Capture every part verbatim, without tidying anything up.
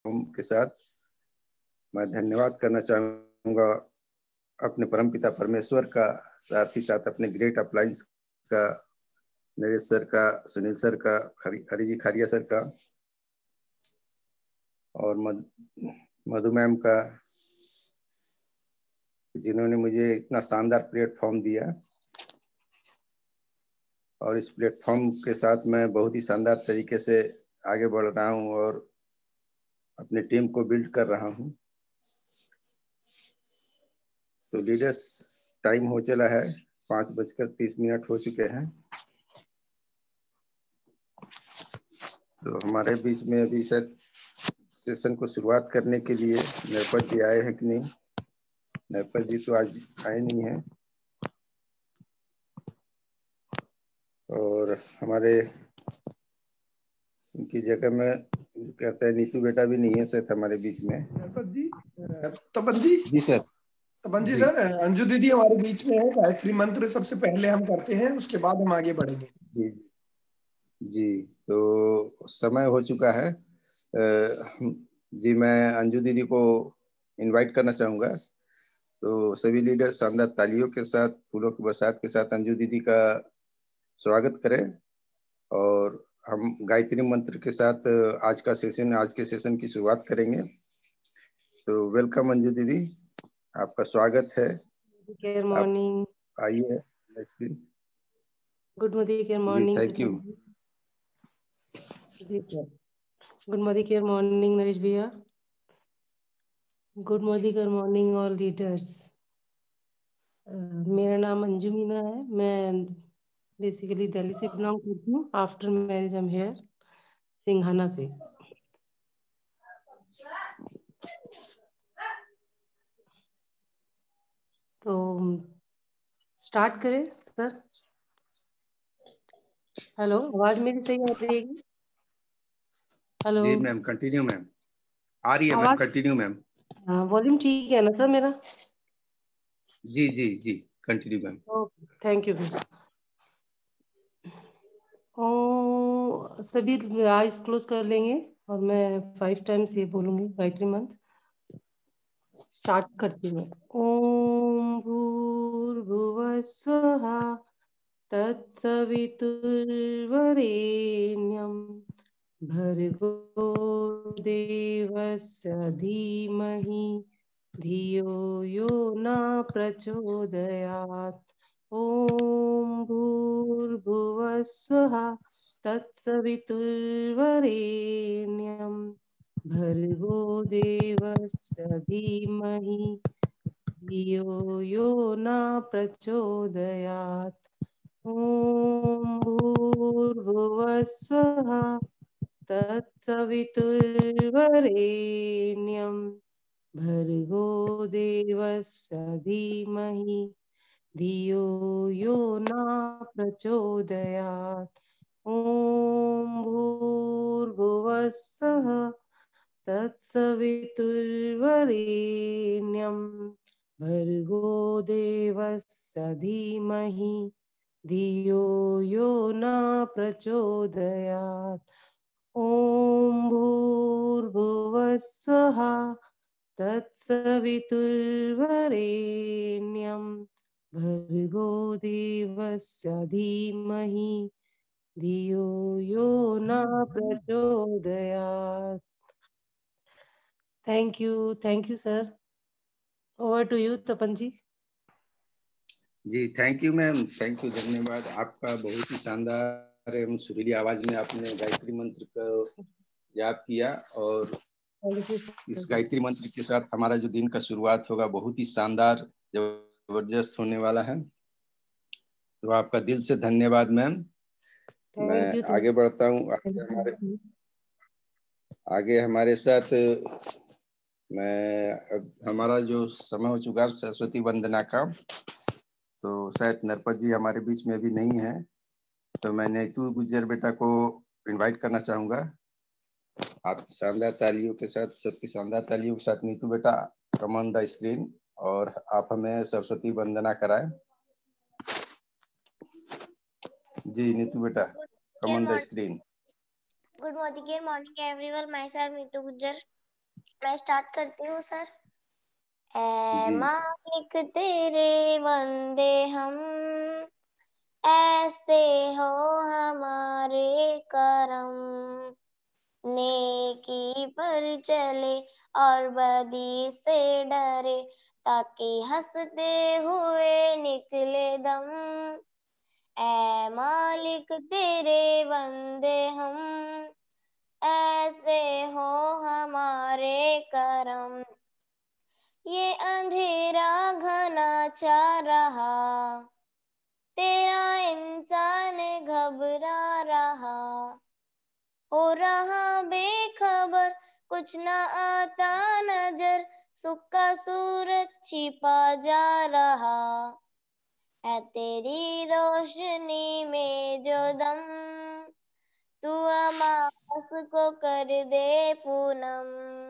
के साथ मैं धन्यवाद करना चाहूँगा अपने परमपिता परमेश्वर का, साथ ही साथ अपने ग्रेट अप्लायंस का, नरेश सर का, सुनील सर का, हरि हरि जी खारिया सर का और मध, मधु मैम का, जिन्होंने मुझे इतना शानदार प्लेटफॉर्म दिया। और इस प्लेटफॉर्म के साथ मैं बहुत ही शानदार तरीके से आगे बढ़ रहा हूँ और अपनी टीम को बिल्ड कर रहा हूँ। तो लीडर्स, टाइम हो चला है, पाँच बजकर तीस मिनट हो चुके हैं। तो हमारे बीच में अभी शायद सेशन को शुरुआत करने के लिए नरपत जी आए हैं कि नहीं? नरपत जी तो आज आए नहीं हैं। और हमारे उनकी जगह में कहते हैं नीतू बेटा भी नहीं है शायद हमारे बीच में। नरपत जी, तपन जी जी सर। तपन जी सर, अंजू दीदी हमारे बीच में है। गायत्री मंत्र सबसे पहले हम करते हैं, उसके बाद हम आगे बढ़ेंगे। जी जी, तो समय हो चुका है। जी, मैं अंजू दीदी को इनवाइट करना चाहूँगा। तो सभी लीडर शानदार तालियों के साथ, फूलों की बरसात के साथ अंजू दीदी का स्वागत करें और हम गायत्री मंत्र के साथ आज का सेशन आज के सेशन की शुरुआत करेंगे। तो वेलकम अंजू दीदी, आपका स्वागत है। Good morning. आइए। Good morning, good morning. Thank you. Good morning, good morning Naresh भैया। Good morning, good morning all leaders. मेरा नाम अंजू मीना है। मैं बेसिकली दिल्ली से बिलोंग करती हूँ। After marriage I am here Singhana से। तो स्टार्ट करें सर? हेलो, आवाज मेरी सही आ रही है? हेलो जी मैम, कंटिन्यू मैम। आ रही है मैम, कंटिन्यू मैम। हाँ, वॉल्यूम ठीक है ना सर मेरा? जी जी जी, continue ma'am. Okay, thank you. ओ, सभी आइज क्लोज कर लेंगे और मैं फाइव टाइम्स ये बोलूंगी गायत्री मंत्र। स्टार्ट करती हूँ। ओम भूर्भुवः स्वः तत्सवितुर्वरेण्यं भर्गो देवस्य धीमहि धियो यो न प्रचोदयात्। ओम भूर्भुवः स्वः तत्सवितुर्वरेण्यं भर्गो देवस्य धीमहि धियो यो न प्रचोदयात्। ओम भूर्भुवः स्वः तत्सवितुर्वरेण्यं भर्गो देवस्य धीमहि धियो यो न प्रचोदयात्। ओम भूर्भुवः स्वः तत्सवितुर्वरेण्यं भर्गो देवस्य धीमहि धियो यो न प्रचोदयात्। ओम भूर्भुवः स्वः तत्सवितुर्वरेण्यं भर्गो देवस्य धीमहि धियो यो न प्रचोदयात्। Thank you, thank you sir. Over to you Tapan ji. जी thank you ma'am, thank you, धन्यवाद आपका। बहुत ही शानदार एवं सुरीली आवाज में आपने गायत्री मंत्र को जाप किया और इस गायत्री मंत्र के साथ हमारा जो दिन का शुरुआत होगा बहुत ही शानदार जबरदस्त होने वाला है। तो आपका दिल से धन्यवाद मैम। मैं आगे बढ़ता हूँ। आगे हमारे आगे हमारे साथ मैं अब हमारा जो समय हो चुका है सरस्वती वंदना का, तो शायद नरपत जी हमारे बीच में अभी नहीं है, तो मैं नीतू गुज्जर बेटा को इनवाइट करना चाहूंगा। आप शानदार तालियों के साथ, सबकी शानदार तालियों के साथ नीतू बेटा कम ऑन द स्क्रीन और आप हमें सरस्वती वंदना कराएं। जी नीतू बेटा, come on the screen. Good morning, good morning everyone. Myself Neetu Gujjar. मैं स्टार्ट करती हूँ सर। ऐ मालिक तेरे बंदे हम, ऐसे हो हमारे करम, नेकी पर चले और बदी से डरे, ताकि हंसते हुए निकले दम। ऐ मालिक तेरे बंदे हम, ऐसे हो हमारे करम, ये अंधेरा घना छा रहा, तेरा इंसान घबरा रहा, हो रहा बेखबर कुछ न आता नजर, सुख का सूरज छिपा जा रहा, है तेरी रोशनी में जो दम, तू अमावस को कर दे पूनम,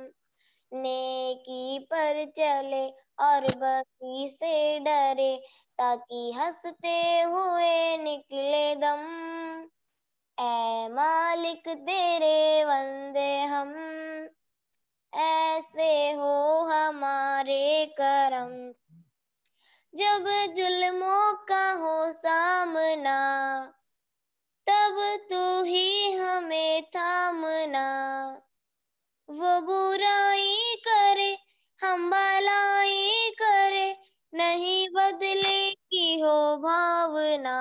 नेकी पर चले और बदी से डरे, ताकि हंसते हुए निकले दम। ऐ मालिक तेरे बंदे हम, ऐसे हो हमारे करम, जब जुल्मों का हो सामना, तब तू ही हमें थामना, वो बुराई करे हम भलाई करे, नहीं बदले की हो भावना,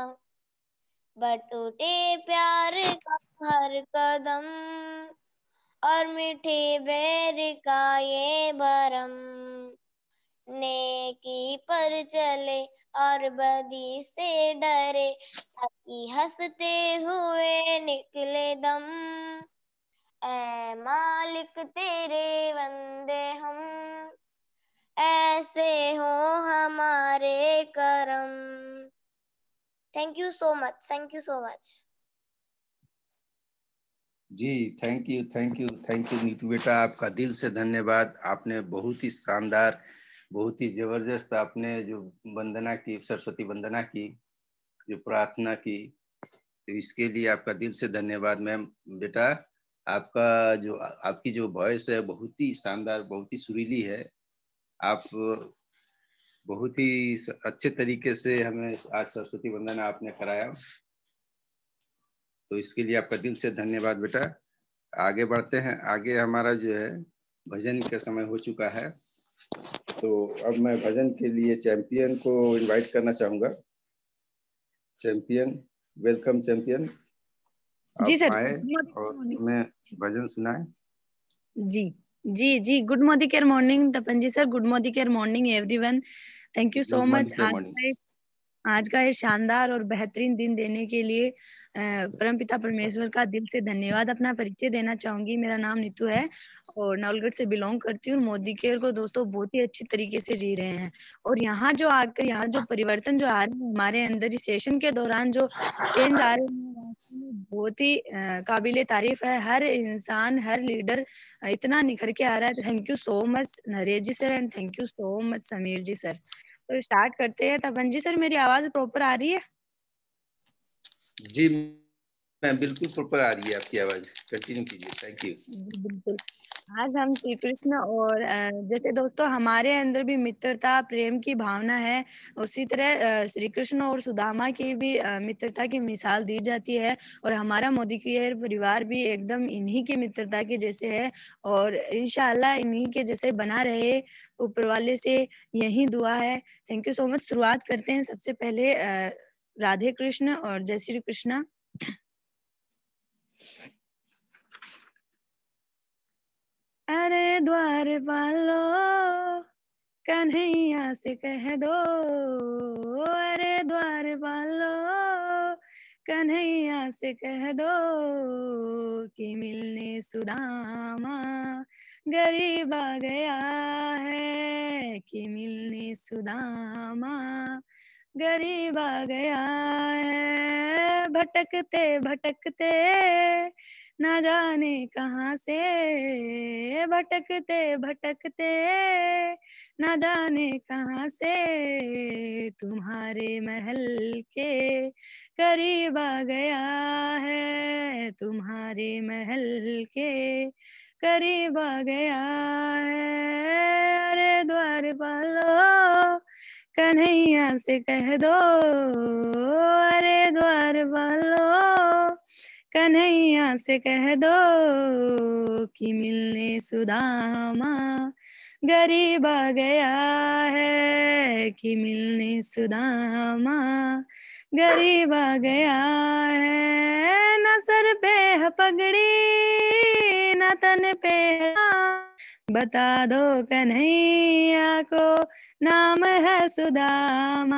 बटूटे प्यार का हर कदम, और मीठे बैर का ये भरम, नेकी पर चले और बदी से डरे, ताकि हंसते हुए निकले दम। ऐ मालिक तेरे बंदे हम, ऐसे हो हमारे करम। Thank you so much, thank you so much. जी thank you thank you thank you Neetu बेटा, आपका दिल से धन्यवाद। आपने बहुत ही शानदार, बहुत ही जबरदस्त आपने जो वंदना की, सरस्वती वंदना की, जो प्रार्थना की, तो इसके लिए आपका दिल से धन्यवाद मैम। बेटा आपका जो आपकी जो वॉइस है बहुत ही शानदार, बहुत ही सुरीली है। आप बहुत ही अच्छे तरीके से हमें आज सरस्वती वंदना आपने कराया, तो इसके लिए आपका दिल से धन्यवाद बेटा। आगे बढ़ते हैं। आगे हमारा जो है भजन का समय हो चुका है, तो अब मैं भजन के लिए चैंपियन को इनवाइट करना चाहूंगा। चैंपियन, वेलकम चैंपियन, जी सर, आए और हमें भजन सुनाए। जी जी जी good morning care morning Tapan ji sir, good morning care morning everyone, thank you so much. आज आज का ये शानदार और बेहतरीन दिन देने के लिए परमपिता परमेश्वर का दिल से धन्यवाद। अपना परिचय देना चाहूंगी, मेरा नाम नीतू है और नवलगढ़ से बिलोंग करती हूँ। मोदी केयर को दोस्तों बहुत ही अच्छी तरीके से जी रहे हैं, और यहाँ जो आकर यहाँ जो परिवर्तन जो आ रहे हैं हमारे अंदर इस सेशन के दौरान, जो चेंज आ रहे हैं बहुत ही काबिले तारीफ है। हर इंसान, हर लीडर इतना निखर के आ रहा है। Thank you so much Naresh ji sir, and thank you so much Samir ji sir. तो स्टार्ट करते हैं। तपन जी सर, मेरी आवाज प्रॉपर आ रही है? जी मैम, बिल्कुल प्रॉपर आ रही है आपकी आवाज, कंटिन्यू कीजिए। Thank you. जी बिल्कुल। आज हम श्री कृष्ण और जैसे दोस्तों हमारे अंदर भी मित्रता प्रेम की भावना है, उसी तरह श्री कृष्ण और सुदामा की भी मित्रता की मिसाल दी जाती है, और हमारा मोदी केयर परिवार भी एकदम इन्हीं की मित्रता के जैसे है, और इंशाल्लाह इन्हीं के जैसे बना रहे, ऊपर वाले से यही दुआ है। Thank you so much. शुरुआत करते हैं सबसे पहले राधे कृष्ण और जय श्री कृष्ण। अरे द्वार पालो कन्हैया से कह दो, अरे द्वार पालो कन्हैया से कह दो, कि मिलने सुदामा गरीब आ गया है, कि मिलने सुदामा गरीब आ गया है। भटकते भटकते न जाने कहाँ से, भटकते भटकते न जाने कहाँ से, तुम्हारे महल के करीब आ गया है, तुम्हारे महल के करीब आ गया है। अरे द्वारपालो कन्हैया से कह दो, अरे द्वारपालो कन्हैया से कह दो कि मिलने सुदामा गरीब आ गया है, कि मिलने सुदामा गरीब आ गया है। न सर पे है पगड़ी न तन पे है, बता दो कन्हैया को नाम है सुदामा,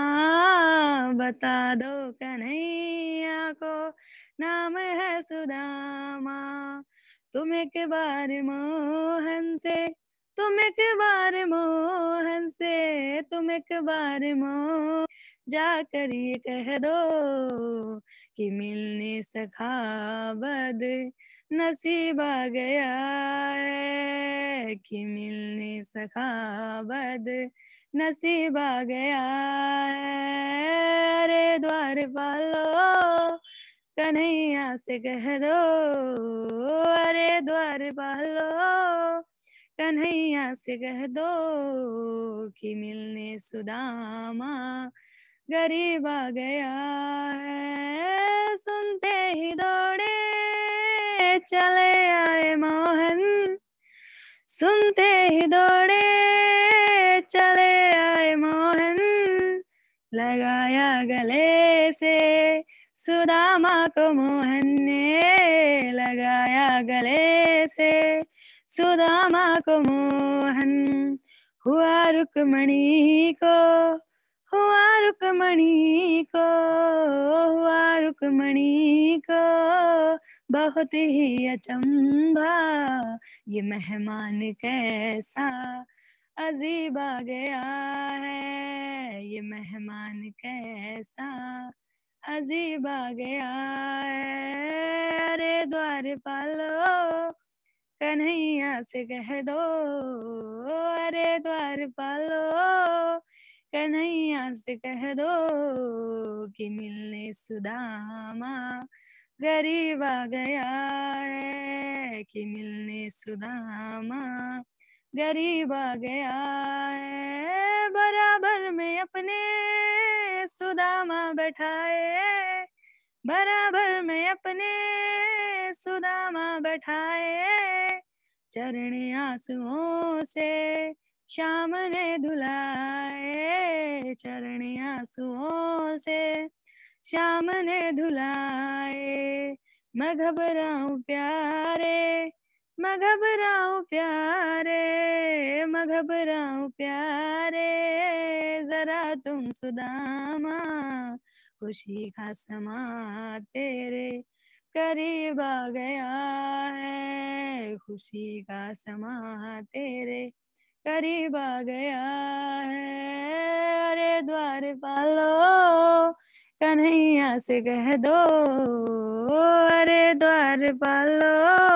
बता दो कन्हैया को नाम है सुदामा। तुम एक बार मोहन से, तुम एक बार मोहन से, तुम एक बार मोहन जाकर ये कह दो कि मिलने सखा बद नसीब आ गया है, कि मिलने सखा बद नसीब आ गया है। अरे द्वारपालो कन्हैया से कह दो, अरे द्वारपालो कन्हैया से कह दो कि मिलने सुदामा गरीब आ गया है। सुनते ही दौड़े चले आए मोहन, सुनते ही दौड़े चले आए मोहन, लगाया गले से सुदामा को मोहन ने, लगाया गले से सुदामा को मोहन। हुआ रुक्मणी को, हुआ रुक्मणी को, हुआ रुक्मणी को बहुत ही अचंभा, ये मेहमान कैसा अजीब आ गया है, ये मेहमान कैसा अजीब आ गया है। अरे द्वारपालो कन्हैया से कह दो, अरे द्वारपालो कन्हैया से कह दो कि मिलने सुदामा गरीब आ गया है, कि मिलने सुदामा गरीब आ गया है। बराबर में अपने सुदामा बैठाए, बराबर में अपने सुदामा बैठाए, चरण आंसुओं से श्याम ने धुलाए, चरण आंसुओं से श्याम ने धुलाए। मैं घबराऊं प्यारे, मैं घबराऊं प्यारे, मैं घबराऊं प्यारे, जरा तुम सुदामा खुशी का समा तेरे करीब आ गया है, खुशी का समा तेरे करीब आ गया है। अरे द्वारपालो कन्हैया से कह दो, अरे द्वारपालो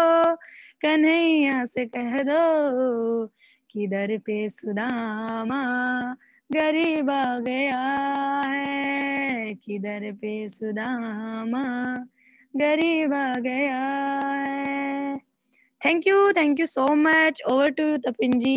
कन्हैया से कह दो कि दर पे सुदामा गरीब आ गया है, कि दर पे सुदामा गरीब आ गया है। Thank you, thank you so much. Over to Tapin ji.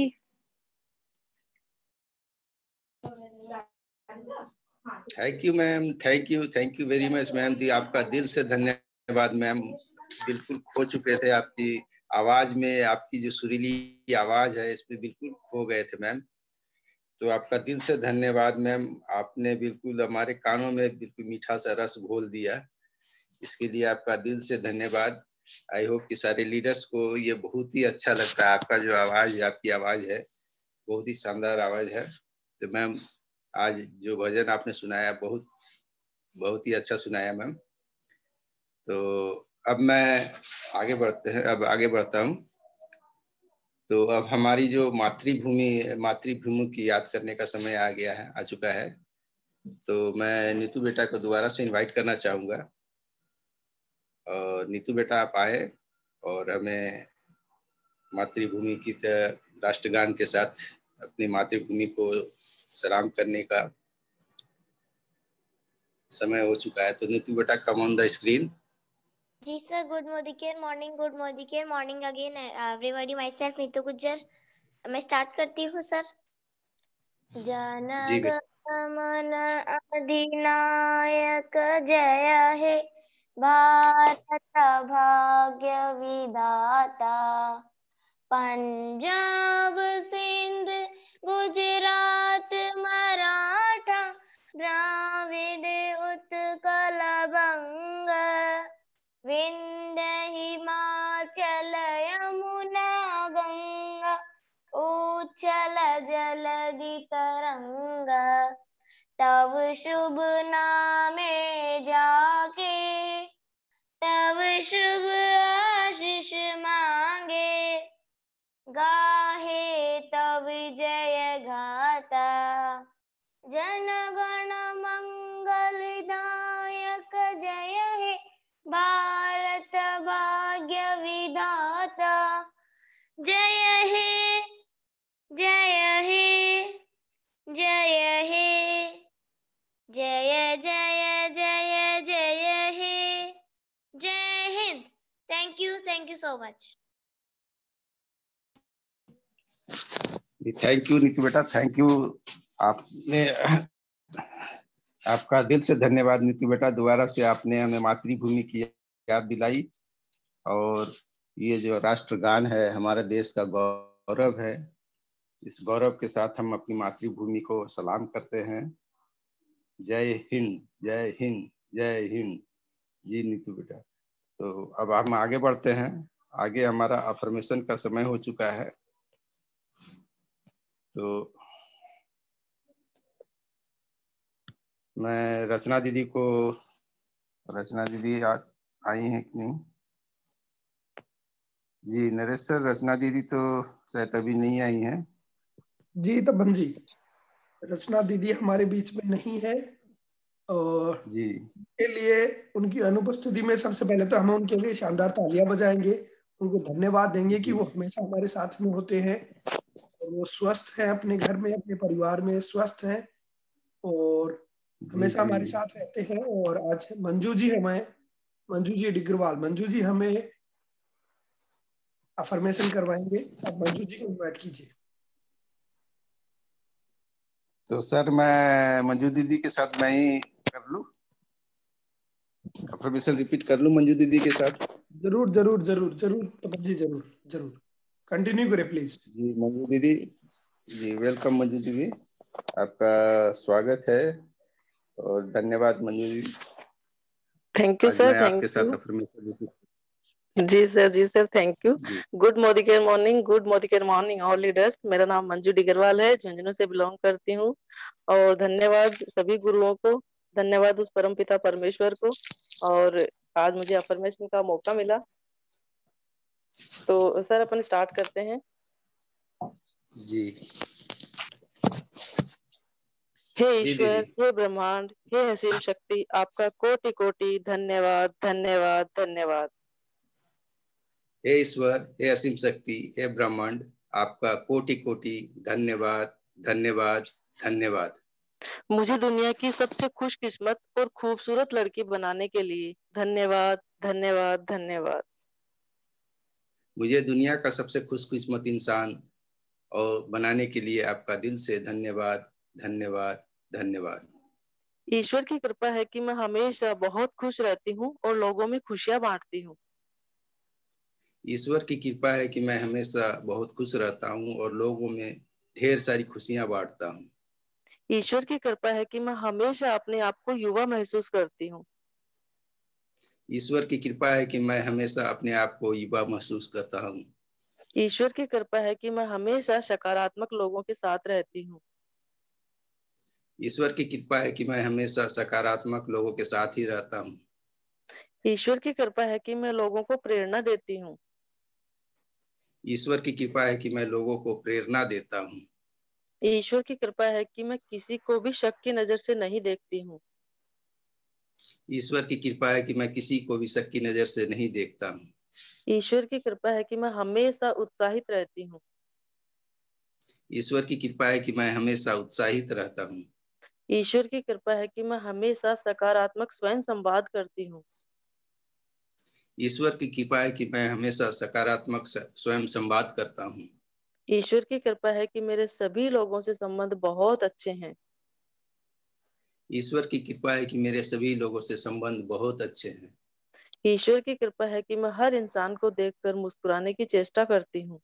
Thank you ma'am, thank you, thank you very much ma'am दी, आपका दिल से धन्यवाद मैम। बिल्कुल खो चुके थे आपकी आवाज में, आपकी जो सुरीली आवाज है इसमें बिल्कुल खो गए थे मैम। तो आपका दिल से धन्यवाद मैम, आपने बिल्कुल हमारे कानों में बिल्कुल मीठा सा रस घोल दिया, इसके लिए आपका दिल से धन्यवाद। आई होप कि सारे लीडर्स को ये बहुत ही अच्छा लगता है, आपका जो आवाज है, आपकी आवाज है बहुत ही शानदार आवाज है। तो मैम आज जो भजन आपने सुनाया बहुत बहुत ही अच्छा सुनाया मैम। तो अब मैं आगे बढ़ते हैं, अब आगे बढ़ता हूँ। तो अब हमारी जो मातृभूमि मातृभूमि की याद करने का समय आ गया है, आ चुका है। तो मैं नीतू बेटा को दोबारा से इनवाइट करना चाहूँगा, और नीतू बेटा आप आए और हमें मातृभूमि की राष्ट्रगान के साथ अपनी मातृभूमि को सलाम करने का समय हो चुका है। तो नीतू बेटा कम ऑन द स्क्रीन। जी सर, गुड मोदी मॉर्निंग, गुड मोदी morning again everybody. Myself Neetu Gujjar. मैं स्टार्ट करती हूँ सर। जन गण मन अधिनायक जय हे, भारत भाग्य विधाता। पंजाब सिंध गुजरात मराठा, द्राविड उत्कल बंग, विंध्य हिमाचल यमुना गंगा, उच्छल जलधि तरंगा। तव शुभ नामे जाके, तव शुभ आशीष मांगे, गाहे तव जय गाता। जन गण मंगल दायक जय हे, भारत भाग्य विधाता। जय हे, जय हे, जय हे, जय जय जय जय हे। जय Hind. Thank you, thank you so much. Thank you Niki बेटा, थैंक यू। आपने आपका दिल से धन्यवाद नीतू बेटा। दोबारा से आपने हमें मातृभूमि की याद दिलाई, और ये जो राष्ट्रगान है हमारे देश का गौरव है। इस गौरव के साथ हम अपनी मातृभूमि को सलाम करते हैं। जय हिंद, जय हिंद, जय हिंद। जी नीतू बेटा, तो अब हम आगे बढ़ते हैं। आगे हमारा अफर्मेशन का समय हो चुका है। तो मैं रचना दीदी को, रचना दीदी आई हैं कि नहीं? जी नरेश सर, रचना दीदी तो शायद अभी नहीं आई हैं। जी तपन जी, रचना दीदी हमारे बीच में नहीं है, और जी के लिए उनकी अनुपस्थिति में सबसे पहले तो हम उनके लिए शानदार तालियां बजाएंगे, उनको धन्यवाद देंगे कि वो हमेशा हमारे साथ में होते हैं, और वो स्वस्थ हैं, अपने घर में अपने परिवार में स्वस्थ हैं, और हमेशा हमारे साथ रहते हैं। और आज मंजू जी हमें, मंजू जी डिग्रवाल, मंजू जी हमें अफर्मेशन करवाएंगे। आप मंजू जी को इनवाइट कीजिए। तो सर मैं मंजू दीदी के साथ मैं ही कर लूं, अफर्मेशन रिपीट कर लूं मंजू दीदी के साथ? जरूर जरूर जरूर जरूर तपन जी, जरूर जरूर कंटिन्यू करें प्लीज। जी मंजू दीदी, जी वेलकम मंजू दीदी, आपका स्वागत है और धन्यवाद मंजू दीदी। Thank you sir, thank you. जी सर, जी सर, थैंक यू। गुड मोदी केयर मॉर्निंग, गुड मोदी केयर मॉर्निंग ऑल लीडर्स। मेरा नाम मंजू डिगरवाल है, झुंझुनू से बिलोंग करती हूँ। और धन्यवाद सभी गुरुओं को, धन्यवाद उस परमपिता परमेश्वर को। और आज मुझे अफर्मेशन का मौका मिला, तो सर अपन स्टार्ट करते हैं। जी। हे ईश्वर, हे ब्रह्मांड, हे असीम शक्ति, आपका कोटि कोटि धन्यवाद, धन्यवाद, धन्यवाद। हे ईश्वर, हे असीम शक्ति, हे ब्रह्मांड, आपका कोटि कोटि धन्यवाद, धन्यवाद, धन्यवाद। मुझे दुनिया की सबसे खुशकिस्मत और खूबसूरत लड़की बनाने के लिए धन्यवाद, धन्यवाद, धन्यवाद। मुझे दुनिया का सबसे खुशकिस्मत इंसान और बनाने के लिए आपका दिल से धन्यवाद, धन्यवाद, धन्यवाद। ईश्वर की कृपा है कि मैं हमेशा बहुत खुश रहती हूँ और लोगों में खुशियाँ बांटती हूँ। ईश्वर की कृपा है कि मैं हमेशा बहुत खुश रहता हूँ और लोगों में ढेर सारी खुशियाँ बांटता हूँ। ईश्वर की कृपा है कि मैं हमेशा अपने आप को युवा महसूस करती हूँ। ईश्वर की कृपा है कि मैं हमेशा अपने आप को युवा महसूस करता हूँ। ईश्वर की कृपा है कि मैं हमेशा सकारात्मक लोगों के साथ रहती हूँ। ईश्वर की कृपा है कि मैं हमेशा सकारात्मक लोगों के साथ ही रहता हूँ। ईश्वर की कृपा है कि मैं लोगों को प्रेरणा देती हूँ। ईश्वर की कृपा है कि मैं लोगों को प्रेरणा देता हूँ। ईश्वर की कृपा है कि मैं किसी को भी शक की नजर से नहीं देखती हूँ। ईश्वर की कृपा है कि मैं किसी को भी शक की नजर से नहीं देखता हूँ। ईश्वर की कृपा है कि मैं हमेशा उत्साहित रहती हूँ। ईश्वर की कृपा है कि मैं हमेशा उत्साहित रहता हूँ। ईश्वर की कृपा है कि मैं हमेशा सकारात्मक स्वयं संवाद करती हूँ। ईश्वर की कृपा है कि मैं हमेशा सकारात्मक स्वयं संवाद करता हूँ। ईश्वर की कृपा है कि मेरे सभी लोगों से संबंध बहुत अच्छे हैं। ईश्वर की कृपा है कि मेरे सभी लोगों से संबंध बहुत अच्छे हैं। ईश्वर की कृपा है कि मैं हर इंसान को देखकर मुस्कुराने की चेष्टा करती हूँ।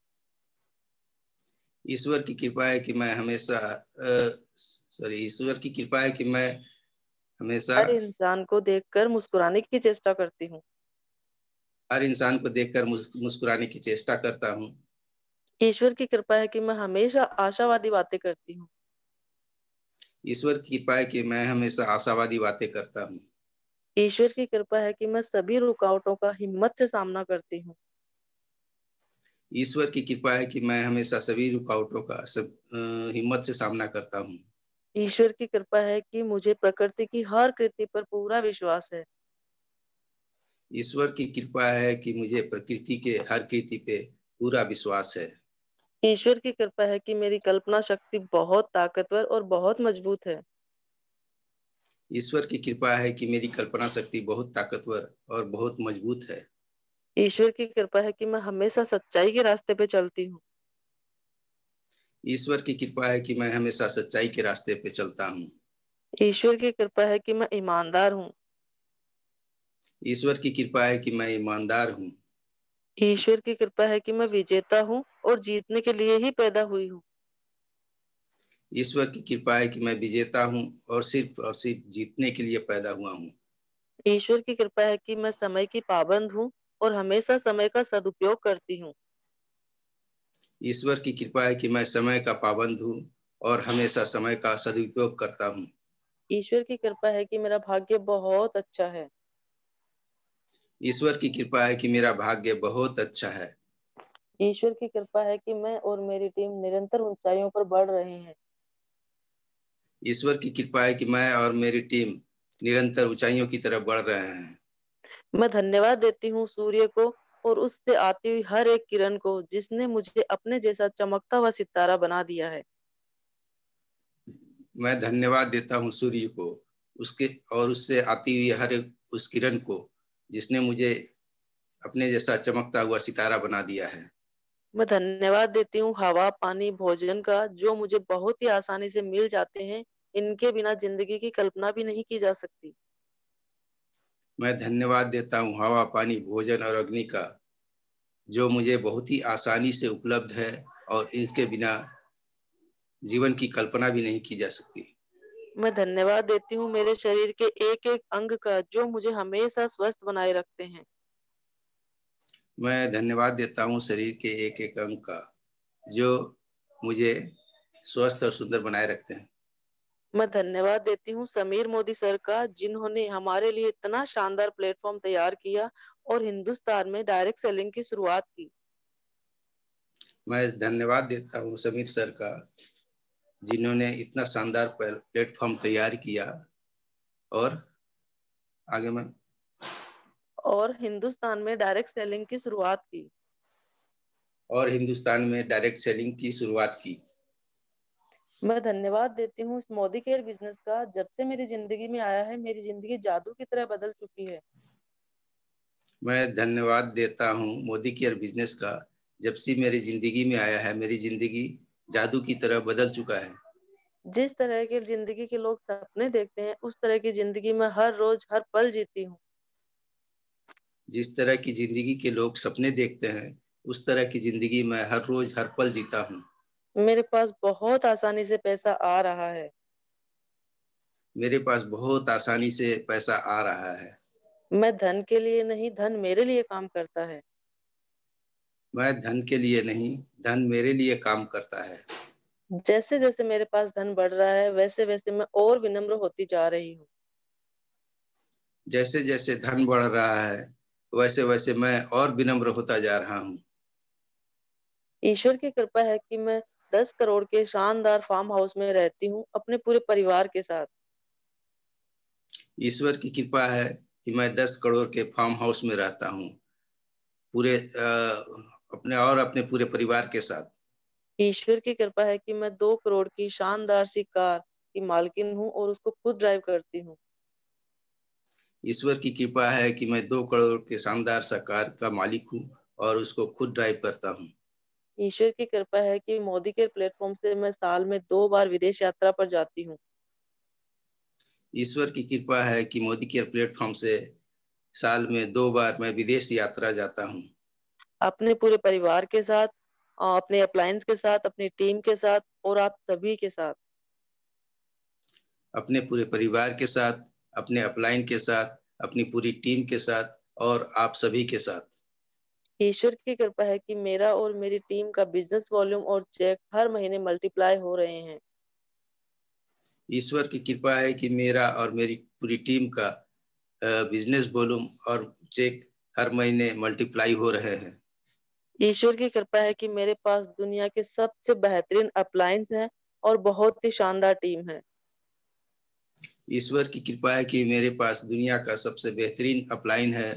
ईश्वर की कृपा है कि मैं हमेशा सॉरी ईश्वर की कृपा है कि मैं हमेशा हर इंसान को देखकर मुस्कुराने की चेष्टा करती हूँ। हर इंसान को देखकर मुस्कुराने की चेष्टा करता हूँ। ईश्वर की कृपा है कि मैं हमेशा आशावादी बातें करती हूँ। ईश्वर की कृपा है कि मैं हमेशा आशावादी बातें करता हूँ। ईश्वर की कृपा है कि मैं सभी रुकावटों का हिम्मत से सामना करती हूँ। ईश्वर की कृपा है कि मैं हमेशा सभी रुकावटों का सब हिम्मत से सामना करता हूँ। ईश्वर की कृपा है कि मुझे प्रकृति की हर कृति पर पूरा विश्वास है। ईश्वर की कृपा है कि मुझे प्रकृति के हर कृति पे पूरा विश्वास है। ईश्वर की कृपा है कि मेरी कल्पना शक्ति बहुत ताकतवर और बहुत मजबूत है। ईश्वर की कृपा है कि मेरी कल्पना शक्ति बहुत ताकतवर और बहुत मजबूत है। ईश्वर की कृपा है कि मैं हमेशा सच्चाई के रास्ते पे चलती हूँ। ईश्वर की कृपा है कि मैं हमेशा सच्चाई के रास्ते पे चलता हूँ। ईश्वर की कृपा है कि मैं ईमानदार हूँ। ईश्वर की कृपा है कि मैं ईमानदार हूँ। ईश्वर की कृपा है कि मैं विजेता हूँ और जीतने के लिए ही पैदा हुई हूँ। ईश्वर की कृपा है कि मैं विजेता हूँ और सिर्फ और सिर्फ जीतने के लिए पैदा हुआ हूँ। ईश्वर की कृपा है कि मैं समय की पाबंद हूँ और हमेशा समय का सदुपयोग करती हूँ। ईश्वर की कृपा है कि मैं समय का पाबंद हूँ और हमेशा समय का सदुपयोग करता हूँ। ईश्वर की कृपा है कि मेरा भाग्य बहुत अच्छा है। ईश्वर की कृपा है कि मेरा भाग्य बहुत अच्छा है। ईश्वर की कृपा है कि मैं और मेरी टीम निरंतर ऊंचाइयों पर बढ़ रहे हैं। ईश्वर की कृपा है कि मैं और मेरी टीम निरंतर ऊंचाइयों की तरफ बढ़ रहे हैं। मैं धन्यवाद देती हूँ सूर्य को और उससे आती हुई हर एक किरण को, जिसने मुझे अपने जैसा चमकता हुआ सितारा बना दिया है। मैं धन्यवाद देता हूँ सूर्य को उसके और उससे आती हुई हर एक उस किरण को, जिसने मुझे अपने जैसा चमकता हुआ सितारा बना दिया है। मैं धन्यवाद देती हूँ हवा, पानी, भोजन का, जो मुझे बहुत ही आसानी से मिल जाते हैं। इनके बिना जिंदगी की कल्पना भी नहीं की जा सकती। मैं धन्यवाद देता हूँ हवा, पानी, भोजन और अग्नि का, जो मुझे बहुत ही आसानी से उपलब्ध है और इसके बिना जीवन की कल्पना भी नहीं की जा सकती। मैं धन्यवाद देती हूँ मेरे शरीर के एक एक अंग का, जो मुझे हमेशा स्वस्थ बनाए रखते हैं। मैं धन्यवाद देता हूँ शरीर के एक एक अंग का, जो मुझे स्वस्थ और सुंदर बनाए रखते हैं। मैं धन्यवाद देती हूँ समीर मोदी सर का, जिन्होंने हमारे लिए इतना शानदार प्लेटफॉर्म तैयार किया और हिंदुस्तान में डायरेक्ट सेलिंग की शुरुआत की। मैं धन्यवाद देता हूँ समीर सर का, जिन्होंने इतना शानदार प्लेटफॉर्म तैयार किया और आगे मैं और हिंदुस्तान में डायरेक्ट सेलिंग की शुरुआत की और हिंदुस्तान में डायरेक्ट सेलिंग की शुरुआत की। मैं धन्यवाद देती हूँ इस मोदी केयर बिजनेस का, जब से मेरी जिंदगी में आया है मेरी जिंदगी जादू की तरह बदल चुकी है। मैं धन्यवाद देता हूँ मोदी केयर बिजनेस का, जब से मेरी जिंदगी में आया है मेरी जिंदगी जादू की तरह बदल चुका है। जिस तरह की जिंदगी के लोग सपने देखते हैं, उस तरह की जिंदगी में हर रोज हर पल जीती हूँ। जिस तरह की जिंदगी के लोग सपने देखते हैं, उस तरह की जिंदगी मैं हर रोज हर पल जीता हूँ। मेरे पास बहुत आसानी से पैसा आ रहा है। मेरे पास बहुत आसानी से पैसा आ रहा है। मैं धन के लिए नहीं, धन मेरे लिए काम करता है। मैं धन के लिए नहीं, धन मेरे लिए काम करता है। जैसे जैसे मेरे पास धन बढ़ रहा है, वैसे वैसे मैं और विनम्र होती जा रही हूँ। जैसे जैसे धन बढ़ रहा है, वैसे वैसे मैं और विनम्र होता जा रहा हूँ। ईश्वर की कृपा है कि मैं दस करोड़ के शानदार फार्म हाउस में रहती हूँ अपने पूरे परिवार के साथ। ईश्वर की कृपा है कि मैं दस करोड़ के फार्म हाउस में रहता हूँ पूरे आ, अपने और अपने पूरे परिवार के साथ। ईश्वर की कृपा है कि मैं दो करोड़ की शानदार सी कार की मालकिन हूँ और उसको खुद ड्राइव करती हूँ। ईश्वर की कृपा है कि मैं दो करोड़ के शानदार सा कार का मालिक हूँ और उसको खुद ड्राइव करता हूँ। ईश्वर की कृपा है कि मोदी केयर प्लेटफॉर्म से मैं साल में दो बार विदेश यात्रा पर जाती हूँ। ईश्वर की कृपा है कि मोदी केयर प्लेटफॉर्म से साल में दो बार मैं विदेश यात्रा जाता हूँ। अपने पूरे परिवार के साथ, अपने अप्लायंस के साथ, अपनी टीम के साथ और आप सभी के साथ। अपने पूरे परिवार के साथ, अपने अपलाइन के साथ, अपनी पूरी टीम के साथ और आप सभी के साथ। ईश्वर की कृपा है कि मेरा और मेरी टीम का बिजनेस वॉल्यूम और चेक हर महीने मल्टीप्लाई हो रहे हैं। ईश्वर की कृपा है कि मेरा और मेरी पूरी टीम का बिजनेस वॉल्यूम और चेक हर महीने मल्टीप्लाई हो रहे हैं। ईश्वर की कृपा है कि मेरे पास दुनिया के सबसे बेहतरीन अप्लायंस हैं और बहुत ही शानदार टीम है। ईश्वर की कृपा है कि मेरे पास दुनिया का सबसे बेहतरीन अपलाइन है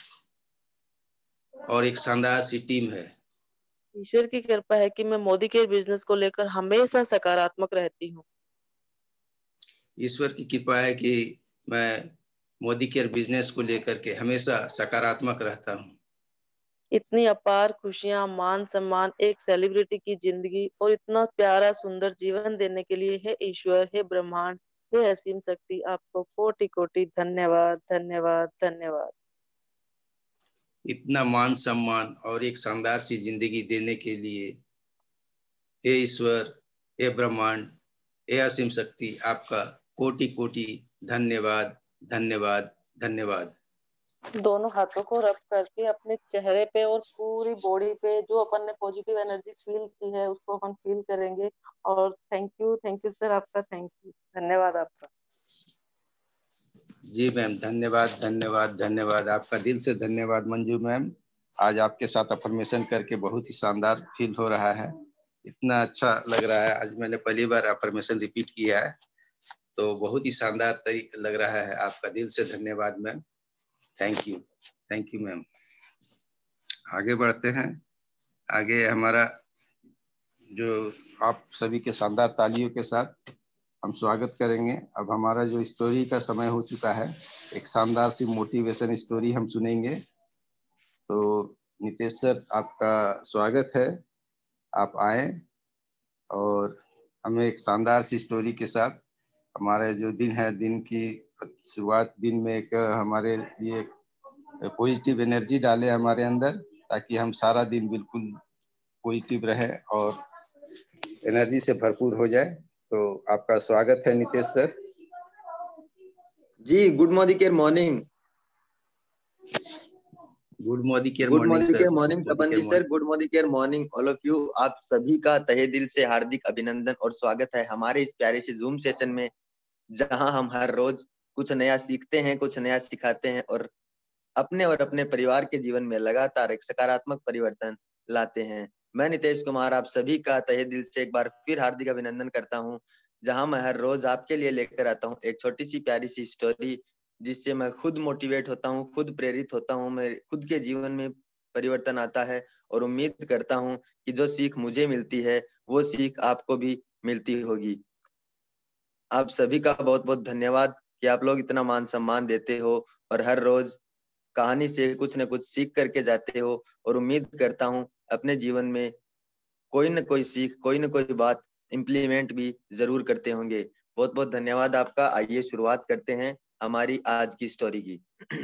और एक शानदार सी टीम है। ईश्वर की कृपा है कि मैं मोदी केयर बिजनेस को लेकर हमेशा सकारात्मक रहती हूँ। ईश्वर की कृपा है कि मैं मोदी केयर बिजनेस को लेकर के हमेशा सकारात्मक रहता हूँ। इतनी अपार खुशियां, मान सम्मान, एक सेलिब्रिटी की जिंदगी और इतना प्यारा सुंदर जीवन देने के लिए हे ईश्वर, हे ब्रह्मांड, हे असीम शक्ति, आपको कोटि कोटि धन्यवाद, धन्यवाद, धन्यवाद। इतना मान सम्मान और एक शानदार सी जिंदगी देने के लिए हे ईश्वर, हे ब्रह्मांड, हे असीम शक्ति, आपका कोटि कोटि धन्यवाद, धन्यवाद, धन्यवाद। दोनों हाथों को रब करके अपने चेहरे पे और पूरी बॉडी पे जो अपन ने पॉजिटिव एनर्जी फील की है उसको अपन फील करेंगे। और thank you, thank you sir, आपका थैंक यू, धन्यवाद आपका। जी मैम, धन्यवाद, धन्यवाद, धन्यवाद, आपका दिल से धन्यवाद मंजू मैम। आज आपके साथ अफर्मेशन करके बहुत ही शानदार फील हो रहा है, इतना अच्छा लग रहा है। आज मैंने पहली बार अफर्मेशन रिपीट किया है तो बहुत ही शानदार लग रहा है। आपका दिल से धन्यवाद ma'am, thank you, thank you ma'am. आगे बढ़ते हैं। आगे हमारा जो आप सभी के शानदार तालियों के साथ हम स्वागत करेंगे। अब हमारा जो स्टोरी का समय हो चुका है, एक शानदार सी मोटिवेशन स्टोरी हम सुनेंगे। तो नितेश सर, आपका स्वागत है, आप आए और हमें एक शानदार सी स्टोरी के साथ हमारे जो दिन है, दिन की शुरुआत, दिन में एक हमारे लिए पॉजिटिव एनर्जी डाले हमारे अंदर, ताकि हम सारा दिन बिल्कुल पॉजिटिव रहे और एनर्जी से भरपूर हो जाए। तो आपका स्वागत है नितेश सर। जी, good morning care morning. Good morning care good morning morning sir. Care morning Tapan ji sir, good morning care morning all of you. आप सभी का तहे दिल से हार्दिक अभिनंदन और स्वागत है हमारे इस प्यारे से जूम सेशन में, जहां हम हर रोज कुछ नया सीखते हैं, कुछ नया सिखाते हैं और अपने और अपने परिवार के जीवन में लगातार एक सकारात्मक परिवर्तन लाते हैं। मैं नितेश कुमार आप सभी का तहे दिल से एक बार फिर हार्दिक अभिनंदन करता हूं, जहां मैं हर रोज आपके लिए लेकर आता हूं एक छोटी सी प्यारी सी स्टोरी, जिससे मैं खुद मोटिवेट होता हूं, खुद प्रेरित होता हूं, मैं खुद के जीवन में परिवर्तन आता है और उम्मीद करता हूं कि जो सीख मुझे मिलती है वो सीख आपको भी मिलती होगी। आप सभी का बहुत बहुत धन्यवाद कि आप लोग इतना मान सम्मान देते हो और हर रोज कहानी से कुछ न कुछ सीख करके जाते हो और उम्मीद करता हूं अपने जीवन में कोई न कोई सीख, कोई न कोई बात इम्प्लीमेंट भी जरूर करते होंगे। बहुत बहुत धन्यवाद आपका। आइए शुरुआत करते हैं हमारी आज की स्टोरी की।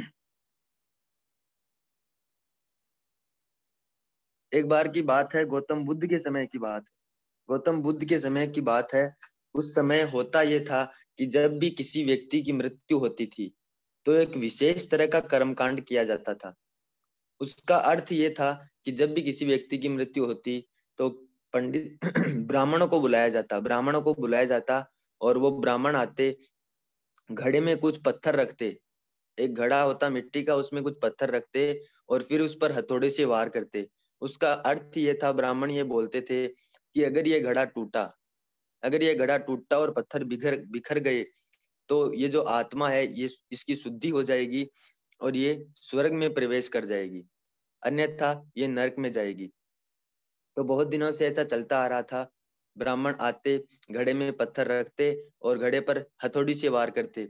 एक बार की बात है, गौतम बुद्ध के समय की बात। गौतम बुद्ध के समय की बात है। उस समय होता यह था कि जब भी किसी व्यक्ति की मृत्यु होती थी तो एक विशेष तरह का कर्मकांड किया जाता था। उसका अर्थ ये था कि जब भी किसी व्यक्ति की मृत्यु होती तो पंडित ब्राह्मणों को बुलाया जाता ब्राह्मणों को बुलाया जाता और वो ब्राह्मण आते, घड़े में कुछ पत्थर रखते, एक घड़ा होता मिट्टी का, उसमें कुछ पत्थर रखते और फिर उस पर हथौड़े से वार करते। उसका अर्थ ये था, ब्राह्मण ये बोलते थे कि अगर ये घड़ा टूटा अगर ये घड़ा टूटा और पत्थर बिखर बिखर गए तो ये जो आत्मा है ये इसकी शुद्धि हो जाएगी और ये स्वर्ग में प्रवेश कर जाएगी, अन्यथा ये नरक में जाएगी। तो बहुत दिनों से ऐसा चलता आ रहा था। ब्राह्मण आते, घड़े में पत्थर रखते और घड़े पर हथौड़ी से वार करते।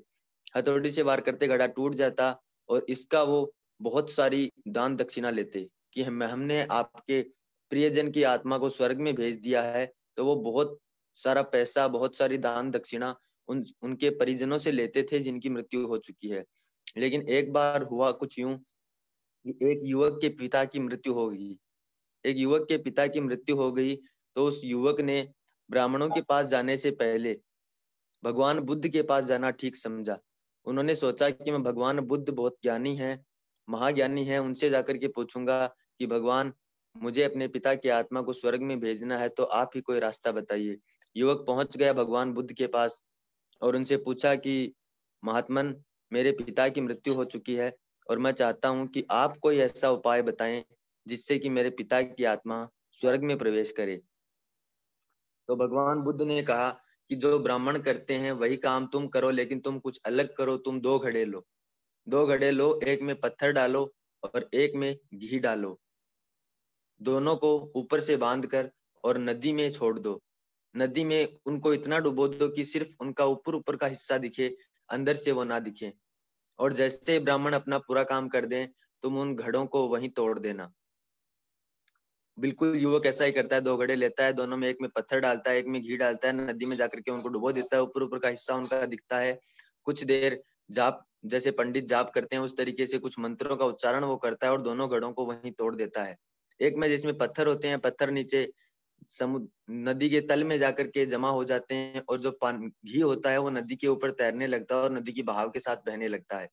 हथौड़ी से वार करते घड़ा टूट जाता, और इसका वो बहुत सारी दान दक्षिणा लेते कि हम हमने आपके प्रियजन की आत्मा को स्वर्ग में भेज दिया है, तो वो बहुत सारा पैसा, बहुत सारी दान दक्षिणा उन उनके परिजनों से लेते थे जिनकी मृत्यु हो चुकी है। लेकिन एक बार हुआ कुछ यूं कि एक युवक के पिता की मृत्यु हो गई। एक युवक के पिता की मृत्यु हो गई तो उस युवक ने ब्राह्मणों के पास जाने से पहले भगवान बुद्ध के पास जाना ठीक समझा। उन्होंने सोचा कि मैं भगवान बुद्ध बहुत ज्ञानी है, महाज्ञानी है, उनसे जाकर के पूछूंगा कि भगवान मुझे अपने पिता की आत्मा को स्वर्ग में भेजना है, तो आप ही कोई रास्ता बताइए। युवक पहुंच गया भगवान बुद्ध के पास और उनसे पूछा कि महात्मन, मेरे पिता की मृत्यु हो चुकी है और मैं चाहता हूं कि आप कोई ऐसा उपाय बताएं जिससे कि मेरे पिता की आत्मा स्वर्ग में प्रवेश करे। तो भगवान बुद्ध ने कहा कि जो ब्राह्मण करते हैं वही काम तुम करो, लेकिन तुम कुछ अलग करो। तुम दो घड़े लो, दो घड़े लो, एक में पत्थर डालो और एक में घी डालो, दोनों को ऊपर से बांध कर और नदी में छोड़ दो। नदी में उनको इतना डुबो दो कि सिर्फ उनका ऊपर ऊपर का हिस्सा दिखे, अंदर से वो ना दिखे। और जैसे ब्राह्मण अपना पूरा काम कर दें, तुम उन घड़ों को वहीं तोड़ देना। बिल्कुल युवक ऐसा ही करता है, दो घड़े लेता है, दोनों में एक में पत्थर डालता है, एक में घी डालता है, नदी में जाकर के उनको डुबो देता है, ऊपर ऊपर का हिस्सा उनका दिखता है। कुछ देर जाप, जैसे पंडित जाप करते हैं उस तरीके से कुछ मंत्रों का उच्चारण वो करता है और दोनों घड़ों को वहीं तोड़ देता है। एक में जिसमें पत्थर होते हैं, पत्थर नीचे समुद्र नदी के तल में जाकर के जमा हो जाते हैं, और जो पानी घी होता है वो नदी के ऊपर तैरने लगता है और नदी की बहाव के साथ बहने लगता है।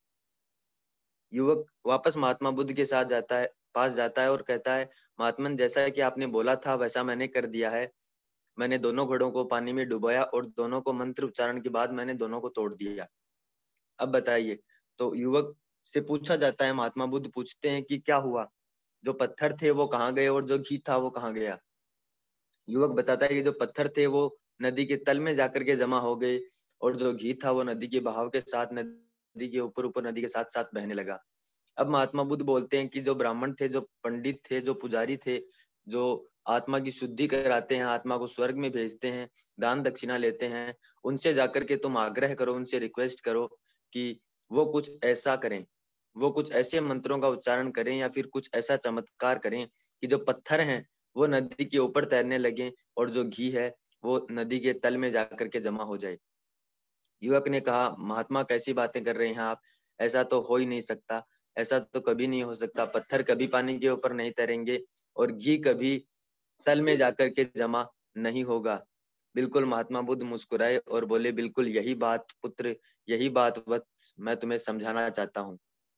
युवक वापस महात्मा बुद्ध के साथ जाता है, पास जाता है और कहता है, महात्मन, जैसा कि आपने बोला था वैसा मैंने कर दिया है। मैंने दोनों घड़ों को पानी में डुबाया और दोनों को मंत्र उच्चारण के बाद मैंने दोनों को तोड़ दिया। अब बताइए। तो युवक से पूछा जाता है, महात्मा बुद्ध पूछते हैं कि क्या हुआ, जो पत्थर थे वो कहाँ गए और जो घी था वो कहाँ गया। युवक बताता है कि जो पत्थर थे वो नदी के तल में जाकर के जमा हो गए और जो घी था वो नदी के बहाव के साथ नदी के ऊपर ऊपर नदी के साथ साथ बहने लगा। अब महात्मा बुद्ध बोलते हैं कि जो ब्राह्मण थे, जो पंडित थे, जो पुजारी थे, जो आत्मा की शुद्धि कराते हैं, आत्मा को स्वर्ग में भेजते हैं, दान दक्षिणा लेते हैं, उनसे जाकर के तुम आग्रह करो, उनसे रिक्वेस्ट करो कि वो कुछ ऐसा करें, वो कुछ ऐसे मंत्रों का उच्चारण करें या फिर कुछ ऐसा चमत्कार करें कि जो पत्थर हैं वो नदी के ऊपर तैरने लगे और जो घी है वो नदी के तल में जाकर के जमा हो जाए। युवक ने कहा, महात्मा कैसी बातें कर रहे हैं आप, ऐसा तो हो ही नहीं सकता, ऐसा तो कभी नहीं हो सकता। पत्थर कभी पानी के ऊपर नहीं तैरेंगे और घी कभी तल में जाकर के जमा नहीं होगा। बिल्कुल महात्मा बुद्ध मुस्कुराए और बोले, बिल्कुल यही बात पुत्र, यही बात वत्स मैं तुम्हें समझाना चाहता हूँ।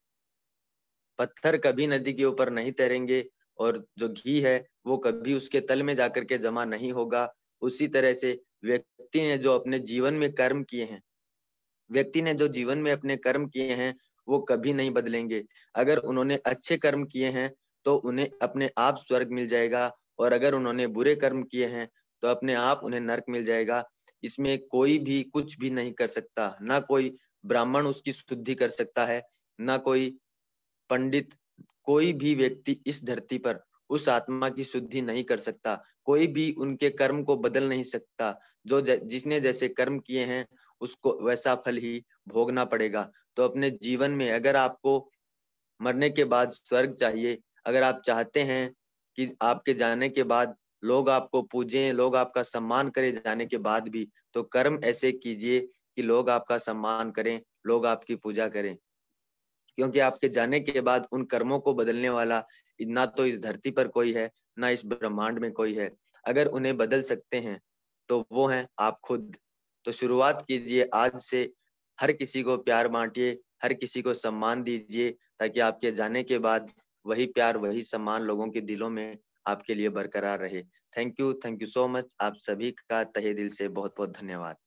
पत्थर कभी नदी के ऊपर नहीं तैरेंगे और जो घी है वो कभी उसके तल में जाकर के जमा नहीं होगा। उसी तरह से व्यक्ति ने जो अपने जीवन में कर्म किए हैं, व्यक्ति ने जो जीवन में अपने कर्म किए हैं वो कभी नहीं बदलेंगे। अगर उन्होंने अच्छे कर्म किए हैं तो उन्हें अपने आप स्वर्ग मिल जाएगा, और अगर उन्होंने बुरे कर्म किए हैं तो अपने आप उन्हें नरक मिल जाएगा। इसमें कोई भी कुछ भी नहीं कर सकता, ना कोई ब्राह्मण उसकी शुद्धि कर सकता है, ना कोई पंडित, कोई भी व्यक्ति इस धरती पर उस आत्मा की शुद्धि नहीं कर सकता, कोई भी उनके कर्म को बदल नहीं सकता। जो जिसने जैसे कर्म किए हैं उसको वैसा फल ही भोगना पड़ेगा। तो अपने जीवन में अगर आपको मरने के बाद स्वर्ग चाहिए, अगर आप चाहते हैं कि आपके जाने के बाद लोग आपको पूजें, लोग आपका सम्मान करें जाने के बाद भी, तो कर्म ऐसे कीजिए कि लोग आपका सम्मान करें, लोग आपकी पूजा करें। क्योंकि आपके जाने के बाद उन कर्मों को बदलने वाला ना तो इस धरती पर कोई है, ना इस ब्रह्मांड में कोई है। अगर उन्हें बदल सकते हैं तो वो हैं आप खुद। तो शुरुआत कीजिए आज से, हर किसी को प्यार बांटिए, हर किसी को सम्मान दीजिए, ताकि आपके जाने के बाद वही प्यार, वही सम्मान लोगों के दिलों में आपके लिए बरकरार रहे। Thank you, thank you so much. आप सभी का तहे दिल से बहुत बहुत धन्यवाद।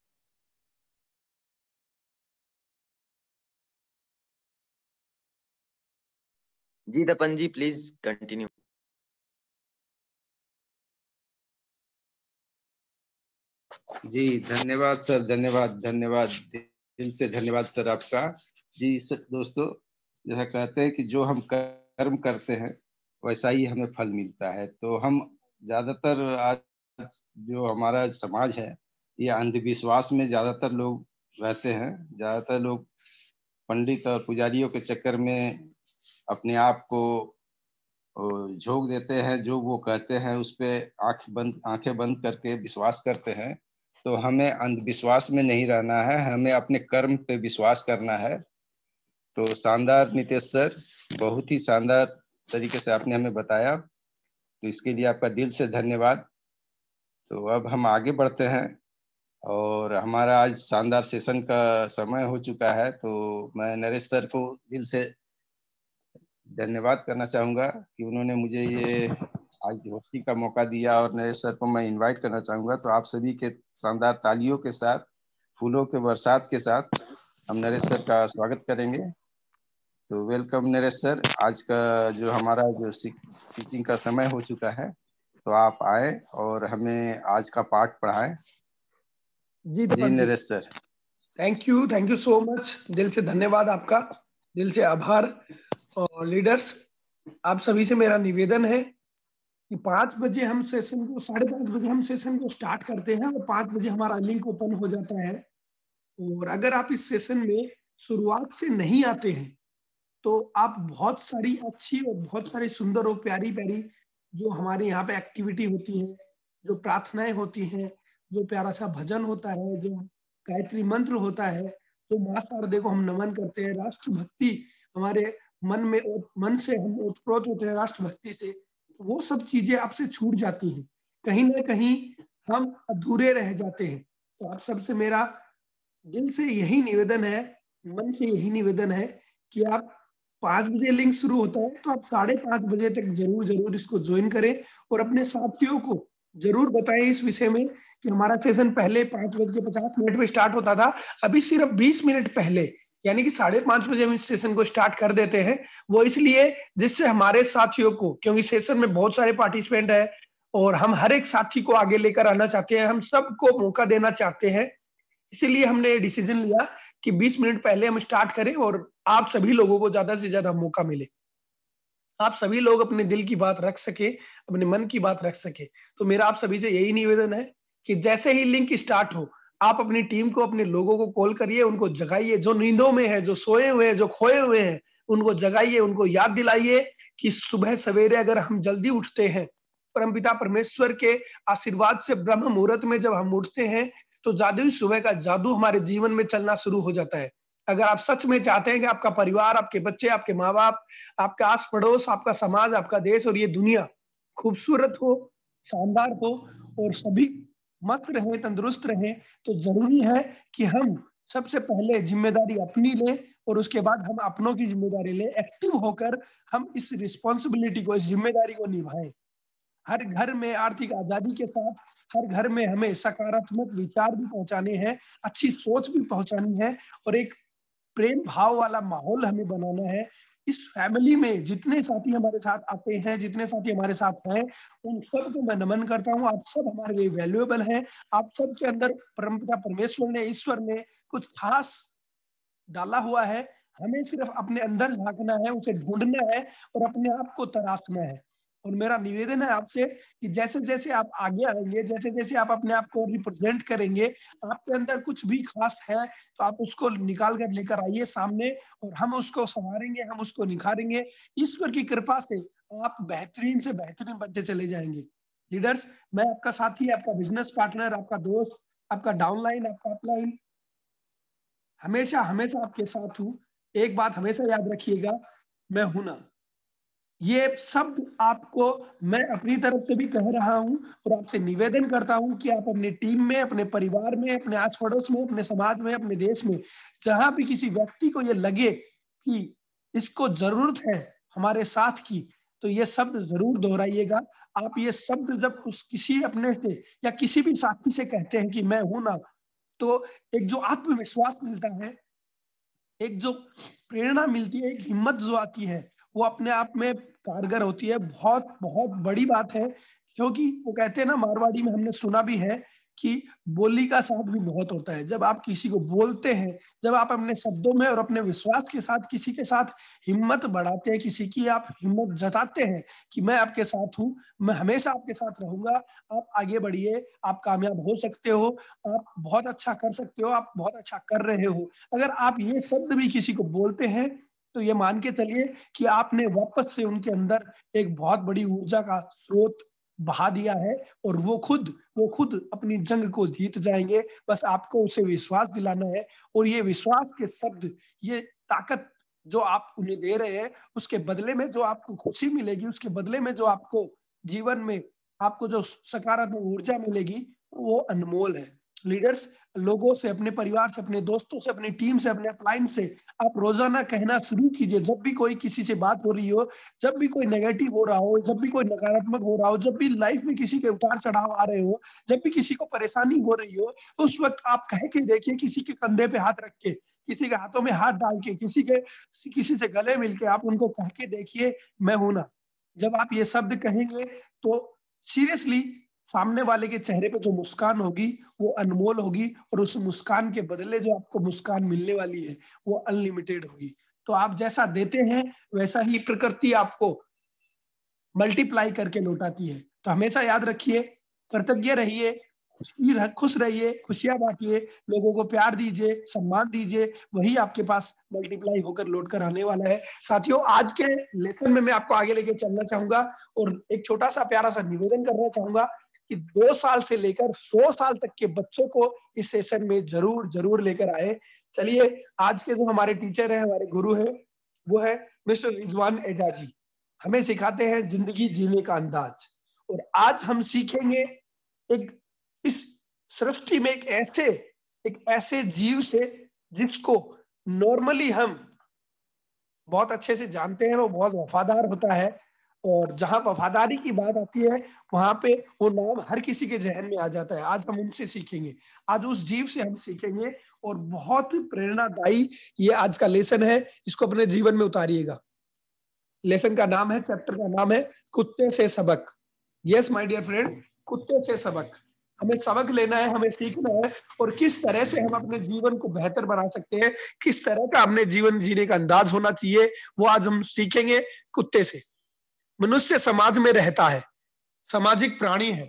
जी तपन जी, प्लीज कंटिन्यू। जी धन्यवाद सर, धन्यवाद धन्यवाद दिल से धन्यवाद सर आपका। जी दोस्तों, जैसा कहते हैं कि जो हम कर्म करते हैं वैसा ही हमें फल मिलता है। तो हम ज्यादातर आज जो हमारा समाज है ये अंधविश्वास में ज्यादातर लोग रहते हैं। ज्यादातर लोग पंडित और पुजारियों के चक्कर में अपने आप को झोंक देते हैं, जो वो कहते हैं उस पे आंख बंद आंखें बंद करके विश्वास करते हैं। तो हमें अंधविश्वास में नहीं रहना है, हमें अपने कर्म पे विश्वास करना है। तो शानदार नितेश सर, बहुत ही शानदार तरीके से आपने हमें बताया, तो इसके लिए आपका दिल से धन्यवाद। तो अब हम आगे बढ़ते हैं और हमारा आज शानदार सेशन का समय हो चुका है। तो मैं नरेश सर को दिल से धन्यवाद करना चाहूँगा कि उन्होंने मुझे ये आज होस्टिंग का मौका दिया, और नरेश सर को मैं इनवाइट करना चाहूँगा। तो आप सभी के शानदार तालियों के साथ, फूलों के बरसात के साथ हम नरेश सर का स्वागत करेंगे। तो वेलकम नरेश सर। आज का जो हमारा जो टीचिंग का समय हो चुका है, तो आप आए और हमें आज का पाठ पढ़ाएं। जी जी Naresh sir. Thank you, thank you so much. दिल से धन्यवाद आपका, दिल से आभार। और लीडर्स, आप सभी से मेरा निवेदन है कि पाँच बजे हम सेशन को साढ़े पाँच बजे हम सेशन को स्टार्ट करते हैं और पाँच बजे हमारा लिंक ओपन हो जाता है। और अगर आप इस सेशन में शुरुआत से नहीं आते हैं तो आप बहुत सारी अच्छी और बहुत सारी सुंदर और प्यारी प्यारी जो हमारे यहाँ पे एक्टिविटी होती है, जो प्रार्थनाएं होती हैं, जो प्यारा सा भजन होता है, जो गायत्री मंत्र होता है, जो माँ शारदे को हम नमन करते हैं, राष्ट्रभक्ति हमारे मन में मन से हम ओतप्रोत होते हैं राष्ट्रभक्ति से, वो सब चीजें आपसे छूट जाती हैं, कहीं ना कहीं हम अधूरे रह जाते हैं। तो आप सबसे मेरा दिल से यही निवेदन है, मन से यही निवेदन है कि आप पाँच बजे लिंक शुरू होता है तो आप साढ़े पाँच बजे तक जरूर जरूर इसको ज्वाइन करें और अपने साथियों को जरूर बताएं इस विषय में कि हमारा सेशन पहले पाँच बज के पचास मिनट में स्टार्ट होता था, अभी सिर्फ बीस मिनट पहले यानी कि साढ़े पाँच बजे हम इस सेशन को स्टार्ट कर देते हैं। वो इसलिए जिससे हमारे साथियों को, क्योंकि सेशन में बहुत सारे पार्टिसिपेंट है और हम हर एक साथी को आगे लेकर आना चाहते हैं, हम सबको मौका देना चाहते हैं, इसीलिए हमने डिसीजन लिया कि बीस मिनट पहले हम स्टार्ट करें और आप सभी लोगों को ज्यादा से ज्यादा मौका मिले, आप सभी लोग अपने दिल की बात रख सके, अपने मन की बात रख सके। तो मेरा आप सभी से यही निवेदन है कि जैसे ही लिंक स्टार्ट हो आप अपनी टीम को, अपने लोगों को कॉल करिए, उनको जगाइए, जो नींदों में है, जो सोए हुए हैं, जो खोए हुए हैं, उनको जगाइए, उनको याद दिलाइए कि सुबह सवेरे अगर हम जल्दी उठते हैं, परमपिता परमेश्वर के आशीर्वाद से ब्रह्म मुहूर्त में जब हम उठते हैं तो जादुई सुबह का जादू हमारे जीवन में चलना शुरू हो जाता है। अगर आप सच में चाहते हैं कि आपका परिवार, आपके बच्चे, आपके माँ बाप, आपका आस पड़ोस, आपका समाज, आपका देश और ये दुनिया खूबसूरत हो, शानदार हो और सभी मस्त रहे, तंदुरुस्त रहे, तो जरूरी है कि हम सबसे पहले जिम्मेदारी अपनी लें और उसके बाद हम अपनों की जिम्मेदारी लें। एक्टिव होकर हम इस रिस्पॉन्सिबिलिटी को, इस जिम्मेदारी को निभाएं। हर घर में आर्थिक आजादी के साथ हर घर में हमें सकारात्मक विचार भी पहुंचाने हैं, अच्छी सोच भी पहुंचानी है और एक प्रेम भाव वाला माहौल हमें बनाना है। इस फैमिली में जितने साथी हमारे साथ आते हैं, जितने साथी हमारे साथ हैं, उन सबको मैं नमन करता हूँ। आप सब हमारे लिए वैल्यूएबल हैं। आप सब के अंदर परमपिता परमेश्वर ने, ईश्वर ने कुछ खास डाला हुआ है। हमें सिर्फ अपने अंदर झांकना है, उसे ढूंढना है और अपने आप को तराशना है। और मेरा निवेदन है आपसे कि जैसे जैसे आप आगे आएंगे, जैसे जैसे आप अपने आप को रिप्रेजेंट करेंगे, आपके अंदर कुछ भी खास है तो आप उसको निकाल कर लेकर आइए सामने और हम उसको संवारेंगे, हम उसको निखारेंगे। ईश्वर की कृपा से आप बेहतरीन से बेहतरीन बनते चले जाएंगे। लीडर्स, मैं आपका साथी, आपका बिजनेस पार्टनर, आपका दोस्त, आपका डाउनलाइन, आपका अपलाइन, हमेशा हमेशा आपके साथ हूँ। एक बात हमेशा याद रखिएगा, मैं हूं ना। ये शब्द आपको मैं अपनी तरफ से भी कह रहा हूं और आपसे निवेदन करता हूं कि आप अपनी टीम में, अपने परिवार में, अपने आस पड़ोस में, अपने समाज में, अपने देश में, जहां भी किसी व्यक्ति को ये लगे कि इसको जरूरत है हमारे साथ की, तो ये शब्द जरूर दोहराइएगा। आप ये शब्द जब उस किसी अपने से या किसी भी साथी से कहते हैं कि मैं हूं ना, तो एक जो आत्मविश्वास मिलता है, एक जो प्रेरणा मिलती है, एक हिम्मत जो आती है, वो अपने आप में कारगर होती है। बहुत बहुत बड़ी बात है, क्योंकि वो कहते हैं ना, मारवाड़ी में हमने सुना भी है कि बोली का साथ भी बहुत होता है। जब आप किसी को बोलते हैं, जब आप अपने शब्दों में और अपने विश्वास के साथ किसी के साथ हिम्मत बढ़ाते हैं, किसी की आप हिम्मत जताते हैं कि मैं आपके साथ हूँ, मैं हमेशा आपके साथ रहूंगा, आप आगे बढ़िए, आप कामयाब हो सकते हो, आप बहुत अच्छा कर सकते हो, आप बहुत अच्छा कर रहे हो। अगर आप ये शब्द भी किसी को बोलते हैं तो ये मान के चलिए कि आपने वापस से उनके अंदर एक बहुत बड़ी ऊर्जा का स्रोत बहा दिया है और वो खुद वो खुद अपनी जंग को जीत जाएंगे। बस आपको उसे विश्वास दिलाना है और ये विश्वास के शब्द, ये ताकत जो आप उन्हें दे रहे हैं, उसके बदले में जो आपको खुशी मिलेगी, उसके बदले में जो आपको जीवन में आपको जो सकारात्मक ऊर्जा मिलेगी, वो अनमोल है। लीडर्स, लोगों से, अपने परिवार से, अपने दोस्तों से, अपनी टीम से, अपने अपलाइन से आप रोजाना कहना शुरू कीजिए। जब भी कोई किसी से बात हो रही हो, जब भी कोई नेगेटिव हो रहा हो, जब भी कोई नकारात्मक हो रहा हो, जब भी लाइफ में किसी के उतार चढ़ाव आ रहे हो, जब भी किसी को परेशानी हो रही हो, तो उस वक्त आप कह के देखिए, किसी के कंधे पे हाथ रख के, किसी के हाथों में हाथ डाल के, किसी के किसी से गले मिलके आप उनको कह के देखिए, मैं हूं ना। जब आप ये शब्द कहेंगे तो सीरियसली सामने वाले के चेहरे पे जो मुस्कान होगी वो अनमोल होगी और उस मुस्कान के बदले जो आपको मुस्कान मिलने वाली है वो अनलिमिटेड होगी। तो आप जैसा देते हैं वैसा ही प्रकृति आपको मल्टीप्लाई करके लौटाती है। तो हमेशा याद रखिए, कृतज्ञ रहिए, खुश रहिए, खुशियां बांटिए, लोगों को प्यार दीजिए, सम्मान दीजिए, वही आपके पास मल्टीप्लाई होकर लौट कर आने वाला है। साथियों, आज के लेसन में मैं आपको आगे लेके चलना चाहूंगा और एक छोटा सा प्यारा सा निवेदन करना चाहूंगा कि दो साल से लेकर सौ साल तक के बच्चों को इस सेशन में जरूर जरूर लेकर आए। चलिए, आज के जो हमारे टीचर है, हमारे गुरु है, वो है मिस्टर रिजवान एजाजी। हमें सिखाते हैं जिंदगी जीने का अंदाज। और आज हम सीखेंगे एक इस सृष्टि में एक ऐसे एक ऐसे जीव से जिसको नॉर्मली हम बहुत अच्छे से जानते हैं, वो बहुत वफादार होता है। और जहां वफादारी की बात आती है वहां पे वो नाम हर किसी के जहन में आ जाता है। आज हम उनसे सीखेंगे, आज उस जीव से हम सीखेंगे और बहुत प्रेरणादायी ये आज का लेसन है। इसको अपने जीवन में उतारिएगा। लेसन का नाम है, चैप्टर का नाम है कुत्ते से सबक। यस माय डियर फ्रेंड, कुत्ते से सबक। हमें सबक लेना है, हमें सीखना है और किस तरह से हम अपने जीवन को बेहतर बना सकते हैं, किस तरह का हमने जीवन जीने का अंदाज होना चाहिए, वो आज हम सीखेंगे कुत्ते से। मनुष्य समाज में रहता है, सामाजिक प्राणी है।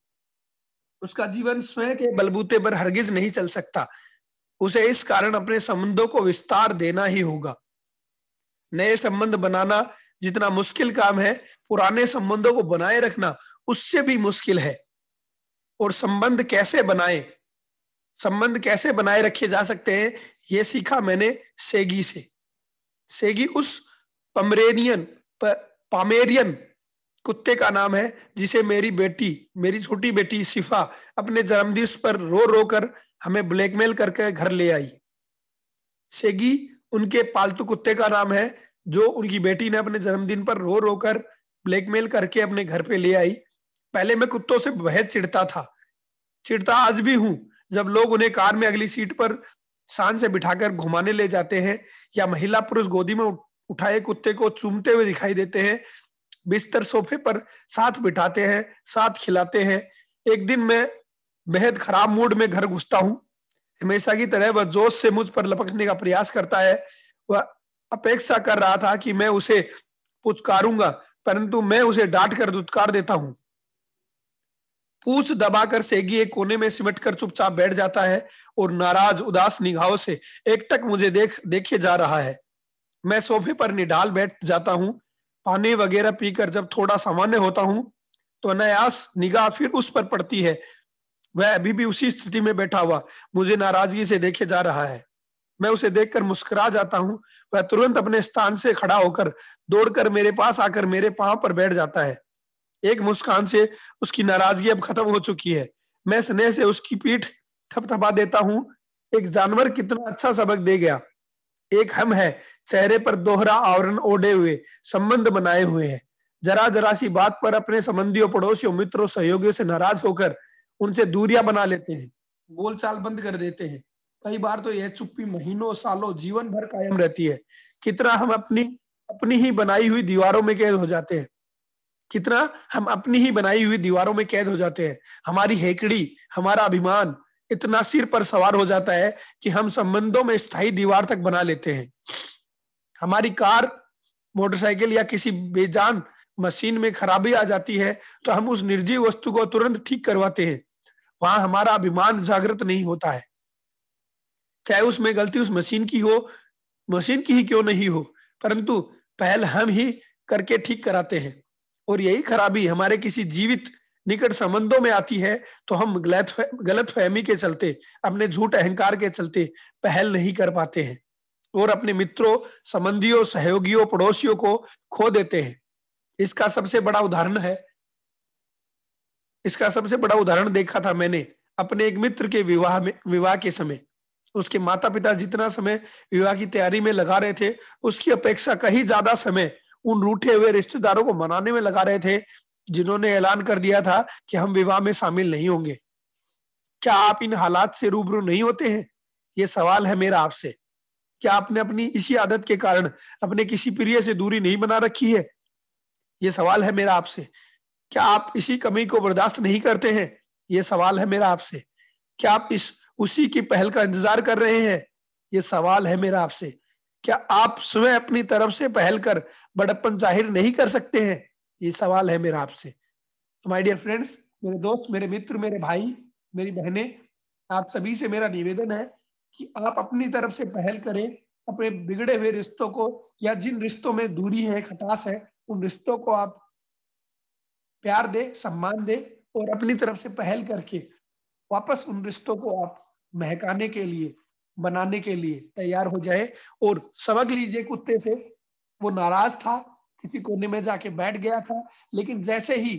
उसका जीवन स्वयं के बलबूते पर हरगिज नहीं चल सकता। उसे इस कारण अपने संबंधों को विस्तार देना ही होगा। नए संबंध बनाना जितना मुश्किल काम है, पुराने संबंधों को बनाए रखना उससे भी मुश्किल है। और संबंध कैसे बनाए संबंध कैसे बनाए रखे जा सकते हैं, ये सीखा मैंने सेगी से। सेगी उस पमरेनियन पामेरियन कुत्ते का नाम है जिसे मेरी बेटी मेरी छोटी बेटी सिफा अपने जन्मदिवस पर रो रो कर हमें ब्लैकमेल करके घर ले आई। सेगी उनके पालतू कुत्ते का नाम है जो उनकी बेटी ने अपने जन्मदिन पर रो रो कर ब्लैकमेल करके अपने घर पे ले आई। पहले मैं कुत्तों से बेहद चिढ़ता था, चिढ़ता आज भी हूं। जब लोग उन्हें कार में अगली सीट पर शान से बिठाकर घुमाने ले जाते हैं या महिला पुरुष गोदी में उठाए कुत्ते को चूमते हुए दिखाई देते हैं, बिस्तर सोफे पर साथ बिठाते हैं, साथ खिलाते हैं। एक दिन मैं बेहद खराब मूड में घर घुसता हूं। हमेशा की तरह वह जोश से मुझ पर लपकने का प्रयास करता है। वह अपेक्षा कर रहा था कि मैं उसे पुचकारूंगा, परंतु मैं उसे डांट कर दुत्कार देता हूं। पूछ दबाकर सेगी एक कोने में सिमट कर चुपचाप बैठ जाता है और नाराज उदास निगाहों से एकटक मुझे देख देखे जा रहा है। मैं सोफे पर निढाल बैठ जाता हूं। पानी वगैरह पीकर जब थोड़ा सामान्य होता हूं तो अनायास निगाह फिर उस पर पड़ती है। वह अभी भी उसी स्थिति में बैठा हुआ मुझे नाराजगी से देखे जा रहा है। मैं उसे देखकर मुस्कुरा जाता हूं। वह तुरंत अपने स्थान से खड़ा होकर दौड़कर मेरे पास आकर मेरे पांव पर बैठ जाता है। एक मुस्कान से उसकी नाराजगी अब खत्म हो चुकी है। मैं स्नेह से उसकी पीठ थपथपा देता हूं। एक जानवर कितना अच्छा सबक दे गया। एक हम है, चेहरे पर दोहरा आवरण ओढ़े हुए, संबंध बनाए हुए हैं। जरा जरा सी बात पर अपने संबंधियों, पड़ोसियों, मित्रों, सहयोगियों से नाराज होकर उनसे दूरियां बना लेते हैं, बोलचाल बंद कर देते हैं। कई बार तो यह चुप्पी महीनों, सालों, जीवन भर कायम रहती है। कितना हम अपनी अपनी ही बनाई हुई दीवारों में कैद हो जाते हैं। कितना हम अपनी ही बनाई हुई दीवारों में कैद हो जाते हैं। हमारी हेकड़ी, हमारा अभिमान इतना सिर पर सवार हो जाता है कि हम संबंधों में स्थायी दीवार तक बना लेते हैं। हमारी कार, मोटरसाइकिल या किसी बेजान मशीन में खराबी आ जाती है तो हम उस निर्जीव वस्तु को तुरंत ठीक करवाते हैं। वहां हमारा अभिमान जागृत नहीं होता है, चाहे उसमें गलती उस मशीन की हो, मशीन की ही क्यों नहीं हो, परंतु पहल हम ही करके ठीक कराते हैं। और यही खराबी हमारे किसी जीवित निकट संबंधों में आती है तो हम गलत गलत फहमी के चलते, अपने झूठ अहंकार के चलते पहल नहीं कर पाते हैं और अपने मित्रों, संबंधियों, सहयोगियों, पड़ोसियों को खो देते हैं। इसका सबसे बड़ा उदाहरण है इसका सबसे बड़ा उदाहरण देखा था मैंने अपने एक मित्र के विवाह में विवाह के समय। उसके माता पिता जितना समय विवाह की तैयारी में लगा रहे थे, उसकी अपेक्षा कहीं ज्यादा समय उन रूठे हुए रिश्तेदारों को मनाने में लगा रहे थे जिन्होंने ऐलान कर दिया था कि हम विवाह में शामिल नहीं होंगे। क्या आप इन हालात से रूबरू नहीं होते हैं? ये सवाल है मेरा आपसे। क्या आपने अपनी इसी आदत के कारण अपने किसी प्रिय से दूरी नहीं बना रखी है? ये सवाल है मेरा आपसे। क्या आप इसी कमी को बर्दाश्त नहीं करते हैं? ये सवाल है मेरा आपसे। क्या आप इस उसी की पहल का इंतजार कर रहे हैं? ये सवाल है मेरा आपसे। क्या आप स्वयं अपनी तरफ से पहल कर बड़प्पन जाहिर नहीं कर सकते हैं? ये सवाल है मेरा आपसे। तो माय डियर फ्रेंड्स, मेरे दोस्त, मेरे मित्र, मेरे भाई, मेरी बहनें, आप सभी से मेरा निवेदन है कि आप अपनी तरफ से पहल करें। अपने बिगड़े हुए रिश्तों को या जिन रिश्तों में दूरी है, खटास है, उन रिश्तों को आप प्यार दे, सम्मान दे और अपनी तरफ से पहल करके वापस उन रिश्तों को आप महकाने के लिए, बनाने के लिए तैयार हो जाए। और सबक लीजिए कुत्ते से। वो नाराज था, किसी कोने में जाके बैठ गया था, लेकिन जैसे ही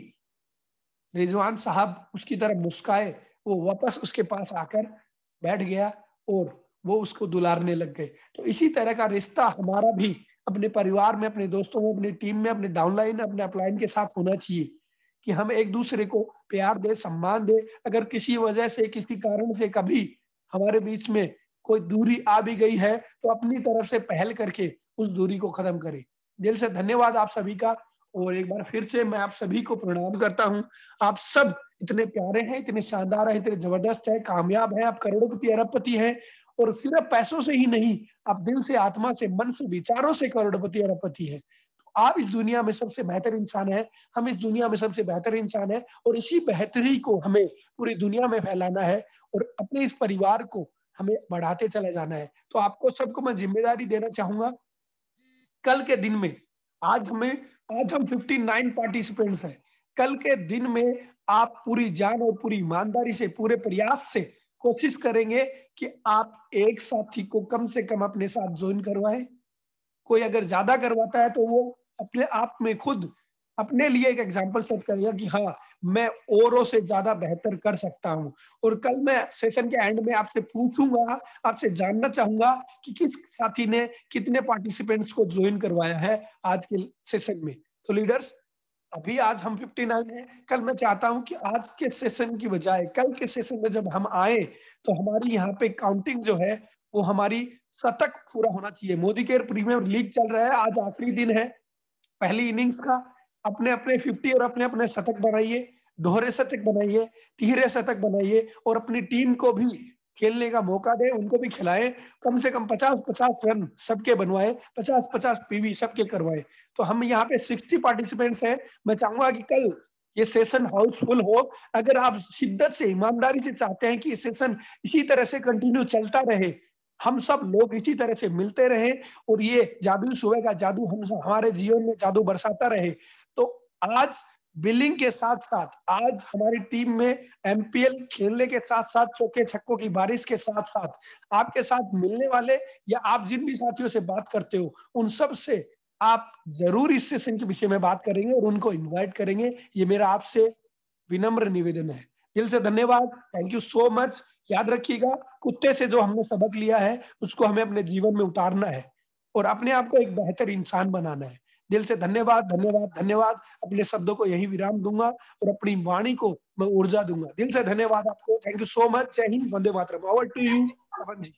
रिजवान साहब उसकी तरफ मुस्काए, वो वापस उसके पास आकर बैठ गया और वो उसको दुलारने लग गए। तो इसी तरह का रिश्ता हमारा भी अपने परिवार में, अपने दोस्तों में, अपनी टीम में, अपने डाउनलाइन, अपने अपलाइन के साथ होना चाहिए कि हम एक दूसरे को प्यार दे, सम्मान दे। अगर किसी वजह से, किसी कारण से कभी हमारे बीच में कोई दूरी आ भी गई है तो अपनी तरफ से पहल करके उस दूरी को खत्म करें। दिल से धन्यवाद आप सभी का, और एक बार फिर से मैं आप सभी को प्रणाम करता हूं। आप सब इतने प्यारे हैं, इतने शानदार हैं, इतने जबरदस्त हैं, कामयाब हैं, आप करोड़पति, अरबपति हैं। और सिर्फ पैसों से ही नहीं, आप दिल से, आत्मा से, मन से, विचारों से करोड़पति, अरबपति हैं। आप इस दुनिया में सबसे बेहतर इंसान है, हम इस दुनिया में सबसे बेहतर इंसान है, और इसी बेहतरी को हमें पूरी दुनिया में फैलाना है और अपने इस परिवार को हमें बढ़ाते चले जाना है। तो आपको सबको मैं जिम्मेदारी देना चाहूंगा, कल के दिन में, आज हमें आज हम उनसठ पार्टिसिपेंट्स हैं, कल के दिन में आप पूरी जान और पूरी ईमानदारी से, पूरे प्रयास से कोशिश करेंगे कि आप एक साथी को कम से कम अपने साथ ज्वाइन करवाएं। कोई अगर ज्यादा करवाता है तो वो अपने आप में खुद अपने लिए एक एग्जाम्पल सेट करेगा कि हाँ, मैं औरों से ज्यादा बेहतर कर सकता हूं। और कल मैं सेशन के एंड में आपसे पूछूंगा, आपसे जानना चाहूंगा कि किस साथी ने कितने पार्टिसिपेंट्स को ज्वाइन करवाया है आज के सेशन में। तो लीडर्स, अभी आज हम उनसठ हैं, कल मैं चाहता हूं कि आज के सेशन की बजाय कल के सेशन में जब हम आए तो हमारी यहाँ पे काउंटिंग जो है वो हमारी शतक पूरा होना चाहिए। मोदी केयर प्रीमियर लीग चल रहा है, आज आखिरी दिन है पहली इनिंग्स का। अपने अपने पचास और अपने अपने शतक बनाइए, दोहरे शतक बनाइए, तिहरे शतक बनाइए, और अपनी टीम को भी खेलने का मौका दे, उनको भी खिलाए। कम से कम पचास पचास रन सबके बनवाए, पचास पचास पीवी सबके करवाए। तो हम यहाँ पे साठ पार्टिसिपेंट्स हैं। मैं चाहूंगा कि कल ये सेशन हाउसफुल हो। अगर आप शिद्दत से, ईमानदारी से चाहते हैं कि ये सेशन इसी तरह से कंटिन्यू चलता रहे, हम सब लोग इसी तरह से मिलते रहे और ये जादू, सुबह का जादू हम हमारे जीवन में जादू बरसाता रहे, तो आज बिलिंग के साथ साथ, आज हमारी टीम में एमपीएल खेलने के साथ साथ, चौके छक्कों की बारिश के साथ साथ, आपके साथ मिलने वाले या आप जिन भी साथियों से बात करते हो उन सब से आप जरूर इस सेशन के विषय में बात करेंगे और उनको इन्वाइट करेंगे। ये मेरा आपसे विनम्र निवेदन है। दिल से धन्यवाद, थैंक यू सो मच। याद रखिएगा, कुत्ते से जो हमने सबक लिया है उसको हमें अपने जीवन में उतारना है और अपने आप को एक बेहतर इंसान बनाना है। दिल से धन्यवाद, धन्यवाद, धन्यवाद। अपने शब्दों को यही विराम दूंगा और अपनी वाणी को मैं ऊर्जा दूंगा। दिल से धन्यवाद आपको, थैंक यू सो मच। जय हिंद, वंदे मातरम। Over to you Pavan ji.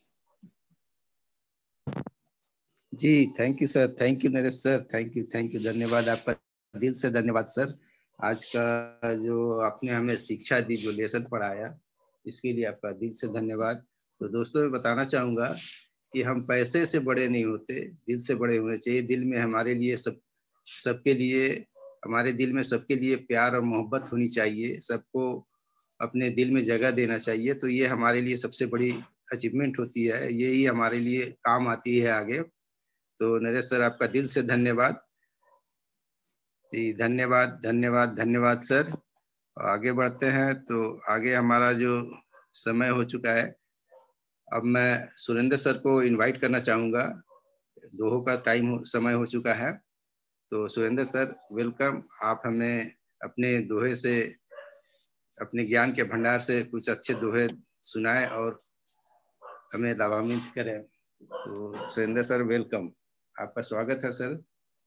जी thank you sir, thank you Naresh sir, thank you, thank you, धन्यवाद आपका। दिल से धन्यवाद सर। आज का जो आपने हमें शिक्षा दी, जो लेसन पढ़ाया, इसके लिए आपका दिल से धन्यवाद। तो दोस्तों मैं बताना चाहूँगा कि हम पैसे से बड़े नहीं होते, दिल से बड़े होने चाहिए। दिल में हमारे लिए सब सबके लिए हमारे दिल में सबके लिए प्यार और मोहब्बत होनी चाहिए, सबको अपने दिल में जगह देना चाहिए। तो ये हमारे लिए सबसे बड़ी अचीवमेंट होती है, यही हमारे लिए काम आती है आगे। तो नरेश सर आपका दिल से धन्यवाद जी, धन्यवाद धन्यवाद धन्यवाद सर। आगे बढ़ते हैं। तो आगे हमारा जो समय हो चुका है, अब मैं सुरेंद्र सर को इनवाइट करना चाहूँगा। दोहों का टाइम समय हो चुका है। तो सुरेंद्र सर वेलकम, आप हमें अपने दोहे से, अपने ज्ञान के भंडार से कुछ अच्छे दोहे सुनाएं और हमें लाभान्वित करें। तो सुरेंद्र सर वेलकम, आपका स्वागत है सर।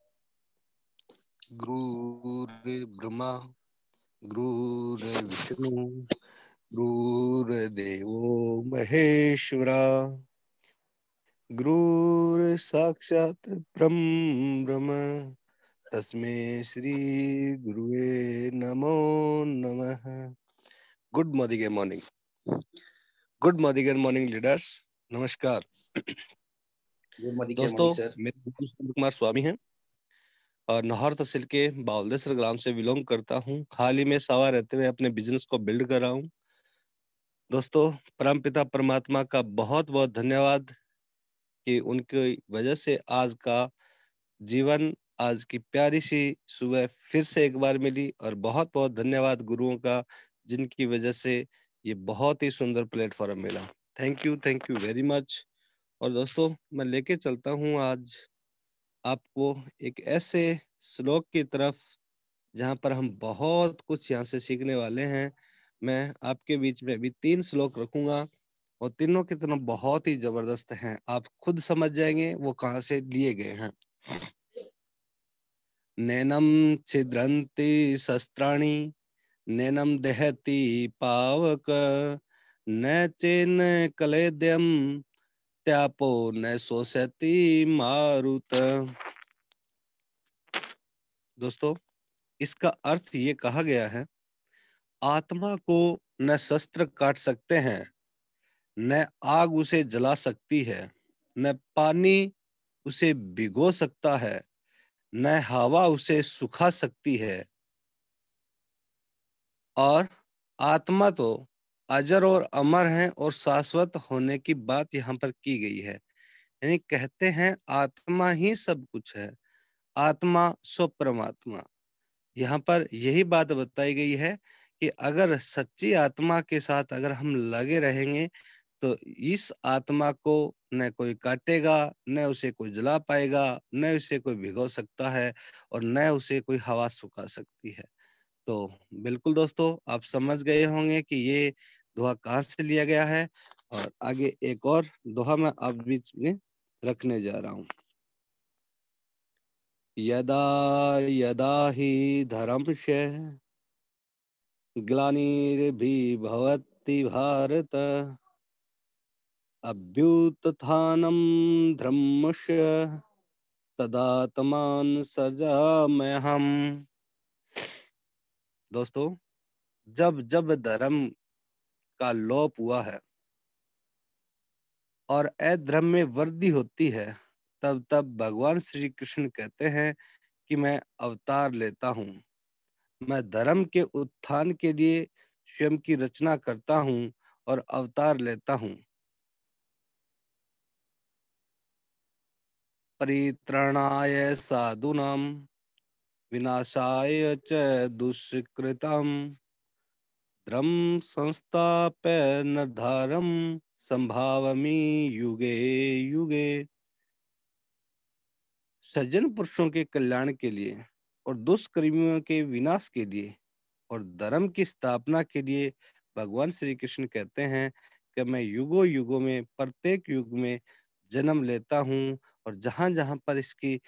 गुरुर्ब्रह्मा गुरुर्विष्णु गुरुर्देवो महेश्वरा गुरुर् साक्षात् परं ब्रह्म तस्मै श्री गुरुवे नमो नमः। Good morning morning good morning morning leaders, नमस्कार दोस्तों। मेरे नाम कुमार स्वामी हैं और नाहौर तहसील के बावलदेसर ग्राम से बिलोंग करता हूँ। हाल ही में सवा रहते हुए अपने बिजनेस को बिल्ड कर रहा हूँ। दोस्तों परमपिता परमात्मा का बहुत बहुत धन्यवाद कि उनकी वजह से आज का जीवन, आज की प्यारी सी सुबह फिर से एक बार मिली। और बहुत बहुत धन्यवाद गुरुओं का, जिनकी वजह से ये बहुत ही सुंदर प्लेटफॉर्म मिला। Thank you thank you very much. और दोस्तों मैं लेके चलता हूँ आज आपको एक ऐसे श्लोक की तरफ जहां पर हम बहुत कुछ यहाँ से सीखने वाले हैं। मैं आपके बीच में भी तीन श्लोक रखूंगा और तीनों के तीनों बहुत ही जबरदस्त हैं। आप खुद समझ जाएंगे वो कहाँ से लिए गए हैं। नैनम छिद्रंति शस्त्राणि नैनम दहति पावक न चेन कलेद्यम त्यापो न शोषयति मारुत। दोस्तों इसका अर्थ ये कहा गया है, आत्मा को न शस्त्र काट सकते हैं, न आग उसे जला सकती है, न पानी उसे भिगो सकता है, न हवा उसे सुखा सकती है। और आत्मा तो अजर और अमर है और शाश्वत होने की बात यहाँ पर की गई है। यानी कहते हैं आत्मा ही सब कुछ है, आत्मा सो परमात्मा। यहाँ पर यही बात बताई गई है कि अगर सच्ची आत्मा के साथ अगर हम लगे रहेंगे तो इस आत्मा को न कोई काटेगा, न उसे कोई जला पाएगा, न उसे कोई भिगो सकता है और न उसे कोई हवा सुखा सकती है। तो बिल्कुल दोस्तों आप समझ गए होंगे कि ये दोहा कहाँ से लिया गया है। और आगे एक और दोहा मैं आप बीच में रखने जा रहा हूँ। यदा यदा ही धर्मश ग्लानिर्भवति भारत अभ्युत्थानं धर्मस्य तदात्मान सृजाम्यहम्। दोस्तों जब जब धर्म का लोप हुआ है और अधर्म में वृद्धि होती है, तब तब भगवान श्री कृष्ण कहते हैं कि मैं अवतार लेता हूँ, मैं धर्म के उत्थान के लिए स्वयं की रचना करता हूँ और अवतार लेता हूँ। परित्राणाय साधूनां विनाशाय च दुष्कृतां धर्म संस्थाप्य निर्धारं संभावमि युगे युगे। सज्जन पुरुषों के कल्याण के लिए और दुष्कर्मियों के विनाश के लिए और धर्म की स्थापना के लिए भगवान श्री कृष्ण कहते हैं कि मैं युगों युगों में प्रत्येक युग में जन्म लेता हूँ और जहां जहां पर इसकी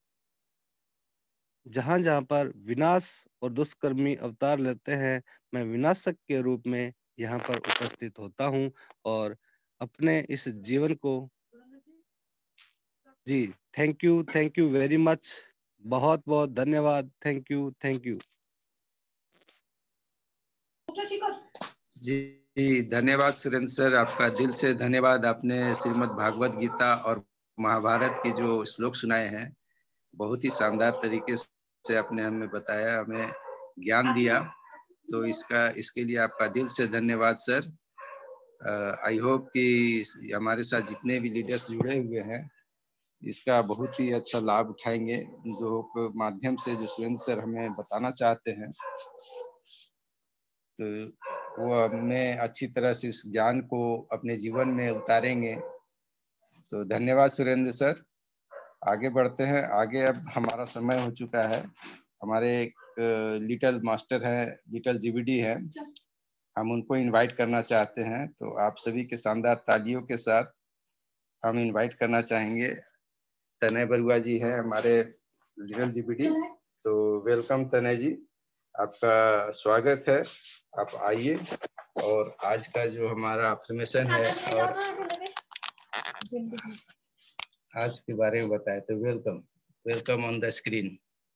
जहां जहां पर विनाश और दुष्कर्मी अवतार लेते हैं, मैं विनाशक के रूप में यहाँ पर उपस्थित होता हूँ और अपने इस जीवन को जी thank you thank you very much बहुत बहुत धन्यवाद। Thank you thank you. जी धन्यवाद सुरेंद्र सर, आपका दिल से धन्यवाद। आपने श्रीमद् भागवत गीता और महाभारत के जो श्लोक सुनाए हैं, बहुत ही शानदार तरीके से आपने हमें बताया, हमें ज्ञान दिया, तो इसका इसके लिए आपका दिल से धन्यवाद सर। आई होप कि हमारे साथ जितने भी लीडर्स जुड़े हुए हैं इसका बहुत ही अच्छा लाभ उठाएंगे, जो माध्यम से जो सुरेंद्र सर हमें बताना चाहते हैं, तो वो हमें अच्छी तरह से उस ज्ञान को अपने जीवन में उतारेंगे। तो धन्यवाद सुरेंद्र सर। आगे बढ़ते हैं। आगे अब हमारा समय हो चुका है। हमारे एक लिटिल मास्टर है, लिटिल जीबीडी है, हम उनको इनवाइट करना चाहते हैं। तो आप सभी के शानदार तालियों के साथ हम इनवाइट करना चाहेंगे। तनय बरुआ जी हैं हमारे लिटिल जीबीडी। तो वेलकम तनय जी, आपका स्वागत है। आप आइए और आज का जो हमारा अफर्मेशन है और आज के बारे में बताए, तो welcome welcome on the screen.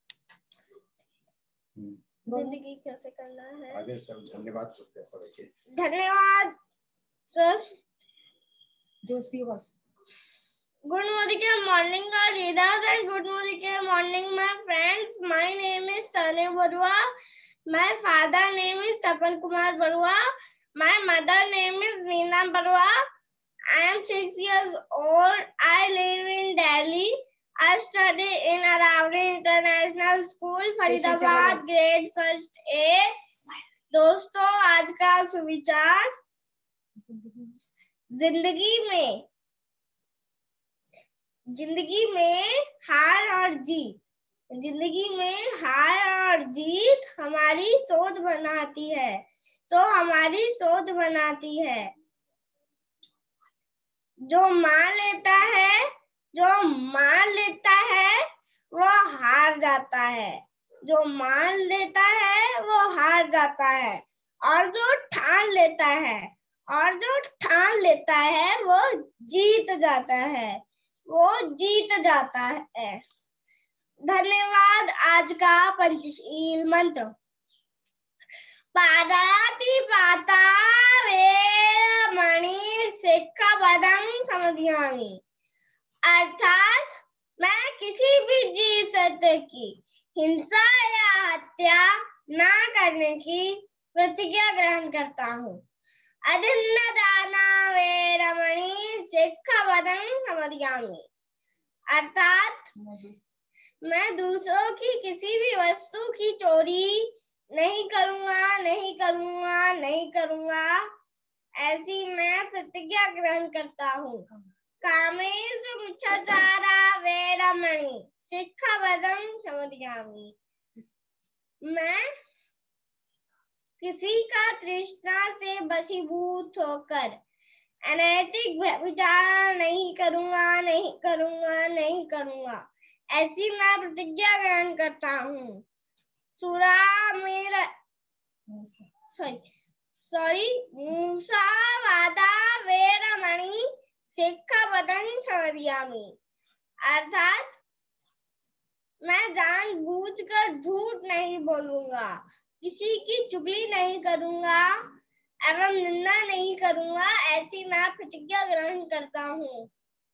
जिंदगी कैसे करना है आगे सब धन्यवाद करते हैं सभी के। धन्यवाद sir. Joshi Good morning, morning, our leaders, and good morning, morning, my friends. My name is Tanay Barua. My father name is Tapan Kumar Barua. My mother name is Meena Barua. I am six years old. I live in Delhi. I study in Aravali International School, Faridabad, grade first A. दोस्तों, आज का सुविचार, जिंदगी में जिंदगी में हार और जीत जिंदगी में हार और जीत हमारी सोच बनाती है, तो हमारी सोच बनाती है। जो मान लेता है जो मान लेता है वो हार जाता है, जो मान लेता है वो हार जाता है, और जो ठान लेता है और जो ठान लेता है वो जीत जाता है, वो जीत जाता है। धन्यवाद। आज का पंचशील मंत्र, पादाति पाता वेरमणि सिक्खपदं समादियामि। अर्थात मैं किसी भी जीव सत्य की हिंसा या हत्या ना करने की प्रतिज्ञा ग्रहण करता हूँ। अदिन्नदाना वेरमणि सिक्खपदं समादियामि। अर्थात मैं दूसरों की किसी भी वस्तु की चोरी नहीं करूँगा नहीं करूँगा नहीं करूँगा ऐसी मैं प्रतिज्ञा ग्रहण करता हूँ। कामेषु मिच्छाचारा वेरमणि सिक्खपदं समादियामि। मैं किसी का तृष्णा से वशीभूत होकर अनैतिक विचार नहीं करूँगा नहीं करूँगा नहीं करूँगा ऐसी मैं प्रतिज्ञा ग्रहण करता हूँ। सुरा मेरा सॉरी सॉरी मूसावादा वेरमणि सिक्खपदं समादियामि। अर्थात मैं जानबूझकर झूठ नहीं बोलूंगा, किसी की चुगली नहीं करूंगा एवं निंदा नहीं करूंगा ऐसी मैं प्रतिज्ञा ग्रहण करता हूँ।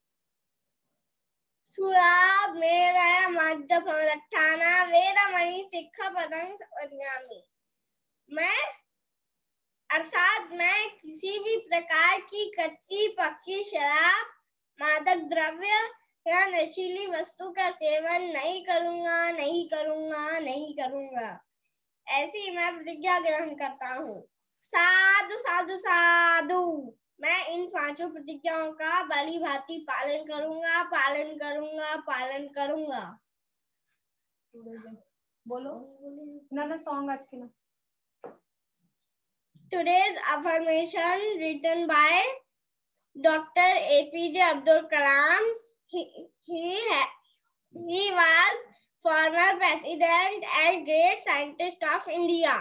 सुरा मेरा मज्जपमदट्ठाना वेरमणि सिक्खपदं समादियामि। मैं अर्थात मैं किसी भी प्रकार की कच्ची पक्की शराब, मादक द्रव्य या नशीली वस्तु का सेवन नहीं करूंगा नहीं करूंगा नहीं करूंगा ऐसी मैं प्रतिज्ञा ग्रहण करता हूँ। साधु साधु साधु। मैं इन पांचों प्रतिज्ञाओं का भली भांति पालन करूंगा पालन करूंगा पालन करूंगा। बोलो ना ना सॉन्ग आज के ना। Today's affirmation written by Doctor A P J Abdul Kalam. He he ha- he was former president and great scientist of India.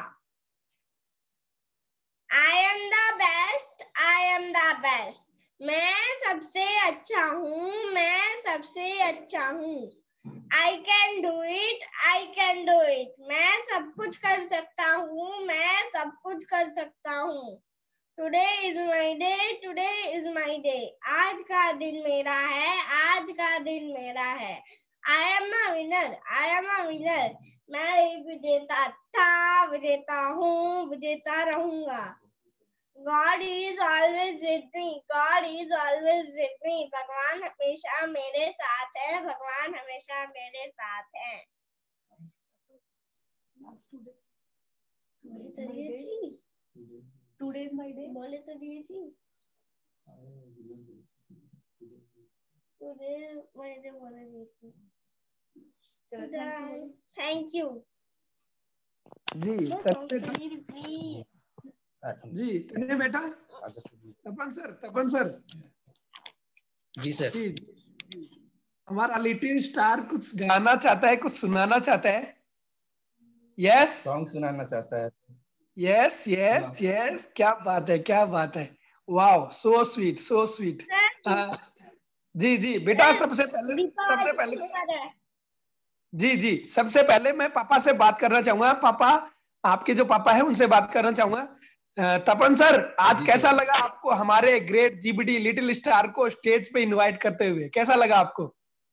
I am the best. I am the best. मैं सबसे अच्छा हूँ मैं सबसे अच्छा हूँ। I can do it, I can do it. मैं सब कुछ कर सकता हूँ, मैं सब कुछ कर सकता हूँ. Today is my day, today is my day. आज का दिन मेरा है, आज का दिन मेरा है. I am a winner, I am a winner. मैं एक विजेता था, विजेता हूँ, विजेता रहूँगा. God is always with me. God is always with me. भगवान हमेशा मेरे साथ है. भगवान हमेशा मेरे साथ है. Today is my day. बोले तो दिए थी. Today मैंने बोला दी थी. Thank you. जी जी तन्ने बेटा. Tapan sir, Tapan sir. जी सर. जी हमारा लिटिल स्टार कुछ गाना चाहता है, कुछ सुनाना चाहता है. यस, सॉन्ग सुनाना चाहता है. Yes yes yes. क्या बात है, क्या बात है. Wow, so sweet, so sweet. जी जी बेटा, सबसे पहले सबसे पहले जी जी सबसे पहले मैं पापा से बात करना चाहूंगा. पापा, आपके जो पापा है उनसे बात करना चाहूंगा. तपन सर, आज कैसा लगा आपको हमारे ग्रेट जीबीडी लिटिल स्टार को स्टेज पे इनवाइट करते हुए? कैसा लगा आपको?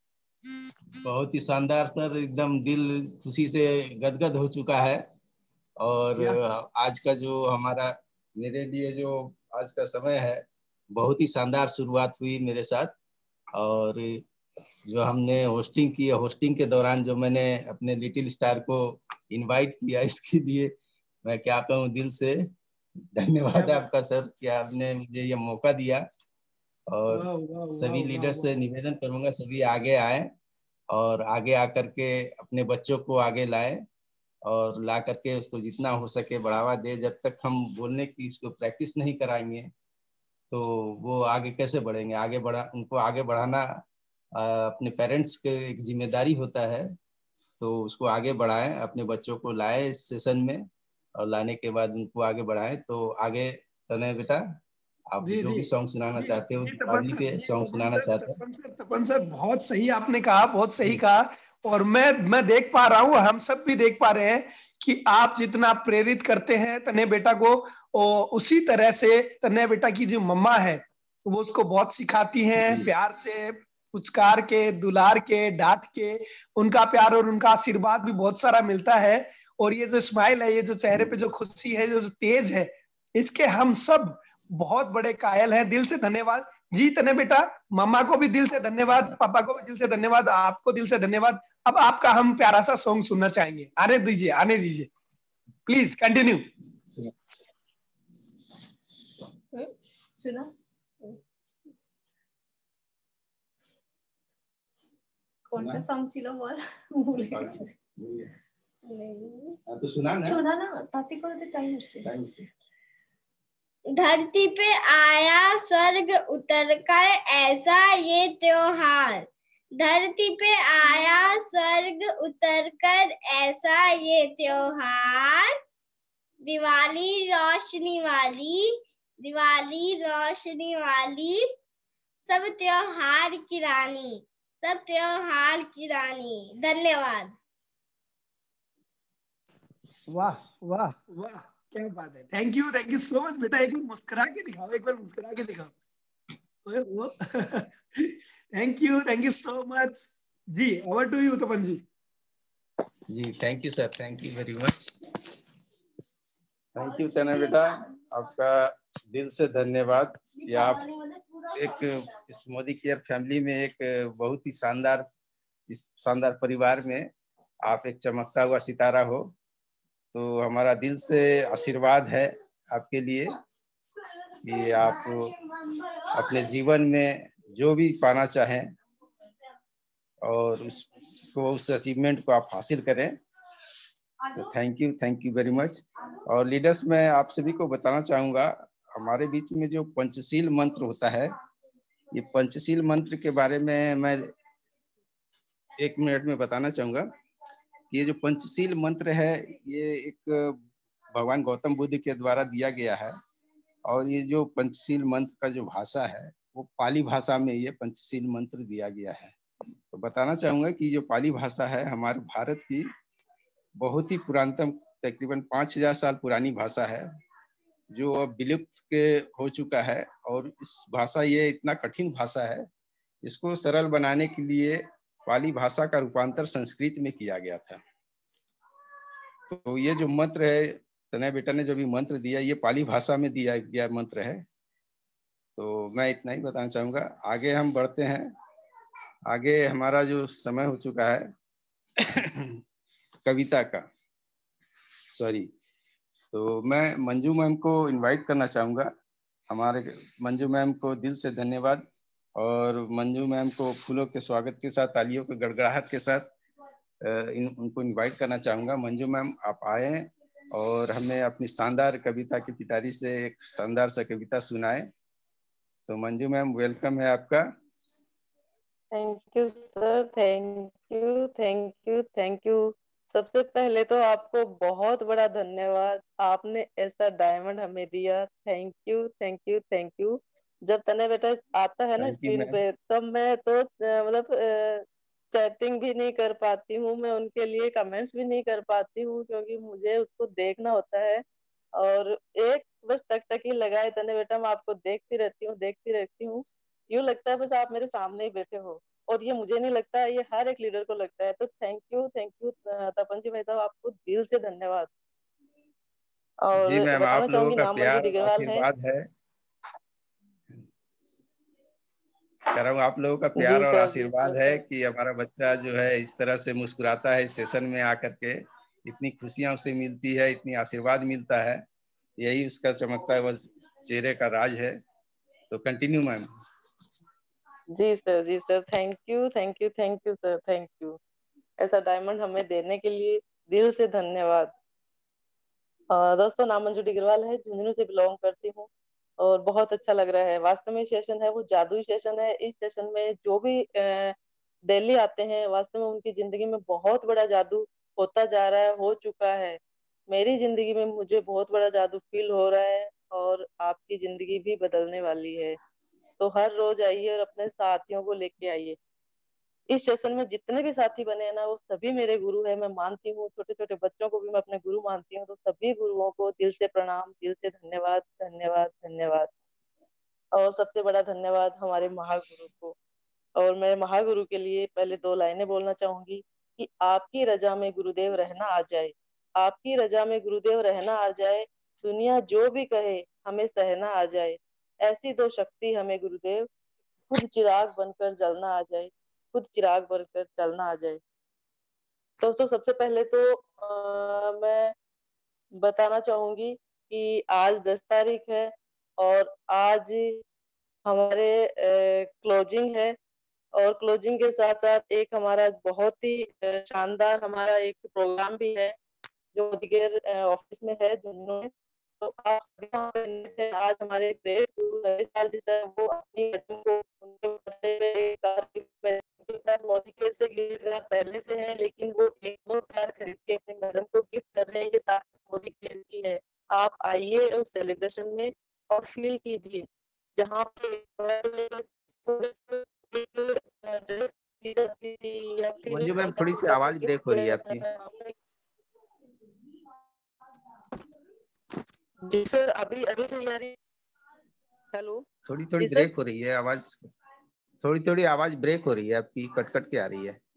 बहुत ही शानदार सर, एकदम दिल खुशी से गदगद हो चुका है. और आज का जो हमारा, मेरे लिए जो आज का समय है, बहुत ही शानदार शुरुआत हुई मेरे साथ. और जो हमने होस्टिंग की, होस्टिंग के दौरान जो मैंने अपने लिटिल स्टार को इनवाइट किया, इसके लिए मैं क्या कहूँ, दिल से धन्यवाद आपका सर कि आपने मुझे ये मौका दिया. और वाव, वाव, सभी लीडर से निवेदन करूंगा, सभी आगे आए और आगे आकर के अपने बच्चों को आगे लाएं और ला करके उसको जितना हो सके बढ़ावा दे. जब तक हम बोलने की इसको प्रैक्टिस नहीं कराएंगे तो वो आगे कैसे बढ़ेंगे? आगे बढ़ा उनको आगे बढ़ाना अपने पेरेंट्स के एक जिम्मेदारी होता है. तो उसको आगे बढ़ाएं, अपने बच्चों को लाए इस सेशन में और लाने के बाद उनको आगे बढ़ाएं. तो आगे तने बेटा, आप जी, जो जी, भी सॉन्ग सुनाना जी, चाहते हो, दीपावली के सॉन्ग सुनाना चाहते हो. तपन सर, तपन सर बहुत सही आपने कहा, बहुत सही कहा. और मैं मैं देख पा रहा हूँ, हम सब भी देख पा रहे हैं कि आप जितना प्रेरित करते हैं तन्ने बेटा को, और उसी तरह से तन्ने बेटा की जो मम्मा है वो उसको बहुत सिखाती हैं, प्यार से, पुचकार के, दुलार के, डांट के. उनका प्यार और उनका आशीर्वाद भी बहुत सारा मिलता है. और ये जो स्माइल है, ये जो चेहरे पे जो खुशी है, जो तेज है, इसके हम सब बहुत बड़े कायल हैं. दिल से धन्यवाद जी तन्ने बेटा. मम्मा को भी दिल से धन्यवाद, पापा को भी दिल से धन्यवाद, आपको दिल से धन्यवाद. अब आपका हम प्यारा सा सॉन्ग सुनना चाहेंगे. आने दीजिए, आने दीजिए, प्लीज कंटिन्यू. सुना कौन सा सॉन्ग चिलो बोल भूल गए. तो सुना ना, सुना ना ताती को तो टाइम से. धरती पे आया स्वर्ग उतर कर ऐसा ये त्योहार. धरती पे आया स्वर्ग उतर कर ऐसा ये त्योहार. दिवाली रोशनी वाली, दिवाली रोशनी वाली, सब त्योहार की रानी, सब त्योहार की रानी. धन्यवाद. वाह वाह वाह, क्या बात है. Thank you, thank you so much बेटा. एक बार मुस्कुरा के दिखाओ, एक बार मुस्कुरा के दिखाओ. Thank you, thank you so much जी. Over to you Tapan ji. जी thank you sir, thank you very much. Thank you Tanne बेटा, आपका दिल से धन्यवाद. ये आप एक इस मोदी केयर फैमिली में एक बहुत ही शानदार, इस शानदार परिवार में आप एक चमकता हुआ सितारा हो. तो हमारा दिल से आशीर्वाद है आपके लिए कि आप अपने जीवन में जो भी पाना चाहें और उसको, उस अचीवमेंट को आप हासिल करें. तो thank you, thank you very much. और लीडर्स, मैं आप सभी को बताना चाहूँगा, हमारे बीच में जो पंचशील मंत्र होता है, ये पंचशील मंत्र के बारे में मैं एक मिनट में बताना चाहूँगा. ये जो पंचशील मंत्र है, ये एक भगवान गौतम बुद्ध के द्वारा दिया गया है. और ये जो पंचशील मंत्र का जो भाषा है, वो पाली भाषा में ये पंचशील मंत्र दिया गया है. तो तो बताना चाहूंगा कि जो पाली भाषा है हमारे भारत की बहुत ही पुरातन, तकरीबन पाँच हजार साल पुरानी भाषा है, जो अब विलुप्त के हो चुका है। और इस भाषा, ये इतना कठिन भाषा है, इसको सरल बनाने के लिए पाली भाषा का रूपांतर संस्कृत में किया गया था। तो ये जो मंत्र है, तनय बेटा ने जो भी मंत्र दिया, ये पाली भाषा में दिया गया मंत्र है। तो मैं इतना ही बताना चाहूंगा। आगे हम बढ़ते हैं। आगे हमारा जो समय हो चुका है कविता का, सॉरी, तो मैं मंजू मैम को इनवाइट करना चाहूंगा। हमारे मंजू मैम को दिल से धन्यवाद, और मंजू मैम को फूलों के स्वागत के साथ, तालियों के गड़गड़ाहट के साथ इन, उनको इनवाइट करना चाहूंगा। मंजू मैम आप आए और हमें अपनी शानदार कविता की पिटारी से एक शानदार सा कविता सुनाए। तो मंजू मैम, वेलकम है आपका। Thank you sir, thank you thank you thank you. सबसे पहले तो आपको बहुत बड़ा धन्यवाद, आपने ऐसा डायमंड हमें दिया। Thank you thank you thank you. जब तने बेटा आता है ना स्क्रीन पे, तब मैं तो मतलब चैटिंग भी नहीं कर पाती हूँ, मैं उनके लिए कमेंट्स भी नहीं कर पाती हूँ, क्योंकि मुझे उसको देखना होता है। और एक बस टकटकी लगाए तने बेटा, मैं आपको देखती रहती हूँ देखती रहती हूँ यूँ लगता है बस आप मेरे सामने ही बैठे हो। और ये मुझे नहीं लगता, ये हर एक लीडर को लगता है। तो thank you thank you Tapan ji भाई साहब, आपको दिल से धन्यवाद। और जी मैम, बताना आप लोगों चाहूंगी का नाम प्यार मंजू और डिग्रवाल है। आशीर्वाद है, कह रहा हूँ आप लोगों का प्यार और आशीर्वाद है कि हमारा बच्चा जो है इस तरह से मुस्कुराता है, इस सेशन में आकर के इतनी खुशियां उसे मिलती है, इतनी आशीर्वाद मिलता है, यही उसका चमकता है बस चेहरे का राज है। तो कंटिन्यू मैम। जी सर जी sir, thank you thank you thank you sir, thank you. ऐसा डायमंड हमें देने के लिए दिल से धन्यवाद। दोस्तों, नाम मंजू डिग्रवाल है, झुंझुनू से बिलोंग करती हूँ और बहुत अच्छा लग रहा है। वास्तव में सेशन है वो जादुई सेशन है। इस सेशन में जो भी दिल्ली आते हैं, वास्तव में उनकी जिंदगी में बहुत बड़ा जादू होता जा रहा है, हो चुका है। मेरी जिंदगी में मुझे बहुत बड़ा जादू फील हो रहा है, और आपकी जिंदगी भी बदलने वाली है। तो हर रोज आइए और अपने साथियों को लेके आइए। इस सेशन में जितने भी साथी बने हैं ना, वो सभी मेरे गुरु है, मैं मानती हूँ। छोटे छोटे बच्चों को भी मैं अपने गुरु मानती हूँ। तो सभी गुरुओं को दिल से प्रणाम, दिल से धन्यवाद धन्यवाद धन्यवाद। और सबसे बड़ा धन्यवाद हमारे महागुरु को। और मैं महागुरु के लिए पहले दो लाइनें बोलना चाहूंगी कि आपकी रजा में गुरुदेव रहना आ जाए, आपकी रजा में गुरुदेव रहना आ जाए, दुनिया जो भी कहे हमें सहना आ जाए। ऐसी दो शक्ति हमें गुरुदेव, खुद चिराग बनकर जलना आ जाए, खुद चिराग बनकर जलना आ जाए। दोस्तों, सबसे पहले तो आ, मैं बताना चाहूंगी कि आज दस तारीख है और आज हमारे क्लोजिंग है। और क्लोजिंग के साथ साथ एक हमारा बहुत ही शानदार हमारा एक प्रोग्राम भी है जो ऑफिस में है झुंझुनू में। तो आप सभी आज हमारे साल जिसे वो अपनी को उनके मोदी के से पहले से है, लेकिन वो एक दो कार खरीद के अपने मैडम को गिफ्ट कर रहे हैं। ये मोदी केयर की है। आप आइए उस सेलिब्रेशन में और फील कीजिए, जहाँ पे मंजू मैम, थोड़ी सी आवाज ब्रेक हो रही है आपकी। जी सर, अभी अभी सही आ रही है? हेलो, थोड़ी थोड़ी ब्रेक हो रही है आवाज, थोड़ी थोड़ी आवाज ब्रेक हो रही है आपकी, कट कट के आ रही है।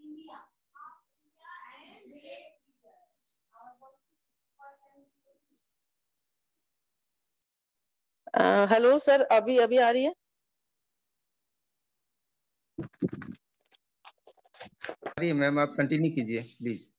हेलो सर, अभी अभी आ रही है? मैम आप कंटिन्यू कीजिए प्लीज।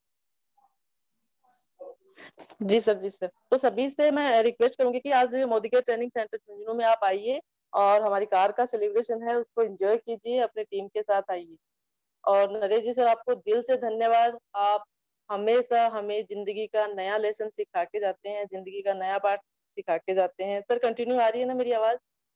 जी सर जी सर, तो सभी से मैं रिक्वेस्ट करूंगी कि आज मोदी के ट्रेनिंग सेंटर झुंझुनू में आप आइए और हमारी कार का सेलिब्रेशन है उसको एंजॉय कीजिए, अपने टीम के साथ आइए। और नरेश जी सर, आपको दिल से धन्यवाद। आप हमेशा हमें जिंदगी का नया लेसन सिखा के जाते हैं, जिंदगी का नया पाठ सिखा के जाते हैं। सर कंटिन्यू आ रही है ना मेरी आवाज?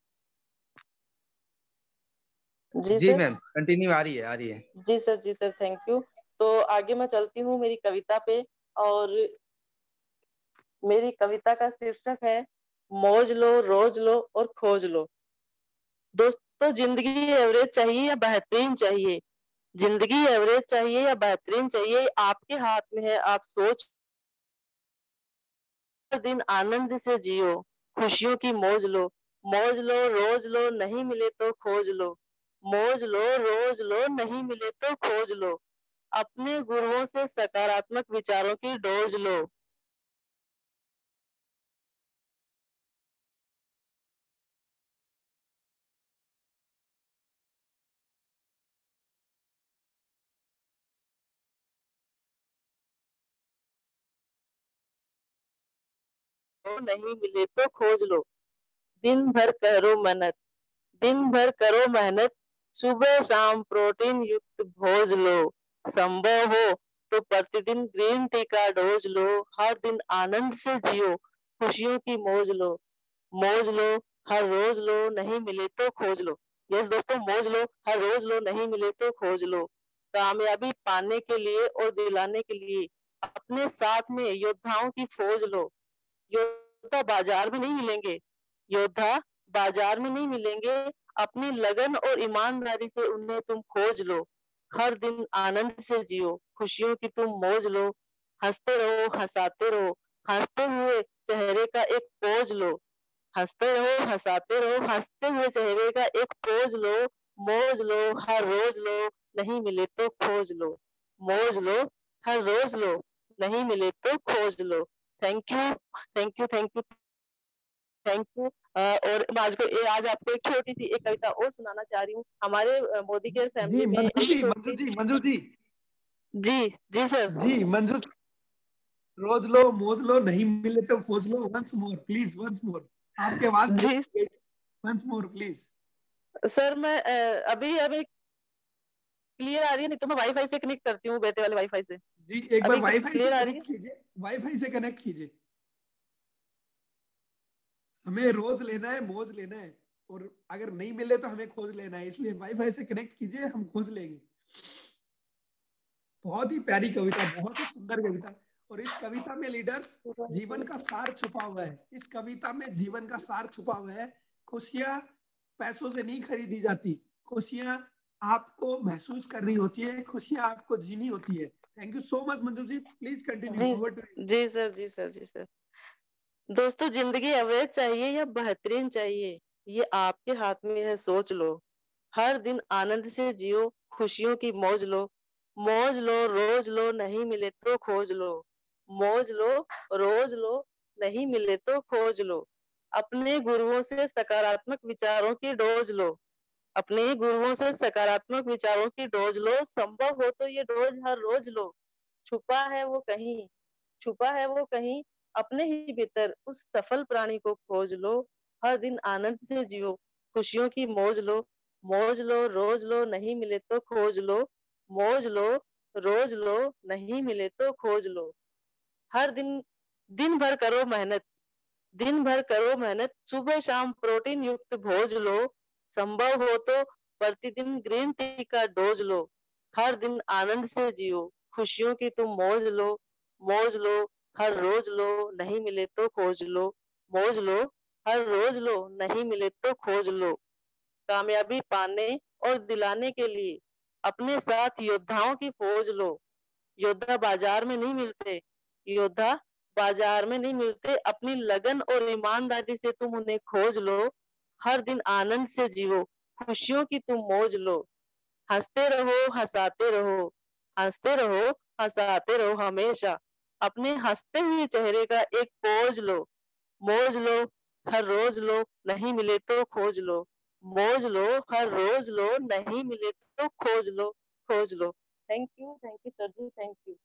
जी, जी मैम, कंटिन्यू आ रही है आ रही है जी सर जी सर, थैंक यू। तो आगे मैं चलती हूँ मेरी कविता पे, और मेरी कविता का शीर्षक है मौज लो, रोज लो और खोज लो। दोस्तों, जिंदगी एवरेज चाहिए या बेहतरीन चाहिए? जिंदगी एवरेज चाहिए या बेहतरीन चाहिए, आपके हाथ में है। आप सोच दिन आनंद से जियो, खुशियों की मौज लो। मौज लो रोज लो, नहीं मिले तो खोज लो। मौज लो रोज लो, नहीं मिले तो खोज लो। अपने गुरुओं से सकारात्मक विचारों की डोज लो। नहीं मिले तो खोज लो। दिन भर करो मेहनत, दिन भर करो मेहनत, सुबह शाम प्रोटीन युक्त भोज लो। संभव हो तो प्रतिदिन ग्रीन टी का डोज लो। हर दिन आनंद से जियो, खुशियों की मौज लो। मौज लो हर रोज लो, नहीं मिले तो खोज लो। यस दोस्तों, मौज लो हर रोज लो, नहीं मिले तो खोज लो। कामयाबी पाने के लिए और दिलाने के लिए अपने साथ में योद्धाओं की फौज लो। योद्धा बाजार में नहीं मिलेंगे, योद्धा बाजार में नहीं मिलेंगे। अपनी लगन और ईमानदारी से उन्हें तुम खोज लो। हर दिन आनंद से जियो, खुशियों की तुम मौज लो। हंसते रहो हंसाते रहो, हंसते हुए चेहरे का एक पोज लो। हंसते रहो हंसाते रहो, हंसते हुए चेहरे का एक पोज लो। मौज लो हर रोज लो, नहीं मिले तो खोज लो। मौज लो हर रोज लो, नहीं मिले तो खोज लो। Thank you thank you thank you thank you. और मैं आज को ए, आज आपको एक छोटी सी एक कविता और सुनाना चाह रही हूँ। हमारे मोदी केयर फैमिली में मंजू जी मंजू जी मंजू जी जी जी सर जी मंजू, रोज लो मौज लो, नहीं मिले तो खोज लो। Once more please, once more. आपके आवाज जी वंस मोर प्लीज। सर मैं अभी अभी क्लियर आ रही है, नहीं तो मैं वाईफाई से कनेक्ट करती हूँ, बेटे वाले वाईफाई से। जी एक बार वाईफाई से कनेक्ट कीजिए, वाईफाई से कनेक्ट कीजिए। हमें रोज लेना है, मौज लेना है, और अगर नहीं मिले तो हमें खोज लेना है, इसलिए वाईफाई से कनेक्ट कीजिए, हम खोज लेंगे। बहुत ही प्यारी कविता, बहुत ही सुंदर कविता। और इस कविता में लीडर्स जीवन का सार छुपा हुआ है। इस कविता में जीवन का सार छुपा हुआ है। खुशियां पैसों से नहीं खरीदी जाती, खुशियां आपको महसूस करनी होती है, खुशियां आपको जीनी होती है। Thank you so much Manju ji, please continue. Over to you. जी सर जी सर जी सर। दोस्तों, जिंदगी एवरेज चाहिए या बेहतरीन चाहिए, ये आपके हाथ में है, सोच लो। हर दिन आनंद से जियो, खुशियों की मौज लो। मौज लो रोज लो, नहीं मिले तो खोज लो। मौज लो रोज लो, नहीं मिले तो खोज लो। अपने गुरुओं से सकारात्मक विचारों की डोज लो। अपने गुरुओं से सकारात्मक विचारों की डोज लो। संभव हो तो ये डोज हर रोज लो। छुपा है वो कहीं, छुपा है वो कहीं अपने ही भीतर, उस सफल प्राणी को खोज लो। हर दिन आनंद से जियो, खुशियों की मौज लो। मौज लो रोज लो, नहीं मिले तो खोज लो। मौज लो रोज लो, नहीं मिले तो खोज लो। हर दिन दिन भर करो मेहनत, दिन भर करो मेहनत, सुबह शाम प्रोटीन युक्त भोज लो। संभव हो तो प्रतिदिन ग्रीन टी का डोज लो। हर दिन आनंद से जियो, खुशियों की तुम मौज लो। मौज लो हर रोज लो, नहीं मिले तो खोज लो। मौज लो हर रोज लो, नहीं मिले तो खोज लो। कामयाबी पाने और दिलाने के लिए अपने साथ योद्धाओं की फौज लो। योद्धा बाजार में नहीं मिलते, योद्धा बाजार में नहीं मिलते। अपनी लगन और ईमानदारी से तुम उन्हें खोज लो। हर दिन आनंद से जियो, खुशियों की तुम मौज लो। हंसते रहो हंसाते रहो, हंसते रहो हंसाते रहो हमेशा। अपने हंसते हुए चेहरे का एक पोज लो। मौज लो हर रोज लो, नहीं मिले तो खोज लो। मौज लो हर रोज लो, नहीं मिले तो खोज लो खोज लो। Thank you thank you sir जी, थैंक यू।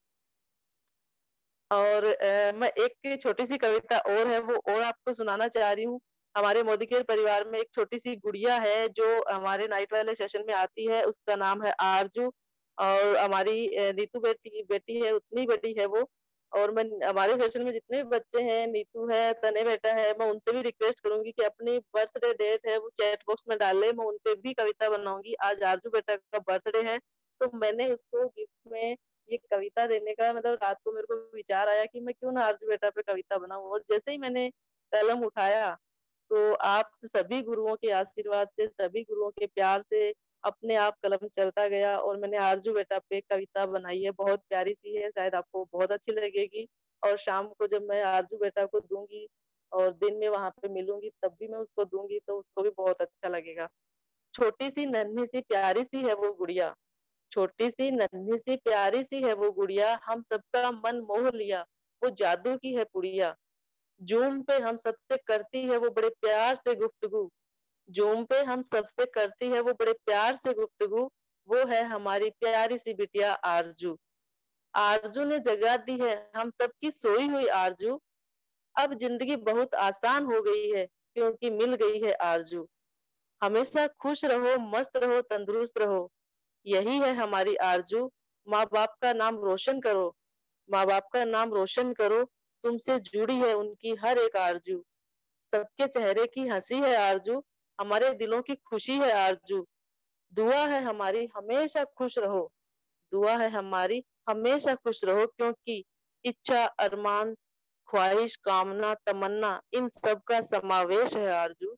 और आ, मैं एक छोटी सी कविता और है वो और आपको सुनाना चाह रही हूँ। हमारे मोदी केयर परिवार में एक छोटी सी गुड़िया है जो हमारे नाइट वाले सेशन में आती है, उसका नाम है आरजू। और हमारी नीतू बेटी बेटी है, उतनी बड़ी है वो। और मैं हमारे सेशन में जितने भी बच्चे हैं, नीतू है, तने बेटा है, मैं उनसे भी रिक्वेस्ट करूंगी कि अपनी बर्थडे डेट है वो चैट बॉक्स में डाले, मैं उनपे भी कविता बनाऊंगी। आज आरजू बेटा का बर्थडे है, तो मैंने उसको गिफ्ट में ये कविता देने का, मतलब रात को मेरे को विचार आया कि मैं क्यों ना आरजू बेटा पे कविता बनाऊं। और जैसे ही मैंने कलम उठाया, तो आप सभी गुरुओं के आशीर्वाद से, सभी गुरुओं के प्यार से अपने आप कलम चलता गया और मैंने आरजू बेटा पे कविता बनाई है, बहुत प्यारी सी है, शायद आपको बहुत अच्छी लगेगी। और शाम को जब मैं आरजू बेटा को दूंगी और दिन में वहां पे मिलूंगी तब भी मैं उसको दूंगी तो उसको भी बहुत अच्छा लगेगा। छोटी सी नन्ही सी प्यारी सी है वो गुड़िया, छोटी सी नन्ही सी प्यारी सी है वो गुड़िया, हम सबका मन मोह लिया वो जादू की है पुड़िया। जूम पे हम सबसे करती है वो बड़े प्यार से गुफ्तगू, जूम पे हम सबसे करती है वो बड़े प्यार से गुफ्तगू, वो है हमारी प्यारी सी बिटिया आरजू। आरजू ने जगा दी है हम सबकी सोई हुई आरजू, अब जिंदगी बहुत आसान हो गई है क्योंकि मिल गई है आरजू। हमेशा खुश रहो, मस्त रहो, तंदुरुस्त रहो, यही है हमारी आरजू। माँ बाप का नाम रोशन करो, माँ बाप का नाम रोशन करो, तुमसे जुड़ी है उनकी हर एक आरजू। सबके चेहरे की हंसी है आरजू, हमारे दिलों की खुशी है आरजू। दुआ है हमारी हमेशा खुश रहो, दुआ है हमारी हमेशा खुश रहो, क्योंकि इच्छा, अरमान, ख्वाहिश, कामना, तमन्ना इन सब का समावेश है आरजू।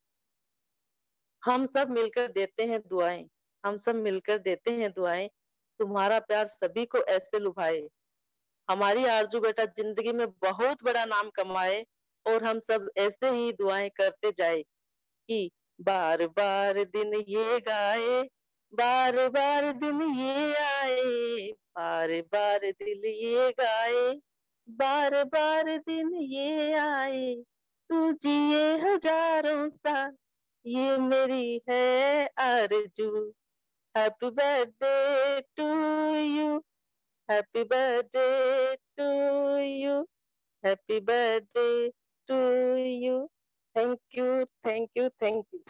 हम सब मिलकर देते हैं दुआएं, हम सब मिलकर देते हैं दुआएं, तुम्हारा प्यार सभी को ऐसे लुभाए। हमारी आरजू बेटा जिंदगी में बहुत बड़ा नाम कमाए और हम सब ऐसे ही दुआएं करते जाए कि बार बार दिन ये गाए, बार बार दिन ये आए, बार बार दिल ये गाए, बार बार दिन ये आए, तू जिए हजारों साल ये मेरी है आरज़ू। Happy birthday to you, happy birthday to you, happy birthday to you. Thank you, thank you, thank you,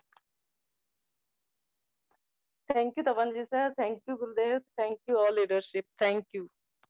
thank you Tapan ji sir, thank you गुरुदेव, thank you all leadership, thank you.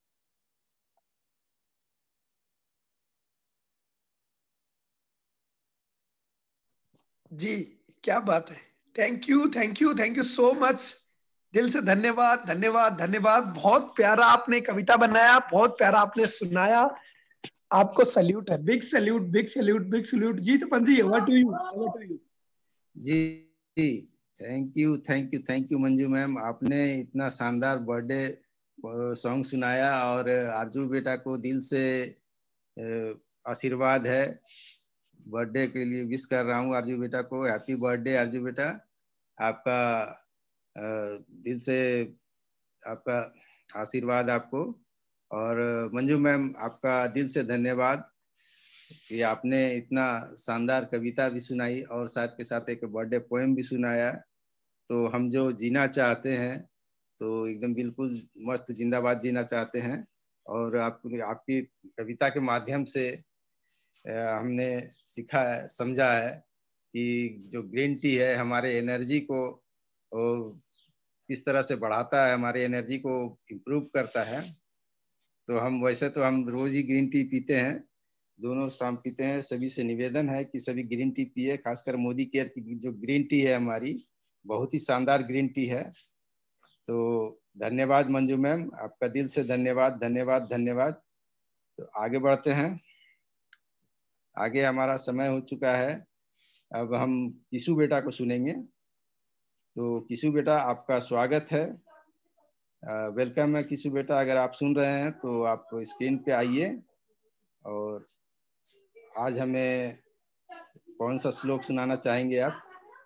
जी क्या बात है, thank you thank you thank you so much, दिल से धन्यवाद धन्यवाद धन्यवाद। बहुत प्यारा आपने कविता बनाया, बहुत प्यारा आपने सुनाया, आपको सल्यूट है, big salute big salute big salute. जी Tapan ji over to you, over to you. जी thank you thank you thank you Manju ma'am, आपने इतना शानदार बर्थडे सॉन्ग सुनाया और आरजू बेटा को दिल से आशीर्वाद है, बर्थडे के लिए विश कर रहा हूँ आरजू बेटा को। हैप्पी बर्थडे आरजू बेटा, आपका दिल से आपका आशीर्वाद आपको। और मंजू मैम आपका दिल से धन्यवाद कि आपने इतना शानदार कविता भी सुनाई और साथ के साथ एक बर्थडे पोएम भी सुनाया। तो हम जो जीना चाहते हैं तो एकदम बिल्कुल मस्त जिंदाबाद जीना चाहते हैं, और आप आपकी कविता के माध्यम से हमने सीखा है, समझा है कि जो ग्रीन टी है हमारे एनर्जी को किस तरह से बढ़ाता है, हमारे एनर्जी को इम्प्रूव करता है। तो हम वैसे तो हम रोज ही ग्रीन टी पीते हैं, दोनों शाम पीते हैं। सभी से निवेदन है कि सभी ग्रीन टी पिए, खासकर मोदी केयर की जो ग्रीन टी है हमारी बहुत ही शानदार ग्रीन टी है। तो धन्यवाद मंजू मैम, आपका दिल से धन्यवाद धन्यवाद धन्यवाद। तो आगे बढ़ते हैं, आगे हमारा समय हो चुका है, अब हम किशु बेटा को सुनेंगे। तो किशु बेटा आपका स्वागत है, वेलकम है किशु बेटा। अगर आप सुन रहे हैं तो आप स्क्रीन पे आइए और आज हमें कौन सा श्लोक सुनाना चाहेंगे आप?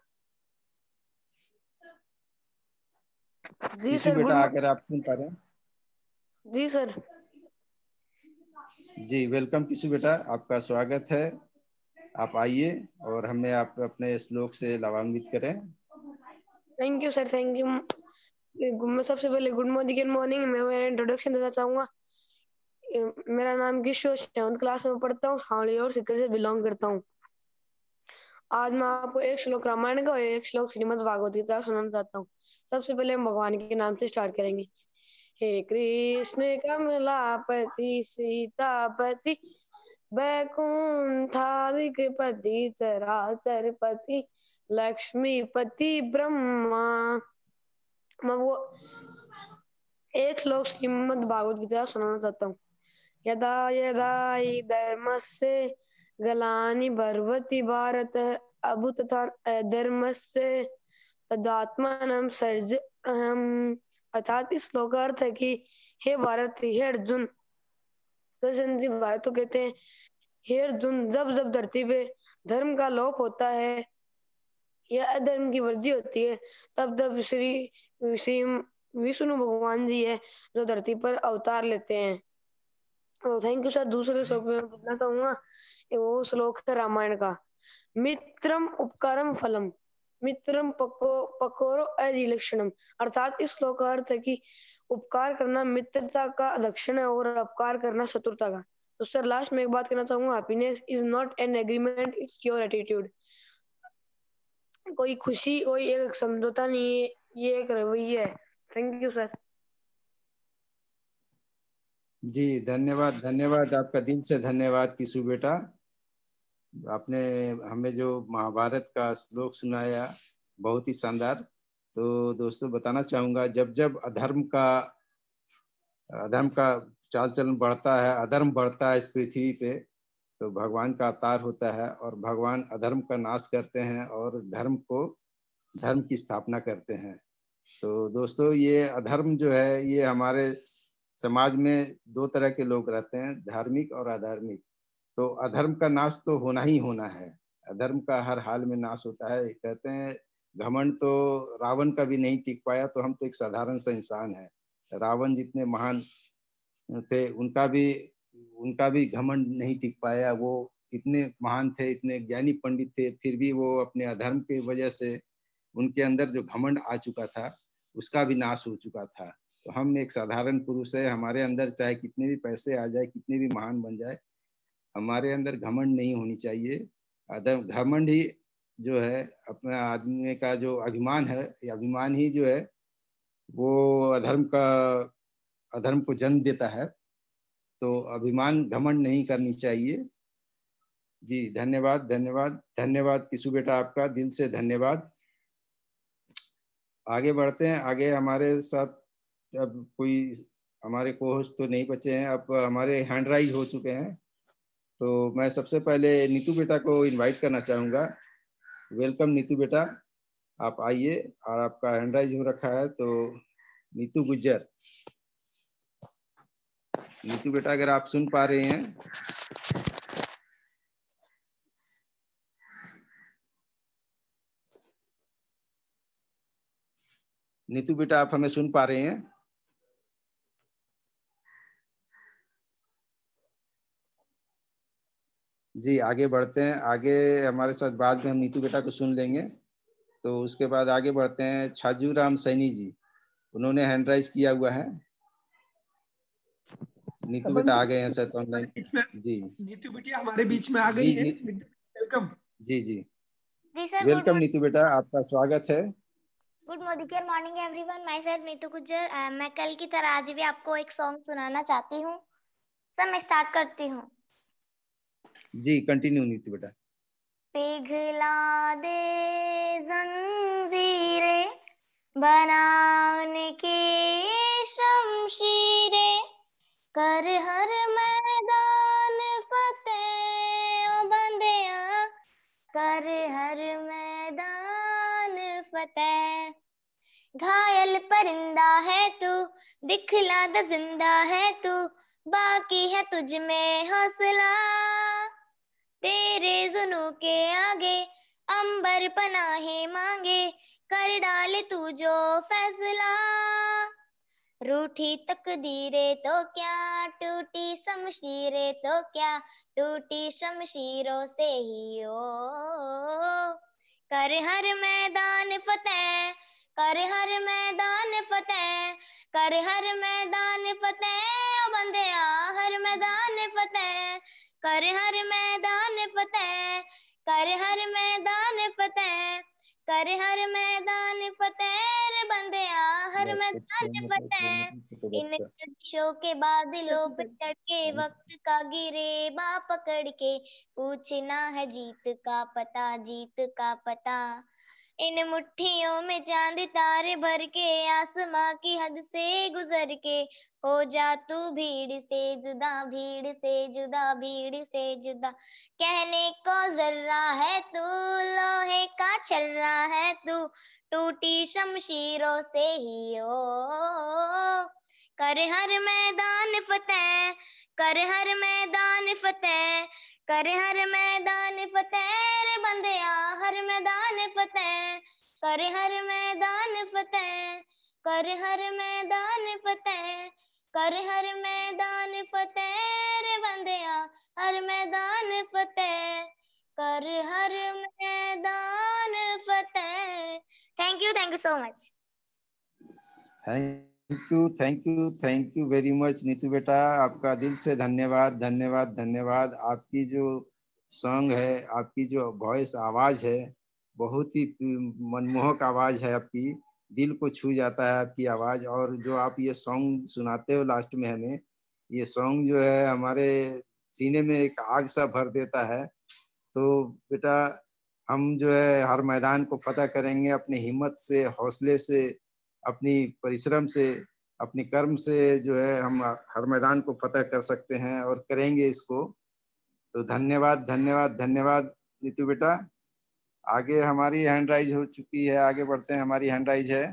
जी किशु सर, बेटा अगर आप सुन पा रहे हैं। जी सर। जी वेलकम किशु बेटा, आपका स्वागत है, आप आइए और हमें आप अपने श्लोक से लाभान्वित करें। Thank you sir, thank you. मैं सबसे पहले गुड मॉर्निंग मॉर्निंग में मेरा इंट्रोडक्शन देना चाहूंगा। मेरा नाम किशोर, सेवंथ क्लास में पढ़ता हूँ, हावड़ी और सीकर से बिलोंग करता हूँ। आज मैं आपको एक श्लोक रामायण का और एक श्लोक श्रीमद् भागवत गीता सुनाना चाहता हूँ। सबसे पहले हम भगवान के नाम से स्टार्ट करेंगे। हे कृष्ण कमलापति सीतापति वैकुंठाधिपति चराचरपति लक्ष्मीपति ब्रह्मा। मैं वो एक श्लोक श्रीमद् भागवत गीता सुनाना चाहता हूँ। यदा यदा हि धर्मस्य ग्लानि भर्वति भारत अभूतथा अधर्मस्य तदात्मानं सर्ज अहम। अर्थात इस श्लोक का अर्थ है कि हे भारत, हे अर्जुन। कृष्ण जी भारत को कहते हैं, हे अर्जुन, जब जब धरती पे धर्म का लोप होता है या अधर्म की वृद्धि होती है, तब तब श्री श्री विष्णु भगवान जी है जो धरती पर अवतार लेते हैं। तो थैंक यू सर। दूसरे श्लोक में मैं बोलना चाहूंगा, वो श्लोक है रामायण का। मित्रम उपकारम फलम, मित्रम पको पकोरो अरिलक्षणम। अर्थात इस श्लोक का अर्थ है कि उपकार करना मित्रता का लक्षण है और अपकार करना शत्रुता का। तो सर लास्ट में एक बात कहना चाहूंगा, happiness is not an agreement, it's your attitude. कोई खुशी, कोई एक समझौता नहीं है, ये एक रवैया है। Thank you sir. जी धन्यवाद, धन्यवाद आपका, दिल से धन्यवाद किशु बेटा। आपने हमें जो महाभारत का श्लोक सुनाया बहुत ही शानदार। तो दोस्तों बताना चाहूंगा, जब जब अधर्म का अधर्म का चाल चलन बढ़ता है, अधर्म बढ़ता है इस पृथ्वी पे, तो भगवान का अवतार होता है और भगवान अधर्म का नाश करते हैं और धर्म को धर्म की स्थापना करते हैं। तो दोस्तों ये अधर्म जो है, ये हमारे समाज में दो तरह के लोग रहते हैं, धार्मिक और अधार्मिक। तो अधर्म का नाश तो होना ही होना है, अधर्म का हर हाल में नाश होता है। कहते हैं घमंड तो रावण का भी नहीं टिक पाया, तो हम तो एक साधारण सा इंसान है। रावण जितने महान थे, उनका भी उनका भी घमंड नहीं टिक पाया। वो इतने महान थे, इतने ज्ञानी पंडित थे, फिर भी वो अपने अधर्म की वजह से उनके अंदर जो घमंड आ चुका था, उसका भी नाश हो चुका था। तो हम एक साधारण पुरुष है, हमारे अंदर चाहे कितने भी पैसे आ जाए, कितने भी महान बन जाए, हमारे अंदर घमंड नहीं होनी चाहिए। अधर्म घमंड ही जो है अपना आदमी का जो अभिमान है, अभिमान ही जो है वो अधर्म का अधर्म को जन्म देता है। तो अभिमान घमंड नहीं करनी चाहिए। जी धन्यवाद, धन्यवाद, धन्यवाद किशु बेटा, आपका दिल से धन्यवाद। आगे बढ़ते हैं। आगे हमारे साथ अब कोई हमारे को होस्ट तो नहीं बचे हैं, अब हमारे हैंड राइज हो चुके हैं। तो मैं सबसे पहले नीतू बेटा को इनवाइट करना चाहूंगा। वेलकम नीतू बेटा, आप आइए। और आपका हैंड राइज हो रखा है, तो नीतू गुज्जर। नीतू बेटा अगर आप सुन पा रहे हैं, नीतू बेटा आप हमें सुन पा रहे हैं? जी आगे बढ़ते हैं। आगे हमारे साथ बाद में हम नीतू बेटा को सुन लेंगे। तो उसके बाद आगे बढ़ते हैं। छाजू राम सैनी जी, उन्होंने हैंड राइज किया हुआ है। नीतू बेटा आ गए हैं सर ऑनलाइन। जी नीतू बेटिया हमारे बीच में आ गई है। वेलकम। जी जी जी सर, वेलकम नीतू बेटा, आपका स्वागत है। Good morning morning everyone, myself Neetu Gujjar. मैं कल की तरह आज भी आपको एक सॉन्ग सुनाना चाहती हूँ। सर मैं स्टार्ट करती हूँ। जी कंटिन्यू नीतू बेटा। पिघला दे जंजीरें बनाने के शमशीरें, कर हर मैदान फतेह ओ बंदिया, कर हर मैदान फतेह। घायल परिंदा है तू, दिखला द जिंदा है तू, बाकी है तुझ में हौसला। तेरे जुनू के आगे अंबर पनाहे मांगे, कर डाले तू जो फैसला। रूठी तकदीरें तो क्या, टूटी शमशीरें तो क्या, टूटी शमशीरों से ही ओ। कर हर मैदान फतेह, कर हर मैदान फतेह, कर हर मैदान फतेह ओ बंदिया, हर मैदान फतेह, कर हर मैदान फतेह, कर हर मैदान फतेह, कर हर मैदान फतेह रे बंदिया, हर मैदान फतेह। इन गर्दिशों के बादलों पे चढ़ के वक्त का गिरे बा पकड़ के, पूछना है जीत का पता, जीत का पता। इन मुट्ठियों में चांद तारे भर के आसमां की हद से गुजर के हो जा तू भीड़ से जुदा, भीड़ से जुदा, भीड़ से जुदा। कहने को जर्रा है तू, लोहे का छर्रा है तू, टूटी शमशीरों से ही ओ। कर हर मैदान फतेह, कर हर मैदान फतेह, कर हर मैदान फतेह रे बंदिया, हर मैदान फतेह, कर हर मैदान फतेह, कर हर मैदान फतेह, कर हर मैदान फतेह रे बंदिया, हर मैदान फतेह, कर हर मैदान फतेह। Thank you, thank you so much. Thank you, thank you, thank you very much Neetu बेटा, आपका दिल से धन्यवाद, धन्यवाद, धन्यवाद। आपकी जो सॉन्ग है, आपकी जो वॉइस आवाज है, बहुत ही मनमोहक आवाज है आपकी, दिल को छू जाता है आपकी आवाज। और जो आप ये सॉन्ग सुनाते हो लास्ट में हमें, ये सॉन्ग जो है हमारे सीने में एक आग सा भर देता है। तो बेटा हम जो है हर मैदान को फतह करेंगे अपनी हिम्मत से, हौसले से, अपनी परिश्रम से, अपनी कर्म से जो है हम हर मैदान को फतह कर सकते हैं और करेंगे इसको। तो धन्यवाद, धन्यवाद, धन्यवाद नीतू बेटा। आगे हमारी हैंड राइज हो चुकी है, आगे बढ़ते हैं। हमारी हैंड राइज है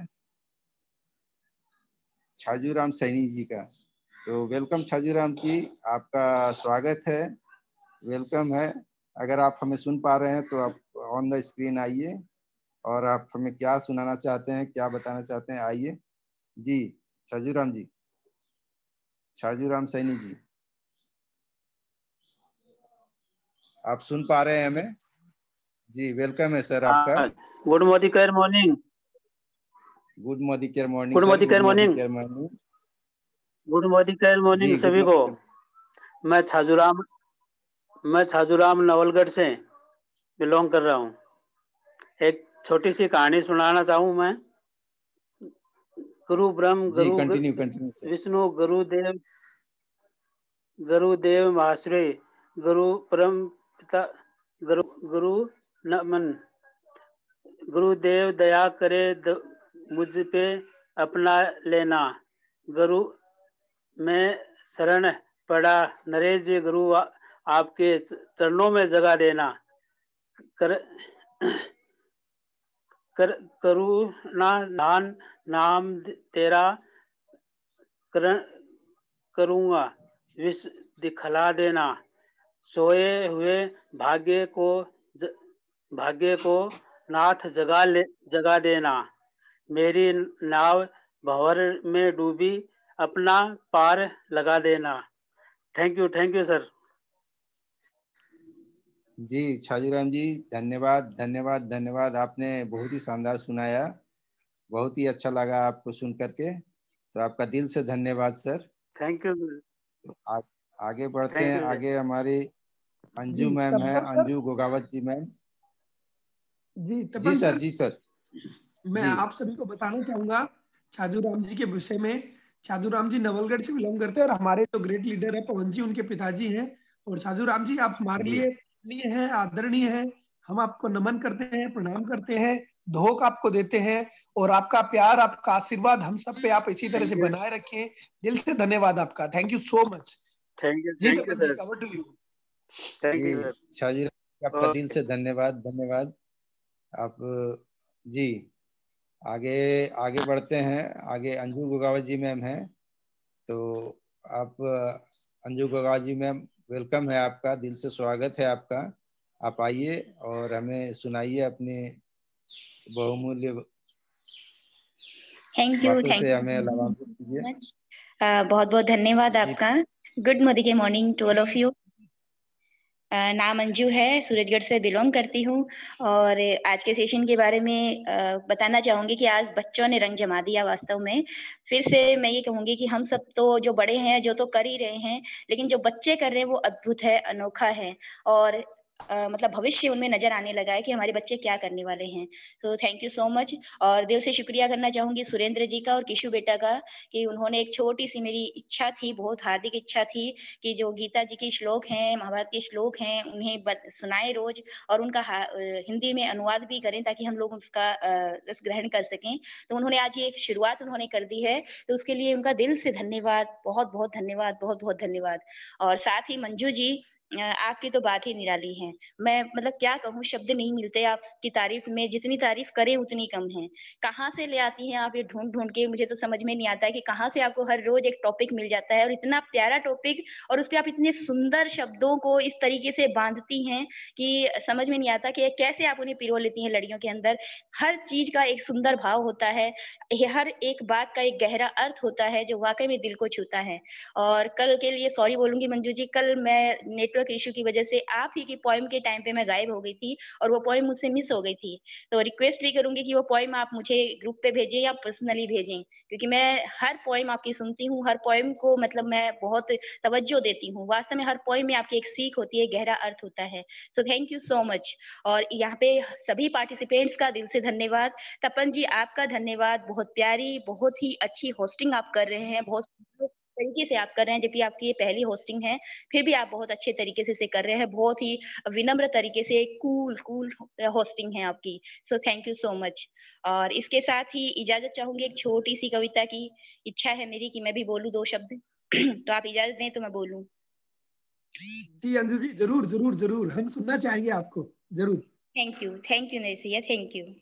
छाजूराम सैनी जी का। तो वेलकम छाजूराम जी, आपका स्वागत है, वेलकम है। अगर आप हमें सुन पा रहे हैं तो आप ऑन द स्क्रीन आइए और आप हमें क्या सुनाना चाहते हैं, क्या बताना चाहते हैं, आइए जी। छाजूराम जी, छाजूराम सैनी जी, आप सुन पा रहे हैं हमें? जी वेलकम है सर आपका। Good Modicare morning. Good Modicare morning. Good Modicare morning. Good Modicare morning सभी को। मैं छाजूराम मैं छाजूराम नवलगढ़ से बिलोंग कर रहा हूँ। एक छोटी सी कहानी सुनाना चाहूँ मैं। गुरु ब्रह्म गुरु विष्णु गुरुदेव गुरुदेव महाश्रय गुरु परम पिता गुरु गुरु नमन। गुरुदेव दया करे मुझ पे अपना लेना। गुरु में शरण पड़ा नरेश जी, गुरु आपके चरणों में जगह देना। कर कर करुणा दान नाम तेरा कर, करूँगा विश्व दिखला देना। सोए हुए भाग्य को ज, भाग्य को नाथ जगा ले जगा देना। मेरी नाव भंवर में डूबी अपना पार लगा देना। Thank you, thank you sir. जी छाजूराम जी, धन्यवाद, धन्यवाद, धन्यवाद। आपने बहुत ही शानदार सुनाया, बहुत ही अच्छा लगा आपको सुन करके। तो आपका दिल से धन्यवाद सर। Thank you. तो आ, आगे बढ़ते हैं। आगे हमारी अंजू मैम है, अंजू गोगावत जी मैम। जी जी सर, जी सर। मैं आप सभी को बताना चाहूंगा छाजूराम जी के विषय में। छाजूराम जी नवलगढ़ से बिलोंग करते हैं और हमारे जो ग्रेट लीडर है पवन जी उनके पिताजी हैं। और छाजूराम जी आप हमारे लिए लिए हैं, आदरणीय हैं। हम आपको नमन करते हैं, प्रणाम करते हैं, धोख आपको देते हैं और आपका प्यार, आपका आशीर्वाद हम सब पे आप इसी तरह से बनाए रखें। दिल से धन्यवाद आपका। Thank you so much. Thank you, thank you sir. Thank you Chhajuram, आपका दिल से धन्यवाद, धन्यवाद आप जी। आगे आगे बढ़ते हैं। आगे अंजू गोगावत जी मैम हैं। तो आप अंजू गोगावत जी मैम, वेलकम है आपका, दिल से स्वागत है आपका। आप आइए और हमें सुनाइए अपने बहुमूल्य थैंक यू, थैंक से हमें लाभान्वित कीजिए। बहुत बहुत धन्यवाद आपका। Good morning morning to all of you. नाम अंजू है, सूरजगढ़ से बिलोंग करती हूँ और आज के सेशन के बारे में बताना चाहूँगी कि आज बच्चों ने रंग जमा दिया वास्तव में। फिर से मैं ये कहूँगी कि हम सब तो जो बड़े हैं जो तो कर ही रहे हैं, लेकिन जो बच्चे कर रहे हैं वो अद्भुत है, अनोखा है। और Uh, मतलब भविष्य उनमें नजर आने लगा है कि हमारे बच्चे क्या करने वाले हैं। तो थैंक यू सो मच। और दिल से शुक्रिया करना चाहूंगी सुरेंद्र जी का और किशु बेटा का कि उन्होंने एक छोटी सी मेरी इच्छा थी, बहुत हार्दिक इच्छा थी कि जो गीता जी के श्लोक हैं, महाभारत के श्लोक हैं, उन्हें सुनाए रोज और उनका हिंदी में अनुवाद भी करें ताकि हम लोग उसका रस ग्रहण कर सकें। तो उन्होंने आज ये एक शुरुआत उन्होंने कर दी है, तो उसके लिए उनका दिल से धन्यवाद, बहुत बहुत धन्यवाद, बहुत बहुत धन्यवाद। और साथ ही मंजू जी, आपकी तो बात ही निराली है। मैं मतलब क्या कहूँ, शब्द नहीं मिलते आपकी तारीफ में, जितनी तारीफ करें उतनी कम है। कहाँ से ले आती हैं आप ये ढूंढ ढूंढ के, मुझे तो समझ में नहीं आता है कि कहाँ से आपको हर रोज एक टॉपिक मिल जाता है और इतना प्यारा टॉपिक, और उस पर आप इतने सुंदर शब्दों को इस तरीके से बांधती हैं कि समझ में नहीं आता कि कैसे आप उन्हें पिरो लेती हैं लड़ियों के अंदर। हर चीज का एक सुंदर भाव होता है, हर एक बात का एक गहरा अर्थ होता है जो वाकई में दिल को छूता है। और कल के लिए सॉरी बोलूंगी मंजू जी, कल मैं नेटवर्क इशू की वजह से आप ही की पोएम के टाइम पे मैं गायब हो गई थी और वो पोएम मुझसे मिस हो गई थी। तो रिक्वेस्ट भी करूंगी कि वो पोएम आप मुझे ग्रुप पे भेजें या पर्सनली भेजें, क्योंकि मैं हर पोएम आपकी सुनती हूँ, हर पोएम को मतलब मैं बहुत तवज्जो देती हूँ। वास्तव में हर पोएम में आपकी एक सीख होती है, गहरा अर्थ होता है। So thank you so much. और यहाँ पे सभी पार्टिसिपेंट्स का दिल से धन्यवाद। तपन जी आपका धन्यवाद, बहुत प्यारी, बहुत ही अच्छी होस्टिंग आप कर रहे हैं, बहुत तरीके से आप कर रहे हैं, जबकि आपकी ये पहली होस्टिंग है, फिर भी आप बहुत अच्छे तरीके से इसे कर रहे हैं, बहुत ही विनम्र तरीके से, कूल कूल होस्टिंग है आपकी। So thank you so much. और इसके साथ ही इजाजत चाहूंगी, एक छोटी सी कविता की इच्छा है मेरी कि मैं भी बोलूं दो शब्द तो आप इजाजत दें तो मैं बोलूं। जी अंजू जी, जरूर जरूर जरूर, हम सुनना चाहेंगे आपको, जरूर। Thank you, thank you Narsiya, thank you.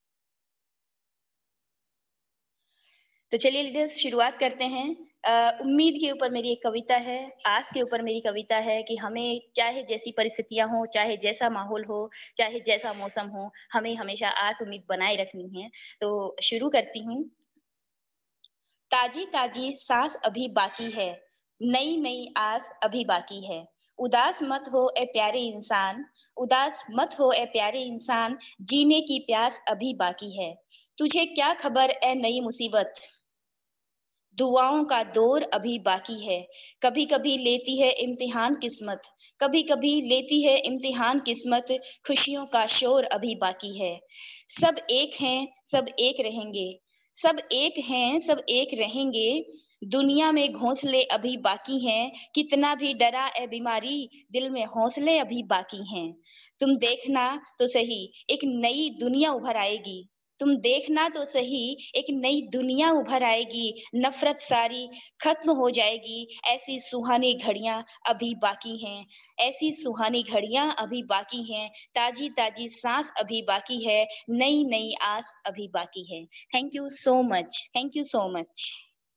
तो चलिए लीडर्स शुरुआत करते हैं। Uh, उम्मीद के ऊपर मेरी एक कविता है, आस के ऊपर मेरी कविता है कि हमें चाहे जैसी परिस्थितियां हो, चाहे जैसा माहौल हो, चाहे जैसा मौसम हो, हमें हमेशा आस उम्मीद बनाए रखनी है। तो शुरू करती हूँ। ताजी ताजी सांस अभी बाकी है, नई नई आस अभी बाकी है। उदास मत हो ए प्यारे इंसान, उदास मत हो ए प्यारे इंसान, जीने की प्यास अभी बाकी है। तुझे क्या खबर ए नई मुसीबत, दुआओं का दौर अभी बाकी है। कभी कभी लेती है इम्तिहान किस्मत, कभी कभी लेती है इम्तिहान किस्मत, खुशियों का शोर अभी बाकी है। सब एक हैं, सब एक रहेंगे, सब एक हैं, सब एक रहेंगे, दुनिया में घोंसले अभी बाकी हैं। कितना भी डरा ए बीमारी, दिल में हौसले अभी बाकी हैं। तुम देखना तो सही, एक नई दुनिया उभर आएगी, तुम देखना तो सही, एक नई दुनिया उभर आएगी, नफरत सारी खत्म हो जाएगी। ऐसी सुहानी घड़ियां अभी बाकी हैं, ऐसी सुहानी घड़ियां अभी बाकी हैं, ताजी ताजी सांस अभी बाकी है, नई नई आस अभी बाकी है। Thank you so much, thank you so much.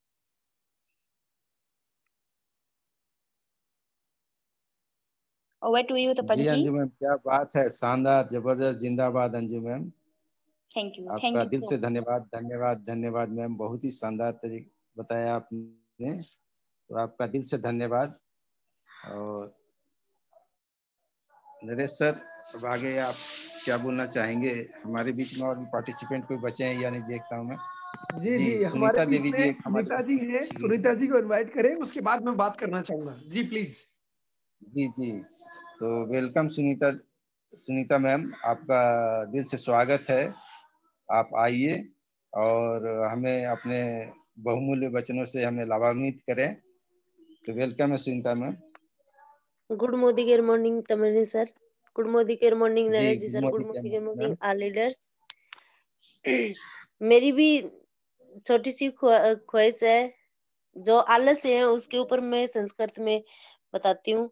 Over to you Tapan ji. Anju ma'am क्या बात है, शानदार, जबरदस्त, जिंदाबाद अंजू मैम। थैंक यू, आपका दिल से धन्यवाद, धन्यवाद, धन्यवाद मैम, बहुत ही शानदार तरीके बताया आपने, तो आपका दिल से धन्यवाद। और नरेश सर, अब आगे आप क्या बोलना चाहेंगे? हमारे बीच में और भी पार्टिसिपेंट कोई बचे हैं या नहीं देखता हूँ मैं। जी जी, जी सुनीता देवी जी, सुनीता जी है, सुनीता जी को इनवाइट करें, उसके बाद मैं बात करना चाहूंगा। जी प्लीज। जी जी, तो वेलकम सुनीता, सुनीता मैम, आपका दिल से स्वागत है। आप आइए और हमें अपने बहुमूल्य वचनों से हमें लाभान्वित करें। तो वेलकम है Sunita ma'am. Good morning, good morning Tamanni sir, good morning, good morning Naresh ji sir, good morning, good morning all leaders. मेरी भी छोटी सी ख्वाहिश है, जो आलस्य है उसके ऊपर मैं संस्कृत में बताती हूँ।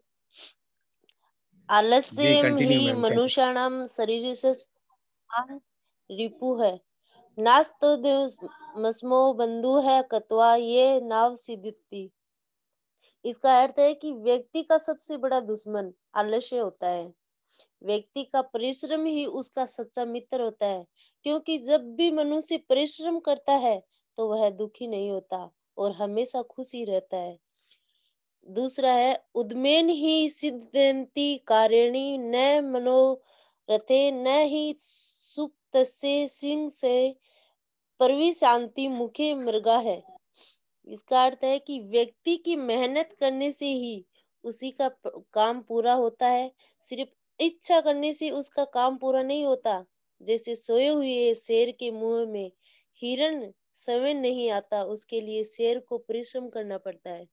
आलस्यम ही मनुष्याणाम शरीर से रिपु है, नास्तो मस्मो बंधु है कत्वा ये नाव सिद्धिति। इसका अर्थ है कि व्यक्ति का सबसे बड़ा दुश्मन आलस्य होता है। व्यक्ति का परिश्रम ही उसका सच्चा मित्र होता है, क्योंकि जब भी मनुष्य परिश्रम करता है तो वह दुखी नहीं होता और हमेशा खुशी रहता है। दूसरा है उद्मेन ही सिद्धंति कारिणी न मनोरथे न ही सुक्त से सिंह से परवी शांति मुखे मृगा है। इसका अर्थ है कि व्यक्ति की मेहनत करने से ही उसी का काम पूरा होता है। सिर्फ इच्छा करने से उसका काम पूरा नहीं होता। जैसे सोए हुए शेर के मुंह में हिरण समय नहीं आता, उसके लिए शेर को परिश्रम करना पड़ता है।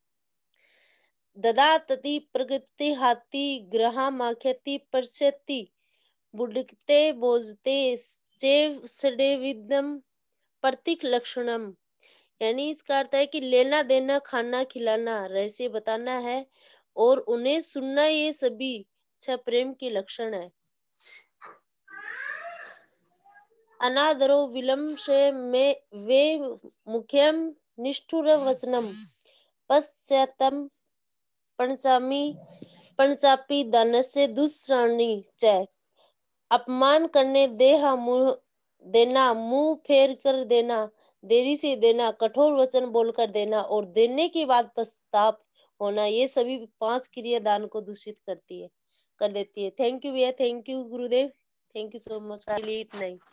ददातति प्रकृति हाथी ग्रहा माख्यति पश्यति बुडकते बोजते चेव सडे विदम प्रतीक लक्षणम। यानी इसका अर्थ है कि लेना देना, खाना खिलाना, रहस्य बताना है और उन्हें सुनना, ये सभी अच्छा प्रेम के लक्षण है। अनादरो विलंबे में वे मुख्यम निष्ठुर वचनम पश्चातम पंचामी पंचापी दानस्य दुष्राणी च। अपमान करने देहा मुंह देना, मुंह फेर कर देना, देरी से देना, कठोर वचन बोलकर देना और देने के बाद पश्चाताप होना, ये सभी पांच क्रिया दान को दूषित करती है कर देती है। थैंक यू भैया, थैंक यू गुरुदेव, थैंक यू सो मच। इतना ही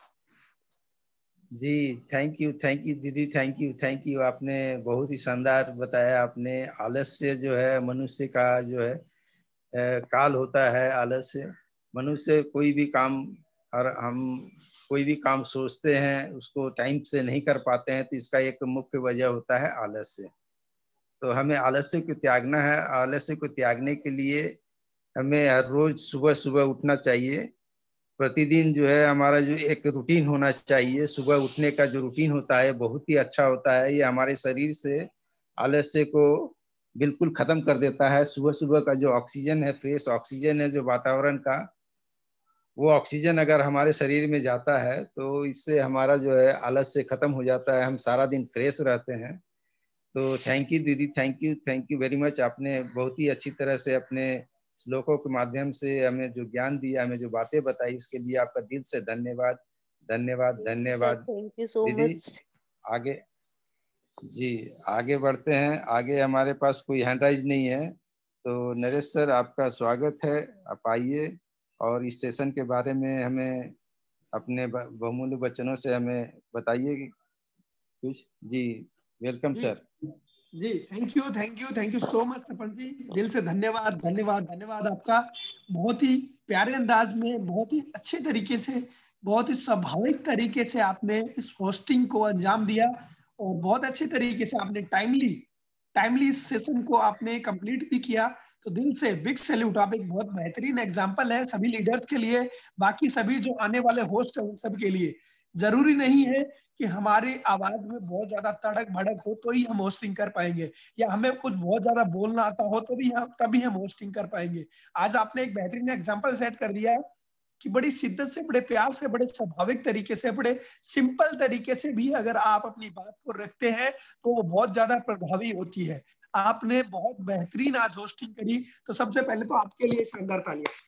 जी। थैंक यू थैंक यू दीदी, थैंक यू थैंक यू। आपने बहुत ही शानदार बताया। आपने आलस्य जो है मनुष्य का जो है ए, काल होता है। आलस्य मनुष्य कोई भी काम, और हम कोई भी काम सोचते हैं उसको टाइम से नहीं कर पाते हैं, तो इसका एक मुख्य वजह होता है आलस्य। तो हमें आलस्य को त्यागना है। आलस्य को त्यागने के लिए हमें हर रोज सुबह सुबह उठना चाहिए। प्रतिदिन जो है हमारा जो एक रूटीन होना चाहिए, सुबह उठने का जो रूटीन होता है बहुत ही अच्छा होता है। ये हमारे शरीर से आलस्य को बिल्कुल खत्म कर देता है। सुबह सुबह का जो ऑक्सीजन है, फ्रेश ऑक्सीजन है जो वातावरण का, वो ऑक्सीजन अगर हमारे शरीर में जाता है तो इससे हमारा जो है आलस्य खत्म हो जाता है, हम सारा दिन फ्रेश रहते हैं। तो थैंक यू दीदी, thank you thank you very much. आपने बहुत ही अच्छी तरह से अपने श्लोकों के माध्यम से हमें जो ज्ञान दिया, हमें जो बातें बताई, इसके लिए आपका दिल से धन्यवाद धन्यवाद धन्यवाद। Thank you so much. आगे जी आगे बढ़ते हैं। आगे हमारे पास कोई हैंड राइज नहीं है, तो नरेश सर आपका स्वागत है। आप आइए और इस सेशन के बारे में हमें अपने बहुमूल्य वचनों से हमें बताइए कुछ। जी वेलकम सर। जी thank you thank you thank you so much Tapan ji, दिल से धन्यवाद धन्यवाद धन्यवाद आपका। बहुत ही प्यारे अंदाज में, बहुत ही अच्छे तरीके से, बहुत ही स्वाभाविक तरीके से आपने इस होस्टिंग को अंजाम दिया और बहुत अच्छे तरीके से आपने टाइमली टाइमली सेशन को आपने कंप्लीट भी किया। तो दिल से बिग सैल्यूट। आप एक बहुत बेहतरीन एग्जांपल है सभी लीडर्स के लिए, बाकी सभी जो आने वाले होस्ट हैं उन सब के लिए। जरूरी नहीं है कि हमारी आवाज में बहुत ज्यादा तड़क भड़क हो तो ही हम होस्टिंग कर पाएंगे, या हमें कुछ बहुत ज्यादा बोलना आता हो तो भी हम तभी हम होस्टिंग कर पाएंगे। आज आपने एक बेहतरीन एग्जांपल सेट कर दिया है कि बड़ी शिद्दत से, बड़े प्यार से, बड़े स्वाभाविक तरीके से, बड़े सिंपल तरीके से भी अगर आप अपनी बात को रखते हैं तो वो बहुत ज्यादा प्रभावी होती है। आपने बहुत बेहतरीन आज होस्टिंग करी, तो सबसे पहले तो आपके लिए शानदार तालियां।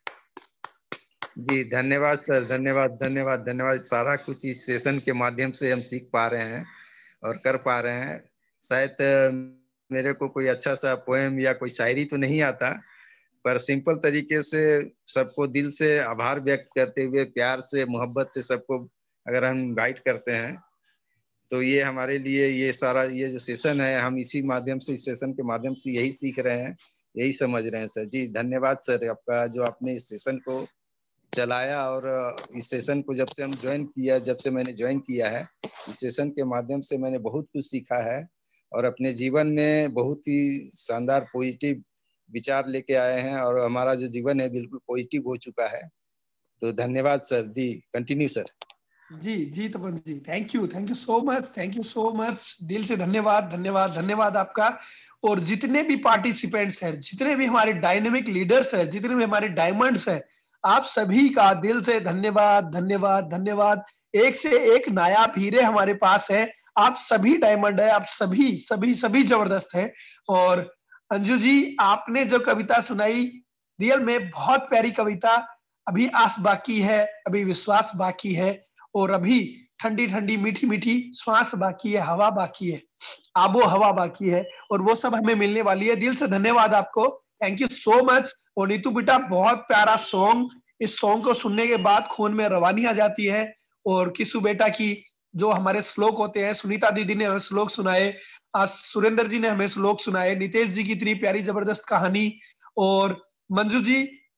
जी धन्यवाद सर, धन्यवाद धन्यवाद धन्यवाद। सारा कुछ इस सेशन के माध्यम से हम सीख पा रहे हैं और कर पा रहे हैं। शायद मेरे को कोई अच्छा सा पोएम या कोई शायरी तो नहीं आता, पर सिंपल तरीके से सबको दिल से आभार व्यक्त करते हुए, प्यार से, मोहब्बत से सबको अगर हम इनवाइट करते हैं तो ये हमारे लिए, ये सारा ये जो सेशन है, हम इसी माध्यम से, इस सेशन के माध्यम से यही सीख रहे हैं, यही समझ रहे हैं सर। जी धन्यवाद सर आपका, जो आपने इस सेशन को चलाया। और इस सेशन को जब से हम ज्वाइन किया, जब से मैंने ज्वाइन किया है, इस सेशन के माध्यम से मैंने बहुत कुछ सीखा है और अपने जीवन में बहुत ही शानदार पॉजिटिव विचार लेके आए हैं और हमारा जो जीवन है बिल्कुल पॉजिटिव हो चुका है। तो धन्यवाद सर। जी कंटिन्यू सर। जी जी Tapan ji, thank you thank you so much, thank you so much. दिल से धन्यवाद धन्यवाद धन्यवाद आपका। और जितने भी पार्टिसिपेंट्स हैं, जितने भी हमारे डायनेमिक लीडर्स हैं, जितने भी हमारे डायमंड्स हैं, आप सभी का दिल से धन्यवाद धन्यवाद धन्यवाद। एक से एक नायाब हीरे हमारे पास है। आप सभी डायमंड है, आप सभी सभी सभी जबरदस्त हैं। और अंजू जी, आपने जो कविता सुनाई, रियल में बहुत प्यारी कविता। अभी आस बाकी है, अभी विश्वास बाकी है, और अभी ठंडी ठंडी मीठी मीठी श्वास बाकी है, हवा बाकी है, आबो हवा बाकी है, और वो सब हमें मिलने वाली है। दिल से धन्यवाद आपको, थैंक यू सो मच। और नीतू बेटा, बहुत प्यारा सॉन्ग। इस सॉन्ग को सुनने के बाद खून में रवानी आ जाती है। और किसु बेटा की जो हमारे श्लोक होते हैं, सुनीता दीदी ने हमें श्लोक सुनाए, आज सुरेंद्र जी ने हमें श्लोक सुनाए, नितेश जी की इतनी प्यारी जबरदस्त कहानी, और मंजू जी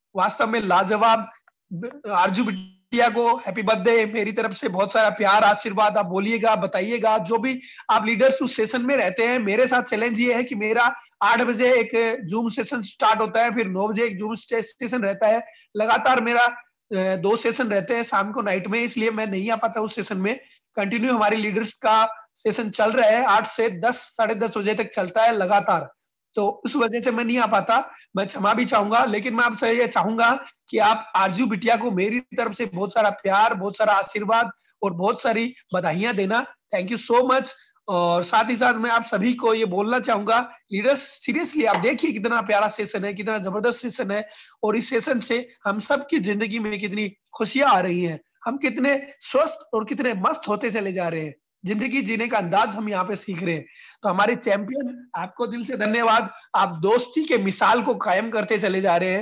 वास्तव में लाजवाब। आरजू बिटिया को हैप्पी बर्थडे मेरी तरफ से, बहुत सारा प्यार आशीर्वाद आप बोलिएगा, बताइएगा। जो भी आप लीडर्स उस सेशन में रहते हैं, मेरे साथ चैलेंज ये है कि मेरा आठ बजे एक जूम सेशन स्टार्ट होता है, फिर नौ बजे एक जूम सेशन रहता है, लगातार मेरा दो सेशन रहते हैं शाम को नाइट में, इसलिए मैं नहीं आ पाता उस सेशन में। कंटिन्यू हमारी लीडर्स का सेशन चल रहा है, आठ से दस साढ़े दस बजे तक चलता है लगातार, तो उस वजह से मैं नहीं आ पाता, मैं क्षमा भी चाहूंगा। लेकिन मैं आपसे ये चाहूंगा कि आप आरजू बिटिया को मेरी तरफ से बहुत सारा प्यार, बहुत सारा आशीर्वाद और बहुत सारी बधाइयां देना। Thank you so much. और साथ ही साथ मैं आप सभी को ये बोलना चाहूंगा, लीडर्स सीरियसली आप देखिए कितना प्यारा सेशन है, कितना जबरदस्त सेशन है, और इस सेशन से हम सब की जिंदगी में कितनी खुशियां आ रही हैं, हम कितने स्वस्थ और कितने मस्त होते चले जा रहे हैं, जिंदगी जीने का अंदाज हम यहाँ पे सीख रहे हैं। तो हमारे चैंपियन, आपको दिल से धन्यवाद, आप दोस्ती के मिसाल को कायम करते चले जा रहे हैं।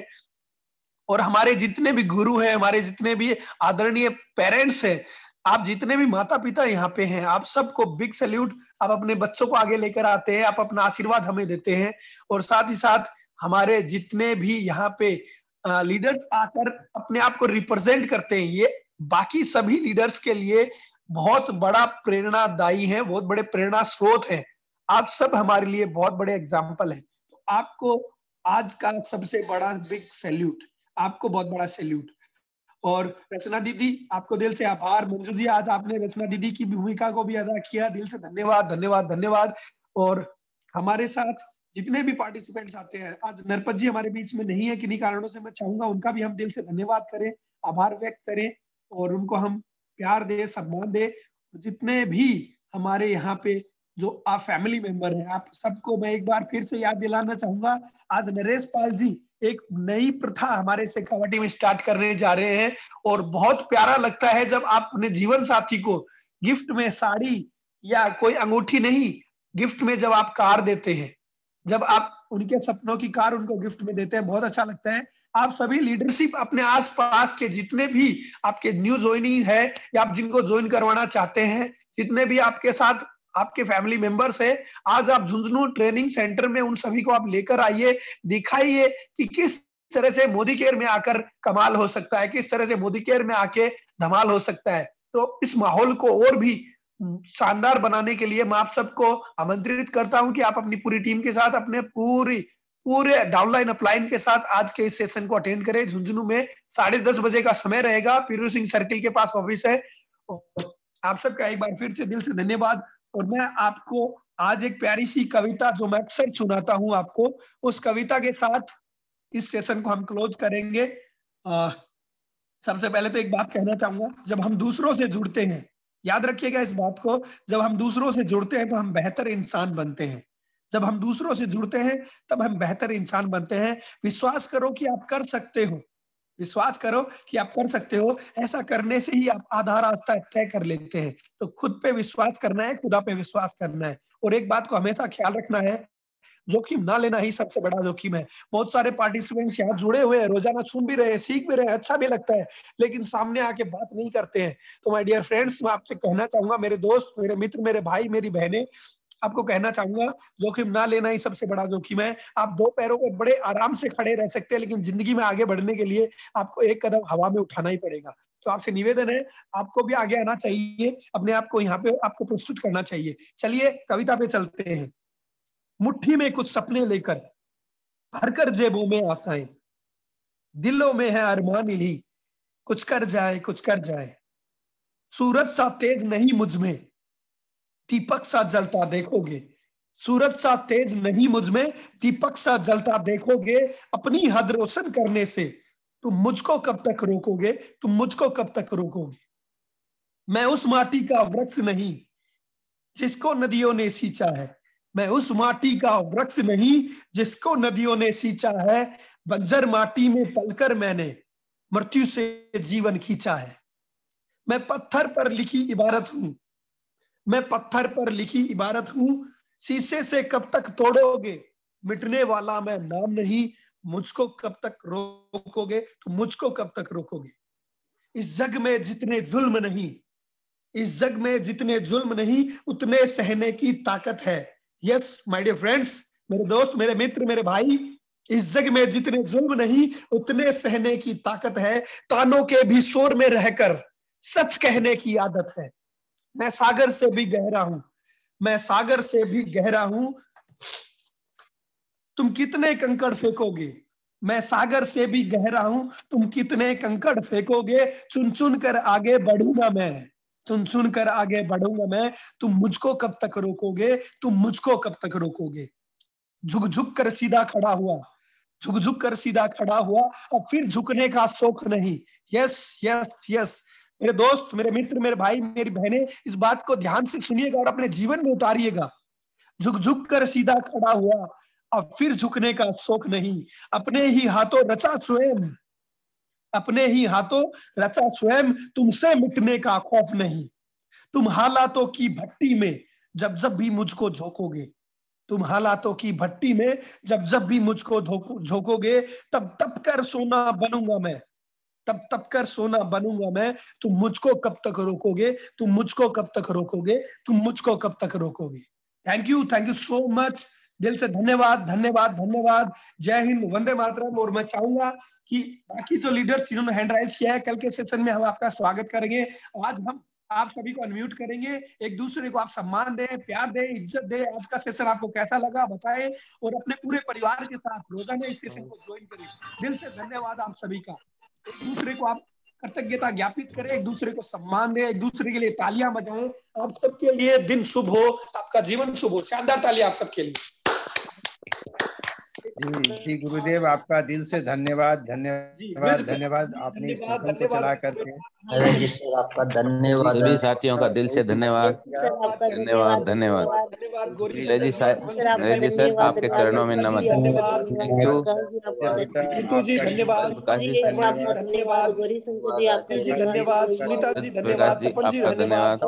और हमारे जितने भी गुरु हैं, हमारे जितने भी आदरणीय पेरेंट्स हैं, आप जितने भी माता पिता यहाँ पे हैं, आप सबको बिग सैल्यूट। आप अपने बच्चों को आगे लेकर आते हैं, आप अपना आशीर्वाद हमें देते हैं। और साथ ही साथ हमारे जितने भी यहाँ पे लीडर्स आकर अपने आप को रिप्रेजेंट करते हैं, ये बाकी सभी लीडर्स के लिए बहुत बड़ा प्रेरणादायी है, बहुत बड़े प्रेरणा स्रोत है। आप सब हमारे लिए बहुत बड़े एग्जाम्पल हैं। तो आपको आज का सबसे बड़ा बिग सैल्यूट, आपको बहुत बड़ा सैल्यूट। और रचना दीदी, आपको दिल से आभार। मंजू जी, आज आपने रचना दीदी की भूमिका को भी अदा किया, दिल से धन्यवाद धन्यवाद धन्यवाद। और हमारे साथ जितने भी पार्टिसिपेंट्स आते हैं, आज नरपत जी हमारे बीच में नहीं है किन्हीं कारणों से, मैं चाहूंगा उनका भी हम दिल से धन्यवाद करें, आभार व्यक्त करें और उनको हम प्यार दे, सम्मान दे। जितने भी हमारे यहाँ पे जो आप फैमिली मेंबर हैं, आप सबको मैं एक बार फिर से याद दिलाना चाहूंगा, आज नरेश पाल जी एक नई प्रथा हमारे शेखावाटी में स्टार्ट करने जा रहे हैं। और बहुत प्यारा लगता है जब आप अपने जीवन साथी को गिफ्ट में साड़ी या कोई अंगूठी नहीं, गिफ्ट में जब आप कार देते हैं, जब आप उनके सपनों की कार उनको गिफ्ट में देते हैं, बहुत अच्छा लगता है। आप सभी लीडरशिप अपने आसपास के जितने भी आपके न्यू ज्वाइनिंग है या आप जिनको ज्वाइन करवाना चाहते हैं, जितने भी आपके साथ आपके फैमिली मेंबर्स है, आज आप झुंझुनू ट्रेनिंग सेंटर में उन सभी को आप लेकर आइए, दिखाइए कि किस तरह से मोदी केयर में आकर कमाल हो सकता है, किस तरह से मोदी केयर में आके धमाल हो सकता है। तो इस माहौल को और भी शानदार बनाने के लिए मैं आप सबको आमंत्रित करता हूं कि आप अपनी पूरी टीम के साथ, अपने पूरी पूरे डाउनलाइन अपलाइन के साथ आज के इस सेशन को अटेंड करें। झुंझुनू में साढ़े दस बजे का समय रहेगा, पीरू सिंह सर्किल के पास ऑफिस है। आप सबका एक बार फिर से दिल से धन्यवाद। और मैं आपको आज एक प्यारी सी कविता जो मैं अक्सर सुनाता हूं आपको, उस कविता के साथ इस सेशन को हम क्लोज करेंगे। आ, सबसे पहले तो एक बात कहना चाहूंगा, जब हम दूसरों से जुड़ते हैं, याद रखिएगा इस बात को, जब हम दूसरों से जुड़ते हैं तो हम बेहतर इंसान बनते हैं। जब हम दूसरों से जुड़ते हैं तब हम बेहतर इंसान बनते हैं। विश्वास करो कि आप कर सकते हो, विश्वास करो कि आप कर सकते हो। ऐसा करने से ही आप आधा रास्ता तय कर लेते हैं। तो खुद पे विश्वास करना है, खुदा पे विश्वास करना है। और एक बात को हमेशा ख्याल रखना है, जोखिम ना लेना ही सबसे बड़ा जोखिम है। बहुत सारे पार्टिसिपेंट्स यहाँ जुड़े हुए हैं, रोजाना सुन भी रहे हैं, सीख भी रहे हैं, अच्छा भी लगता है, लेकिन सामने आके बात नहीं करते हैं। तो माय डियर फ्रेंड्स, मैं आपसे कहना चाहूंगा, मेरे दोस्त, मेरे मित्र, मेरे भाई, मेरी बहनें, आपको कहना चाहूंगा, जोखिम ना लेना ही सबसे बड़ा जोखिम है। आप दो पैरों पे बड़े आराम से खड़े रह सकते हैं, लेकिन जिंदगी में आगे बढ़ने के लिए आपको एक कदम हवा में उठाना ही पड़ेगा। तो आपसे निवेदन है, आपको भी आगे आना चाहिए, अपने आप को यहाँ पे आपको प्रस्तुत करना चाहिए। चलिए कविता पे चलते हैं। मुट्ठी में कुछ सपने लेकर, भरकर जेबों में आशाएं, दिलों में है अरमान ही, कुछ कर जाए कुछ कर जाए। सूरज सा तेज नहीं मुझ में, दीपक सा जलता देखोगे। सूरज सा तेज नहीं मुझ में, दीपक सा जलता देखोगे। अपनी हद रोशन करने से तुम मुझको कब तक रोकोगे, तुम मुझको कब तक रोकोगे। मैं उस माटी का वृक्ष नहीं जिसको नदियों ने सींचा है, मैं उस माटी का वृक्ष नहीं जिसको नदियों ने सींचा है। बंजर माटी में पलकर मैंने मृत्यु से जीवन खींचा है। मैं पत्थर पर लिखी इबारत हूं, मैं पत्थर पर लिखी इबारत हूं। शीशे से कब तक तोड़ोगे, मिटने वाला मैं नाम नहीं। मुझको कब तक रोकोगे, तो मुझको कब तक रोकोगे। इस जग में जितने जुल्म नहीं, इस जग में जितने जुल्म नहीं, उतने सहने की ताकत है। यस माय डियर फ्रेंड्स, मेरे दोस्त, मेरे मित्र, मेरे भाई, इस जग में जितने जुल्म नहीं उतने सहने की ताकत है, तानों के भी शोर में रहकर सच कहने की आदत है। मैं सागर से भी गहरा हूं, मैं सागर से भी गहरा हूं, तुम कितने कंकड़ फेंकोगे। मैं सागर से भी गहरा हूं, तुम कितने कंकड़ फेंकोगे। चुन चुन कर आगे बढ़ूंगा मैं, चुन चुन कर आगे बढ़ूंगा मैं, तुम मुझको कब तक रोकोगे, तुम मुझको कब तक रोकोगे। झुक झुक कर सीधा खड़ा हुआ, झुक झुक कर सीधा खड़ा हुआ, अब फिर झुकने का शौक नहीं। यस यस यस मेरे दोस्त, मेरे मित्र, मेरे भाई, मेरी बहनें, इस बात को ध्यान से सुनिएगा और अपने जीवन में उतारिएगा। झुक झुक कर सीधा खड़ा हुआ, अब फिर झुकने का शौक नहीं। अपने ही हाथों रचा स्वयं, अपने ही हाथों रचा स्वयं, तुमसे मिटने का खौफ नहीं। तुम हालातों की भट्टी में जब जब भी मुझको झोंकोगे, तुम हालातों की भट्टी में जब जब भी मुझको झोंकोगे, तब तब कर सोना बनूंगा मैं, तब तब कर सोना बनूंगा मैं। तुम मुझको कब तक रोकोगे, तुम मुझको कब तक रोकोगे, तुम मुझको कब तक रोकोगे। Thank you, thank you so much, दिल से धन्यवाद धन्यवाद धन्यवाद। जय हिंद, वंदे मातरम। और मैं चाहूंगा कि बाकी जो लीडर्स जिन्होंने हैंड राइज किया है, कल के सेशन में हम आपका स्वागत करेंगे। आज हम आप सभी को अनम्यूट करेंगे, एक दूसरे को आप सम्मान दें, प्यार दें, इज्जत दें। आज का सेशन आपको कैसा लगा बताएं और अपने पूरे परिवार के साथ रोजाना इस सेशन को ज्वाइन करें। दिल से धन्यवाद आप सभी का। एक दूसरे को आप कृतज्ञता ज्ञापित करें, एक दूसरे को सम्मान दें, एक दूसरे के लिए तालियां बजाएं। आप सबके लिए दिन शुभ हो, आपका जीवन शुभ हो। शानदार तालियां आप सबके लिए। जी जी गुरुदेव, आपका दिल से धन्यवाद धन्यवाद धन्यवाद। आपने इस सेशन को चला करके जी सर आपका धन्यवाद। सभी साथियों का दिल से धन्यवाद धन्यवाद धन्यवाद। नरेश जी सर आपके चरणों में नमन। थैंक यू नीतू जी, धन्यवाद। प्रकाश जी धन्यवाद, धन्यवाद सुनीता जी, धन्यवाद तपन जी, धन्यवाद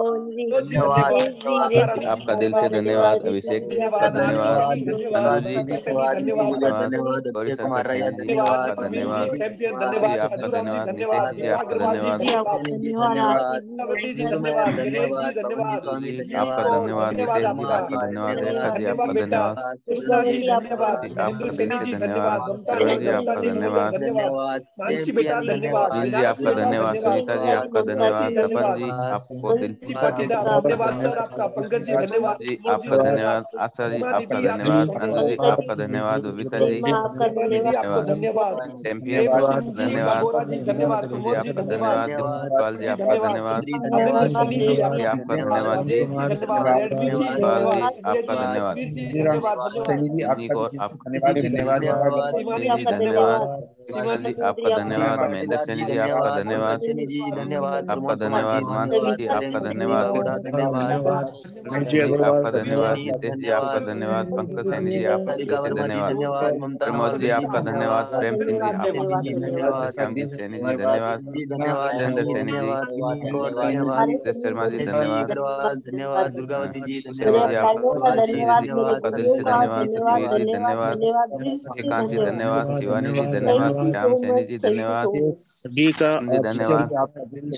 आपका दिल से धन्यवाद। अभिषेक धन्यवाद, अनुज जी धन्यवाद, अक्षय कुमार राय धन्यवाद, धन्यवाद चैंपियन, धन्यवाद धन्यवाद धन्यवाद अग्रवाल जी, धन्यवाद जी, धन्यवाद गणेश जी, धन्यवाद आपका धन्यवाद, धन्यवाद बेटा कृष्णा जी, धन्यवाद महेंद्र सैनी जी, धन्यवाद ममता जी, धन्यवाद मानसी बेटा, धन्यवाद जी आपका धन्यवाद, सुनीता जी आपका धन्यवाद, तपन जी आपको दिल से धन्यवाद सर आपका, पंकज जी धन्यवाद जी आपका धन्यवाद, आशा जी आपका धन्यवाद, अंजू जी आपका धन्यवाद, बबीता जी आपको धन्यवाद, चैंपियन धन्यवाद, धन्यवाद जी आपका धन्यवाद, इकबाल जी आपका धन्यवाद, जी आपका धन्यवाद, जी इकबाल जी आपका धन्यवाद, जी आपका धन्यवाद, जी धन्यवाद, जी आपका धन्यवाद, महेंद्र सैनी जी आपका धन्यवाद, आपका धन्यवाद, मानसी जी आपका धन्यवाद, जी आपका धन्यवाद, नितेश जी आपका धन्यवाद, पंकज सैनी जी आपका धन्यवाद, प्रमोद जी आपका धन्यवाद, प्रेम सिंह जी आपका धन्यवाद, श्यामजी सैनी जी धन्यवाद, सुरेंद्र सैनी जी, शर्मा जी धन्यवाद, धन्यवाद, दुर्गावती जी धन्यवाद, आपका दिल से धन्यवाद, सुखबीर जी धन्यवाद, श्रीकांत जी धन्यवाद, शिवानी जी धन्यवाद, श्याम सैनी जी धन्यवाद, सभी का धन्यवाद,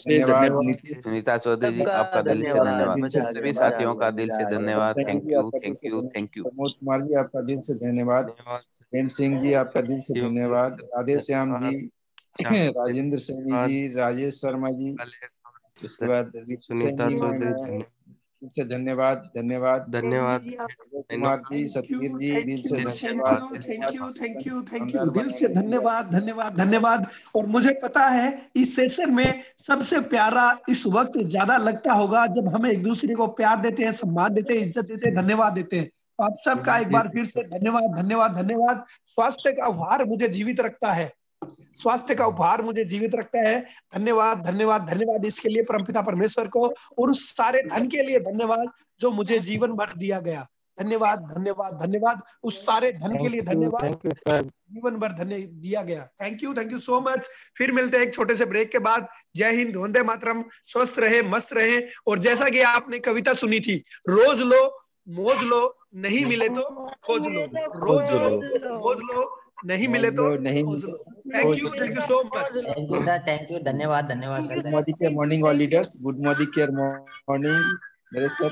सुनीता चौधरी जी आपका दिल से धन्यवाद, सभी साथियों का दिल से धन्यवाद। Thank you thank you thank you. Pramod Kumar ji आपका दिल से धन्यवाद, प्रेम सिंह जी आपका दिल से धन्यवाद, राधे श्याम जी, राजेंद्र सैनी जी, राजेश शर्मा जी, उसके बाद सुनीता चौधरी से धन्यवाद धन्यवाद धन्यवाद, कुमार जी, सतवीर जी दिल से धन्यवाद, thank you thank you thank you, दिल से धन्यवाद धन्यवाद धन्यवाद। और मुझे पता है इस सेशन में सबसे प्यारा इस वक्त ज्यादा लगता होगा जब हम एक दूसरे को प्यार देते हैं, सम्मान देते हैं, इज्जत देते हैं, धन्यवाद देते हैं। आप सबका एक बार फिर से धन्यवाद धन्यवाद धन्यवाद। स्वास्थ्य का उपहार मुझे जीवित रखता है, स्वास्थ्य का उपहार मुझे जीवित रखता है। धन्यवाद धन्यवाद धन्यवाद इसके लिए परमपिता परमेश्वर को, और उस सारे धन के लिए धन्यवाद जो मुझे जीवन भर दिया गया। धन्यवाद धन्यवाद धन्यवाद उस सारे धन के लिए, धन्यवाद जीवन भर धन्य दिया गया। Thank you thank you so much. फिर मिलते हैं एक छोटे से ब्रेक के बाद। जय हिंद, वंदे मातरम। स्वस्थ रहे, मस्त रहे। और जैसा कि आपने कविता सुनी थी, रोज लो मौज लो, नहीं मिले तो खोज लो, रोज लो मौज लो, नहीं मिले तो नहीं खोज लो। Thank you thank you so much. Thank you sir, thank you, धन्यवाद धन्यवाद sir. Good morning care morning all leaders, good morning care morning मेरे सर,